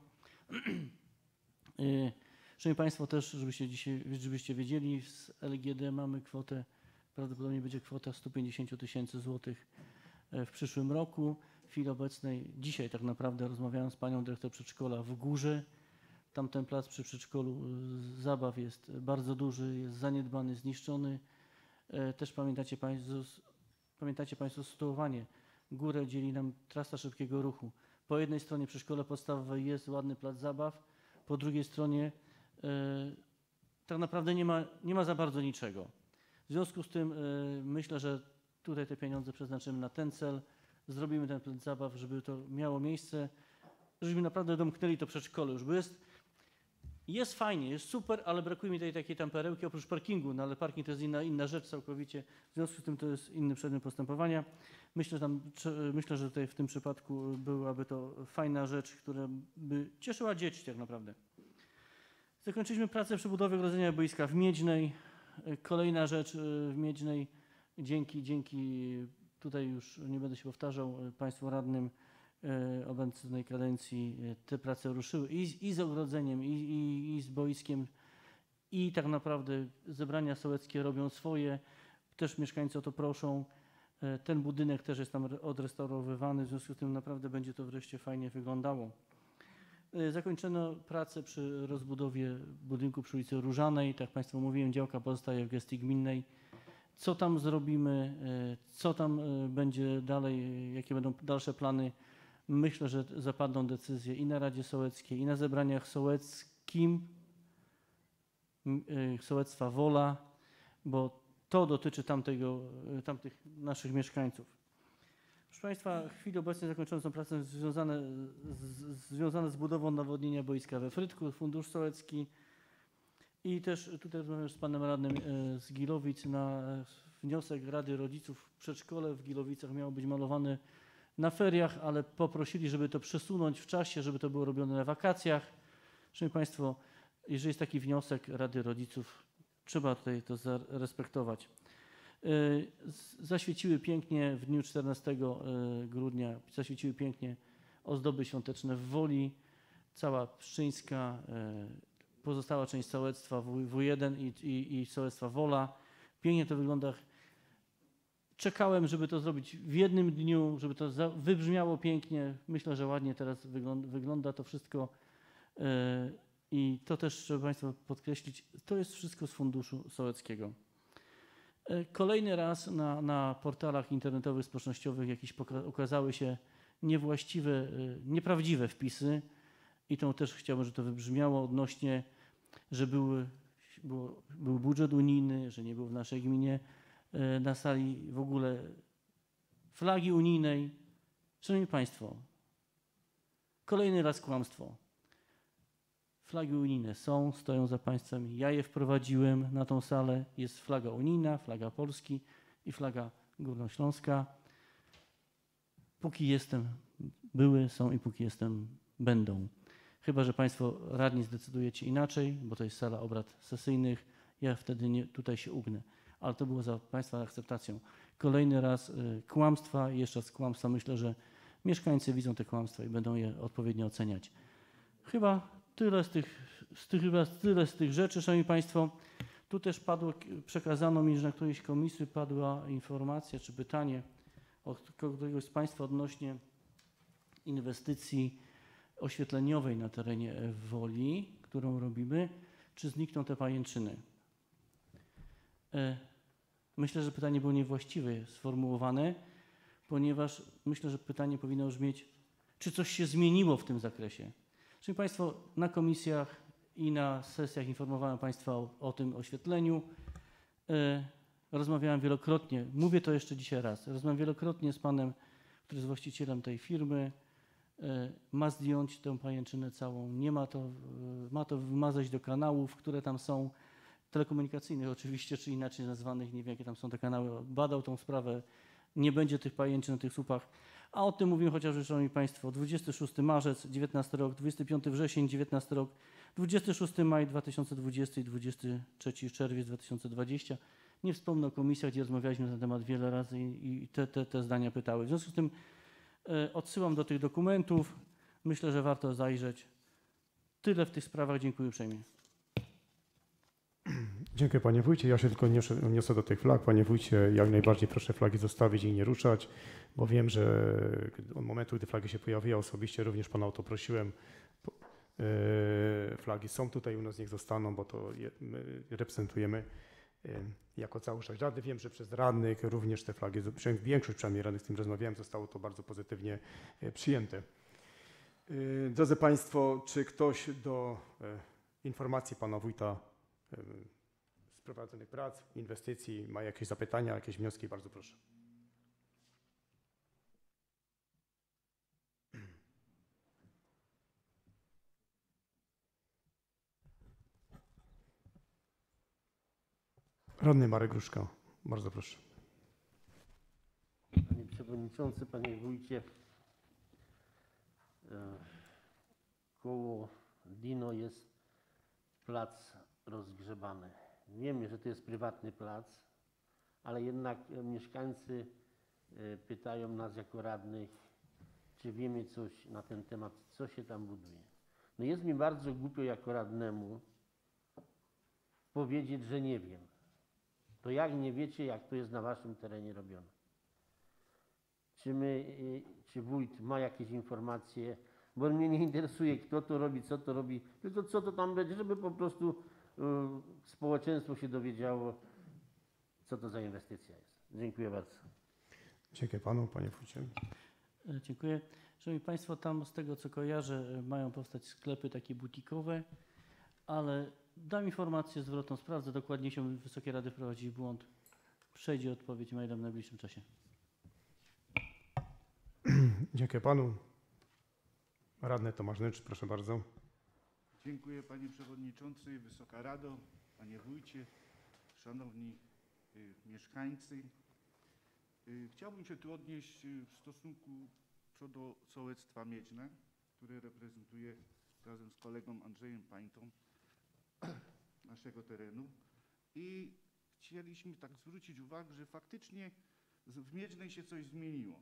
Szanowni Państwo, też, żebyście wiedzieli, z LGD mamy kwotę, prawdopodobnie będzie kwota 150 000 złotych w przyszłym roku. W chwili obecnej, dzisiaj tak naprawdę rozmawiałem z panią dyrektor przedszkola w Górze. Tamten plac przy przedszkolu zabaw jest bardzo duży, jest zaniedbany, zniszczony. Też pamiętacie Państwo sytuowanie. Górę dzieli nam trasa szybkiego ruchu. Po jednej stronie przy szkole podstawowej jest ładny plac zabaw, po drugiej stronie tak naprawdę nie ma za bardzo niczego. W związku z tym myślę, że tutaj te pieniądze przeznaczymy na ten cel, zrobimy ten plac zabaw, żeby to miało miejsce, żebyśmy naprawdę domknęli to przedszkole już, bo jest fajnie, jest super, ale brakuje mi tej takiej tam perełki oprócz parkingu, no ale parking to jest inna rzecz całkowicie, w związku z tym to jest inny przedmiot postępowania. Myślę, że tutaj w tym przypadku byłaby to fajna rzecz, która by cieszyła dzieci tak naprawdę. Zakończyliśmy pracę przy budowie ogrodzenia boiska w Miedźnej. Kolejna rzecz w Miedźnej, dzięki tutaj już nie będę się powtarzał Państwu radnym obecnej kadencji, te prace ruszyły i z ogrodzeniem, i z boiskiem. i tak naprawdę zebrania sołeckie robią swoje, też mieszkańcy o to proszą. Ten budynek też jest tam odrestaurowywany, w związku z tym naprawdę będzie to wreszcie fajnie wyglądało. Zakończono pracę przy rozbudowie budynku przy ulicy Różanej. Tak jak Państwu mówiłem, działka pozostaje w gestii gminnej. Co tam zrobimy, co tam będzie dalej, jakie będą dalsze plany, myślę, że zapadną decyzje i na Radzie Sołeckiej, i na zebraniach sołeckim, sołectwa Wola, bo to dotyczy tamtych naszych mieszkańców. Proszę Państwa, w chwili obecnej zakończone są prace związane z budową nawodnienia boiska we Frytku, Fundusz Sołecki i też tutaj rozmawiam z panem radnym z Gilowic na wniosek Rady Rodziców. Przedszkole w Gilowicach miało być malowane na feriach, ale poprosili, żeby to przesunąć w czasie, żeby to było robione na wakacjach. Szanowni Państwo, jeżeli jest taki wniosek Rady Rodziców, trzeba tutaj to zarespektować. Zaświeciły pięknie w dniu 14 grudnia, zaświeciły pięknie ozdoby świąteczne w Woli, cała Pszczyńska, pozostała część sołectwa W1 i sołectwa Wola. Pięknie to wygląda. Czekałem, żeby to zrobić w jednym dniu, żeby to wybrzmiało pięknie. Myślę, że ładnie teraz wygląda to wszystko. I to też trzeba Państwu podkreślić, to jest wszystko z Funduszu Sołeckiego. Kolejny raz na portalach internetowych, społecznościowych jakieś ukazały się niewłaściwe, nieprawdziwe wpisy i to też chciałbym, żeby to wybrzmiało odnośnie, że był budżet unijny, że nie był w naszej gminie na sali w ogóle flagi unijnej. Szanowni Państwo, kolejny raz kłamstwo. Flagi unijne stoją za państwem. Ja je wprowadziłem na tą salę. Jest flaga unijna, flaga Polski i flaga Górnośląska. Póki jestem, są i póki jestem, będą. Chyba że Państwo radni zdecydujecie inaczej, bo to jest sala obrad sesyjnych, ja wtedy tutaj się ugnę. Ale to było za Państwa akceptacją. Kolejny raz kłamstwa, jeszcze raz kłamstwa. Myślę, że mieszkańcy widzą te kłamstwa i będą je odpowiednio oceniać. Chyba tyle z tych rzeczy, Szanowni Państwo. Tu też przekazano mi, że na którejś komisji padła informacja czy pytanie od kogoś z Państwa odnośnie inwestycji oświetleniowej na terenie Woli, którą robimy, czy znikną te pajęczyny. Myślę, że pytanie było niewłaściwie sformułowane, ponieważ myślę, że pytanie powinno brzmieć, czy coś się zmieniło w tym zakresie. Szanowni Państwo, na komisjach i na sesjach informowałem Państwa o tym oświetleniu. Rozmawiałem wielokrotnie, mówię to jeszcze dzisiaj raz, rozmawiałem wielokrotnie z panem, który jest właścicielem tej firmy. Ma zdjąć tę pajęczynę całą, nie ma to, ma to wymazać do kanałów, które tam są, telekomunikacyjnych oczywiście, czy inaczej nazwanych, nie wiem jakie tam są te kanały. Badał tą sprawę, nie będzie tych pajęczyn na tych słupach. A o tym mówimy chociażby, Szanowni Państwo, 26 marzec, 19 rok, 25 wrzesień, 19 rok, 26 maj 2020 i 23 czerwiec 2020. Nie wspomnę o komisjach, gdzie rozmawialiśmy na ten temat wiele razy i te zdania pytały. W związku z tym odsyłam do tych dokumentów. Myślę, że warto zajrzeć. Tyle w tych sprawach. Dziękuję uprzejmie. Dziękuję Panie Wójcie. Ja się tylko odniosę do tych flag. Panie Wójcie, jak najbardziej proszę flagi zostawić i nie ruszać, bo wiem, że od momentu, gdy flagi się pojawiły, osobiście również Pana o to prosiłem. Flagi są tutaj u nas, niech zostaną, bo to my reprezentujemy jako całość Rady. Wiem, że przez radnych również te flagi, większość przynajmniej radnych, z tym rozmawiałem, zostało to bardzo pozytywnie przyjęte. Drodzy Państwo, czy ktoś do informacji Pana Wójta z prowadzonych prac, inwestycji ma jakieś zapytania, jakieś wnioski? Bardzo proszę. Radny Marek Gruszka, bardzo proszę. Panie Przewodniczący, Panie Wójcie, koło Dino jest plac rozgrzebany. Wiemy, że to jest prywatny plac, ale jednak mieszkańcy pytają nas jako radnych, czy wiemy coś na ten temat, co się tam buduje. No jest mi bardzo głupio jako radnemu, powiedzieć, że nie wiem. To jak nie wiecie, jak to jest na waszym terenie robione? Czy wójt ma jakieś informacje? Bo mnie nie interesuje, kto to robi, co to robi, tylko co to tam będzie, żeby po prostu społeczeństwo się dowiedziało, co to za inwestycja jest. Dziękuję bardzo. Dziękuję panu, panie wójcie. Dziękuję. Szanowni Państwo, tam z tego co kojarzę mają powstać sklepy takie butikowe, ale dam informację zwrotną, sprawdzę dokładnie, się Wysokiej Rady wprowadzi w błąd. Przejdzie odpowiedź mailem w najbliższym czasie. Dziękuję panu. Radny Tomasz Nycz, proszę bardzo. Dziękuję panie przewodniczący, Wysoka Rado, panie wójcie, szanowni mieszkańcy. Chciałbym się tu odnieść w stosunku co do sołectwa Miedźne, które reprezentuję razem z kolegą Andrzejem Pańtą naszego terenu. I chcieliśmy tak zwrócić uwagę, że faktycznie w Miedźnej się coś zmieniło.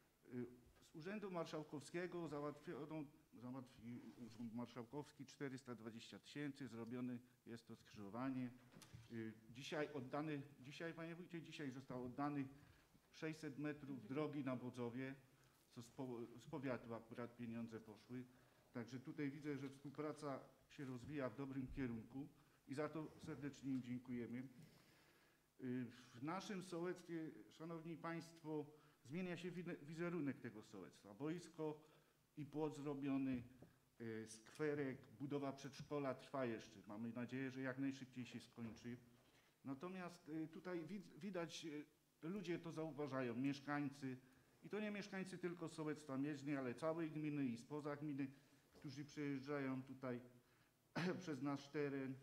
Z Urzędu Marszałkowskiego załatwił Urząd Marszałkowski 420 000, zrobione jest to skrzyżowanie. Dzisiaj, panie wójcie, dzisiaj zostało oddanych 600 metrów drogi na Bodzowie, co z powiatu akurat pieniądze poszły. Także tutaj widzę, że współpraca się rozwija w dobrym kierunku i za to serdecznie im dziękujemy. W naszym sołectwie, szanowni państwo, zmienia się wizerunek tego sołectwa. Boisko i płot zrobiony, skwerek, budowa przedszkola trwa jeszcze. Mamy nadzieję, że jak najszybciej się skończy. Natomiast tutaj widać, ludzie to zauważają, mieszkańcy, i to nie mieszkańcy tylko sołectwa Miedźnej, ale całej gminy i spoza gminy, którzy przejeżdżają tutaj przez nasz teren.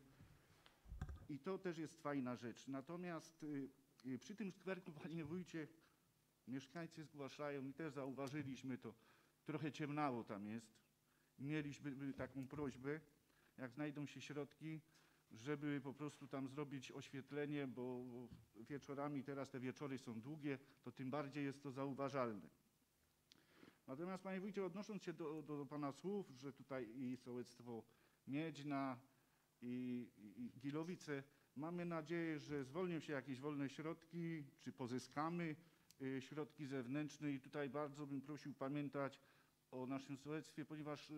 I to też jest fajna rzecz. Natomiast przy tym skwerku, panie wójcie, mieszkańcy zgłaszają i też zauważyliśmy to, trochę ciemnawo tam jest. Mieliśmy taką prośbę, jak znajdą się środki, żeby po prostu tam zrobić oświetlenie, bo wieczorami, teraz te wieczory są długie, to tym bardziej jest to zauważalne. Natomiast panie wójcie, odnosząc się do pana słów, że tutaj i sołectwo Miedźna i Gilowice, mamy nadzieję, że zwolnią się jakieś wolne środki, czy pozyskamy środki zewnętrzne i tutaj bardzo bym prosił pamiętać o naszym sołectwie, ponieważ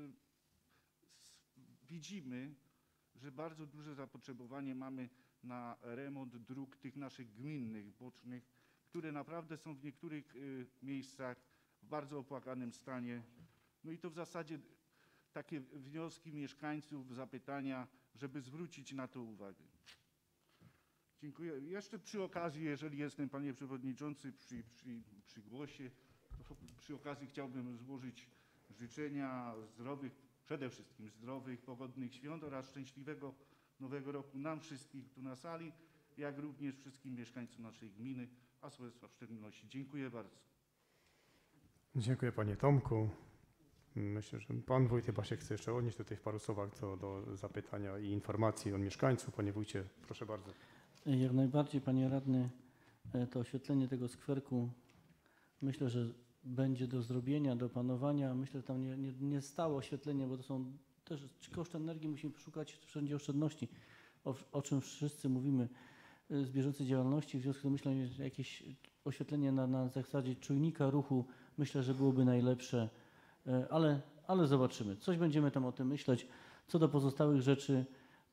widzimy, że bardzo duże zapotrzebowanie mamy na remont dróg tych naszych gminnych, bocznych, które naprawdę są w niektórych miejscach w bardzo opłakanym stanie. No i to w zasadzie takie wnioski mieszkańców, zapytania, żeby zwrócić na to uwagę. Dziękuję. Jeszcze przy okazji, jeżeli jestem, panie przewodniczący, przy głosie, to przy okazji chciałbym złożyć życzenia zdrowych, przede wszystkim zdrowych, pogodnych świąt oraz szczęśliwego nowego roku nam wszystkim tu na sali, jak również wszystkim mieszkańcom naszej gminy, a sołectwa w szczególności. Dziękuję bardzo. Dziękuję panie Tomku. Myślę, że pan wójt chyba się chce jeszcze odnieść tutaj w paru słowach co do zapytania i informacji od mieszkańców. Panie wójcie, proszę bardzo. Jak najbardziej, panie radny, to oświetlenie tego skwerku myślę, że będzie do zrobienia, do panowania. Myślę, że tam nie stałe oświetlenie, bo to są też koszt energii, musimy szukać wszędzie oszczędności, o czym wszyscy mówimy z bieżącej działalności. W związku z tym myślę, że jakieś oświetlenie na zasadzie czujnika ruchu myślę, że byłoby najlepsze, ale zobaczymy. Coś będziemy tam o tym myśleć. Co do pozostałych rzeczy,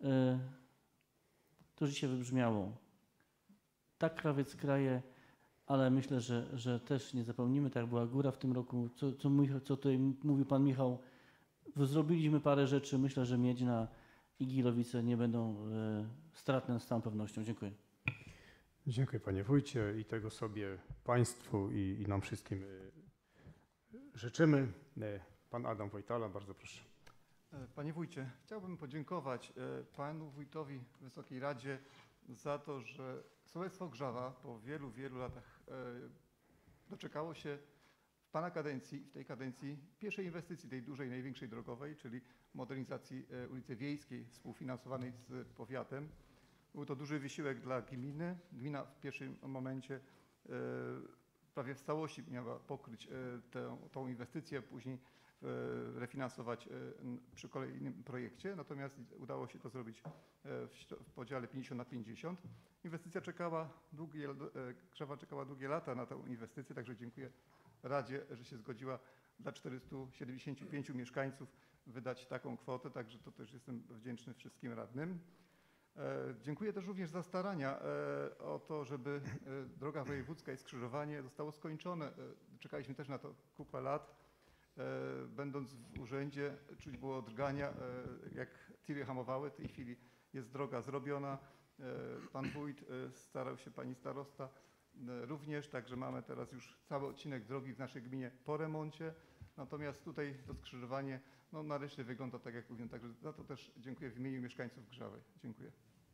to dzisiaj wybrzmiało. Tak krawiec kraje, ale myślę, że też nie zapomnimy, tak była góra w tym roku, co tutaj mówił pan Michał. Zrobiliśmy parę rzeczy, myślę, że Miedźna i Gilowice nie będą stratne z całą pewnością. Dziękuję. Dziękuję panie wójcie i tego sobie państwu i nam wszystkim życzymy. Pan Adam Wojtala, bardzo proszę. Panie wójcie, chciałbym podziękować panu wójtowi Wysokiej Radzie za to, że sołectwo Grzawa po wielu, wielu latach doczekało się w pana kadencji, w tej kadencji pierwszej inwestycji, tej dużej, największej drogowej, czyli modernizacji ulicy Wiejskiej współfinansowanej z powiatem. Był to duży wysiłek dla gminy. Gmina w pierwszym momencie prawie w całości miała pokryć tą inwestycję, później refinansować przy kolejnym projekcie, natomiast udało się to zrobić w podziale 50/50. Inwestycja Krzewa czekała długie lata na tę inwestycję, także dziękuję Radzie, że się zgodziła dla 475 mieszkańców wydać taką kwotę, także to też jestem wdzięczny wszystkim radnym. Dziękuję też również za starania o to, żeby droga wojewódzka i skrzyżowanie zostało skończone. Czekaliśmy też na to kupę lat. Będąc w urzędzie, czuć było drgania, jak tiry hamowały. W tej chwili jest droga zrobiona. Pan wójt starał się, pani starosta również, także mamy teraz już cały odcinek drogi w naszej gminie po remoncie. Natomiast tutaj to skrzyżowanie nareszcie wygląda tak, jak powinno. Także za to też dziękuję w imieniu mieszkańców Grzawej. Dziękuję.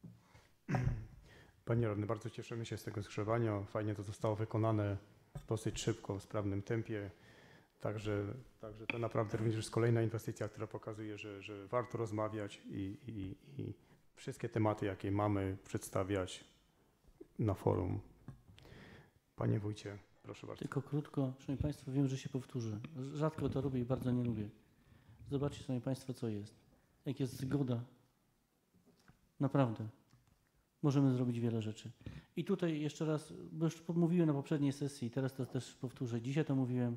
Panie radny, bardzo cieszymy się z tego skrzyżowania. Fajnie to zostało wykonane dosyć szybko, w sprawnym tempie. Także to naprawdę również jest kolejna inwestycja, która pokazuje, że warto rozmawiać i wszystkie tematy, jakie mamy, przedstawiać na forum. Panie wójcie, proszę bardzo. Tylko krótko, szanowni państwo, wiem, że się powtórzę. Rzadko to robię i bardzo nie lubię. Zobaczcie, szanowni państwo, co jest. Jak jest zgoda, naprawdę możemy zrobić wiele rzeczy. I tutaj jeszcze raz, bo już mówiłem na poprzedniej sesji, teraz to też powtórzę, dzisiaj to mówiłem,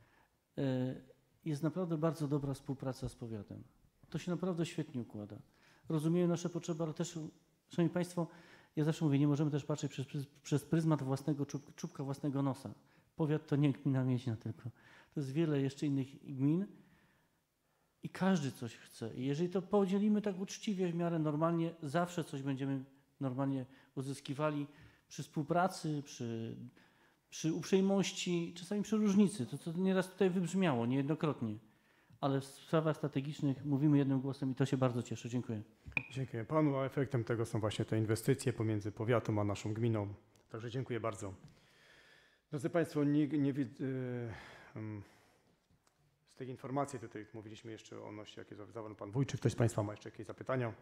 jest naprawdę bardzo dobra współpraca z powiatem. To się naprawdę świetnie układa. Rozumieją nasze potrzeby, ale też, szanowni państwo, ja zawsze mówię, nie możemy też patrzeć przez pryzmat własnego czubka własnego nosa. Powiat to nie gmina Mieźna tylko. To jest wiele jeszcze innych gmin i każdy coś chce. I jeżeli to podzielimy tak uczciwie, w miarę normalnie, zawsze coś będziemy normalnie uzyskiwali przy współpracy, przy uprzejmości, czasami przy różnicy. To nieraz tutaj wybrzmiało, niejednokrotnie. Ale w sprawach strategicznych mówimy jednym głosem i to się bardzo cieszę. Dziękuję. Dziękuję panu, a efektem tego są właśnie te inwestycje pomiędzy powiatem a naszą gminą. Także dziękuję bardzo. Drodzy państwo, nie widzę z tych informacji, tutaj mówiliśmy jeszcze o nosie, jakie zawarł pan wójt. Czy ktoś z państwa ma jeszcze jakieś zapytania?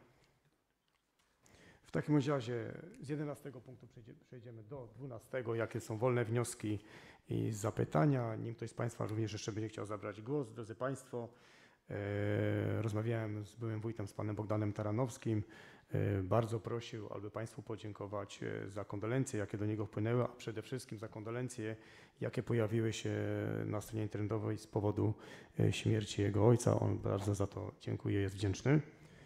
W takim razie z 11 punktu przejdziemy do 12, jakie są wolne wnioski i zapytania. Nim ktoś z państwa również jeszcze będzie chciał zabrać głos, drodzy państwo, rozmawiałem z byłym wójtem, z panem Bogdanem Taranowskim. Bardzo prosił, aby państwu podziękować za kondolencje, jakie do niego wpłynęły, a przede wszystkim za kondolencje, jakie pojawiły się na stronie internetowej z powodu śmierci jego ojca. On bardzo za to dziękuję, jest wdzięczny.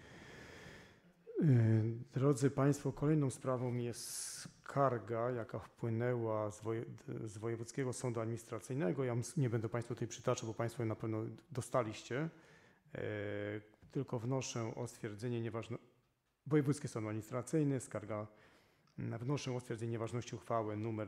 Drodzy państwo, kolejną sprawą jest skarga, jaka wpłynęła z Wojewódzkiego Sądu Administracyjnego. Ja nie będę państwu tutaj przytaczał, bo państwo je na pewno dostaliście. Tylko wnoszę o stwierdzenie nieważności. Wojewódzki Sąd Administracyjny, skarga. Wnoszę o stwierdzenie nieważności uchwały nr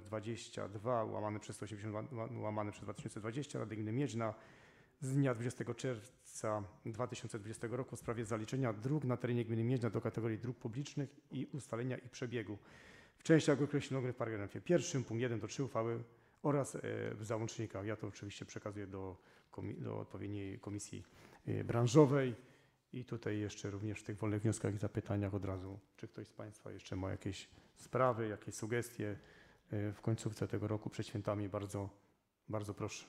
22/180/2020 Rady Gminy Miedźna z dnia 20 czerwca 2020 roku w sprawie zaliczenia dróg na terenie gminy Miedźna do kategorii dróg publicznych i ustalenia ich przebiegu w częściach określonych w paragrafie 1, punkt 1 do 3 uchwały oraz w załącznikach. Ja to oczywiście przekazuję do odpowiedniej komisji branżowej i tutaj jeszcze również w tych wolnych wnioskach i zapytaniach od razu, czy ktoś z państwa jeszcze ma jakieś sprawy, jakieś sugestie w końcówce tego roku przed świętami. Bardzo, bardzo proszę.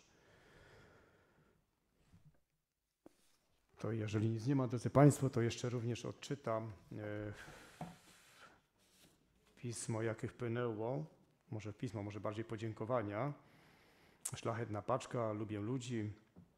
To jeżeli nic nie ma, drodzy państwo, to jeszcze również odczytam pismo, jakie wpłynęło, może pismo, może bardziej podziękowania. Szlachetna paczka, lubię ludzi.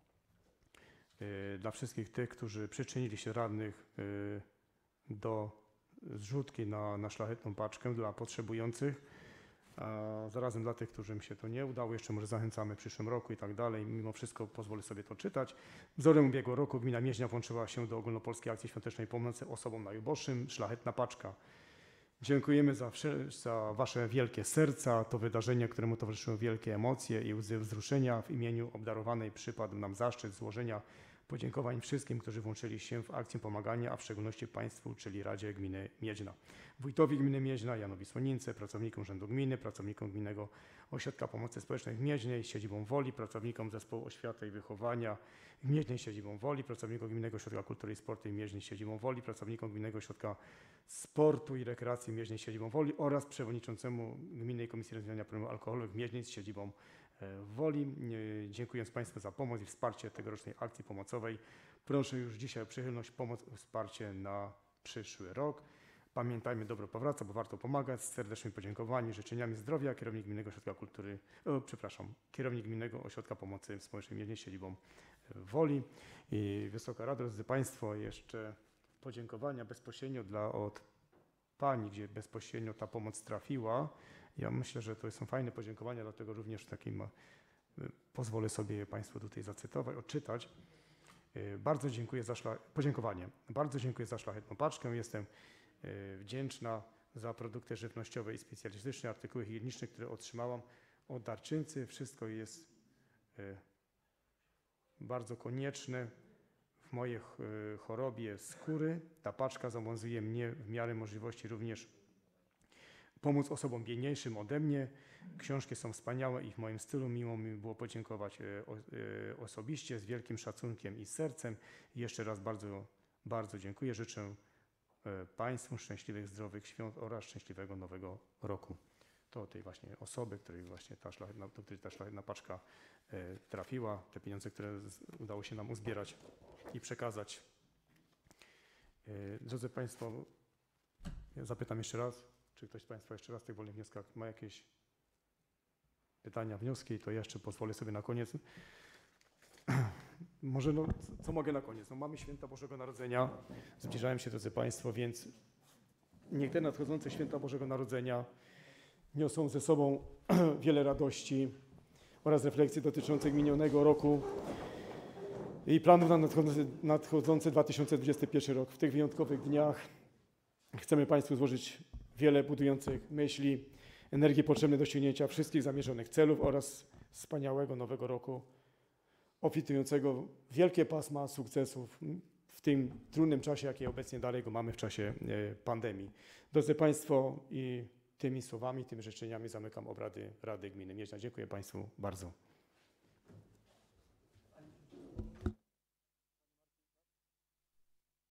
Dla wszystkich tych, którzy przyczynili się radnych do zrzutki na szlachetną paczkę dla potrzebujących. A zarazem dla tych, którym się to nie udało, jeszcze może zachęcamy w przyszłym roku i tak dalej. Mimo wszystko pozwolę sobie to czytać. Wzorem ubiegłego roku gmina Mieźnia włączyła się do ogólnopolskiej akcji świątecznej pomocy osobom najuboższym. Szlachetna paczka. Dziękujemy za wasze wielkie serca. To wydarzenie, któremu towarzyszyły wielkie emocje i łzy wzruszenia. W imieniu obdarowanej przypadł nam zaszczyt złożenia podziękowań wszystkim, którzy włączyli się w akcję pomagania, a w szczególności państwu, czyli Radzie Gminy Miedźna, wójtowi gminy Miedźna, Janowi Słonince, pracownikom Urzędu Gminy, pracownikom Gminnego Ośrodka Pomocy Społecznej w Miedźnej z siedzibą Woli, pracownikom Zespołu Oświaty i Wychowania w Miedźnej z siedzibą Woli, pracownikom Gminnego Ośrodka Kultury i Sportu w Miedźnej z siedzibą Woli, pracownikom Gminnego Ośrodka Sportu i Rekreacji w Miedźnej z siedzibą Woli oraz przewodniczącemu Gminnej Komisji Rozwiązania Problemu Alkoholu w Miedźnej z siedzibą w Woli. Dziękując Państwu za pomoc i wsparcie tegorocznej akcji pomocowej, proszę już dzisiaj o przychylność, pomoc i wsparcie na przyszły rok. Pamiętajmy, dobro powraca, bo warto pomagać. Z serdecznymi podziękowaniami, życzeniami zdrowia, kierownik Gminnego Ośrodka Kultury, kierownik Gminnego Ośrodka Pomocy Społecznej Mielnie z siedzibą w Woli. I Wysoka Rado, drodzy Państwo, jeszcze podziękowania bezpośrednio od Pani, gdzie bezpośrednio ta pomoc trafiła. Ja myślę, że to są fajne podziękowania, dlatego również takim pozwolę sobie je Państwu tutaj zacytować, odczytać. Bardzo dziękuję za podziękowanie. Bardzo dziękuję za szlachetną paczkę. Jestem wdzięczna za produkty żywnościowe i specjalistyczne, artykuły higieniczne, które otrzymałam od darczyńcy. Wszystko jest bardzo konieczne w mojej chorobie skóry. Ta paczka zobowiązuje mnie w miarę możliwości również pomóc osobom biedniejszym ode mnie. Książki są wspaniałe i w moim stylu miło mi było podziękować osobiście, z wielkim szacunkiem i sercem. I jeszcze raz bardzo, bardzo dziękuję. Życzę Państwu szczęśliwych, zdrowych świąt oraz szczęśliwego nowego roku. To tej właśnie osoby, której właśnie ta szlachetna paczka trafiła, te pieniądze, które udało się nam uzbierać i przekazać. Drodzy Państwo, ja zapytam jeszcze raz, czy ktoś z Państwa jeszcze raz w tych wolnych wnioskach ma jakieś pytania, wnioski, to jeszcze pozwolę sobie na koniec. Może co mogę na koniec? Mamy święta Bożego Narodzenia, zbliżają się, drodzy Państwo, więc niech te nadchodzące święta Bożego Narodzenia niosą ze sobą wiele radości oraz refleksji dotyczących minionego roku i planów na nadchodzący 2021 rok. W tych wyjątkowych dniach chcemy Państwu złożyć wiele budujących myśli, energii potrzebnej do osiągnięcia wszystkich zamierzonych celów oraz wspaniałego nowego roku, obfitującego wielkie pasma sukcesów w tym trudnym czasie, jaki obecnie dalej go mamy w czasie pandemii. Drodzy Państwo, i tymi słowami, tymi życzeniami zamykam obrady Rady Gminy Mieźna. Dziękuję Państwu bardzo.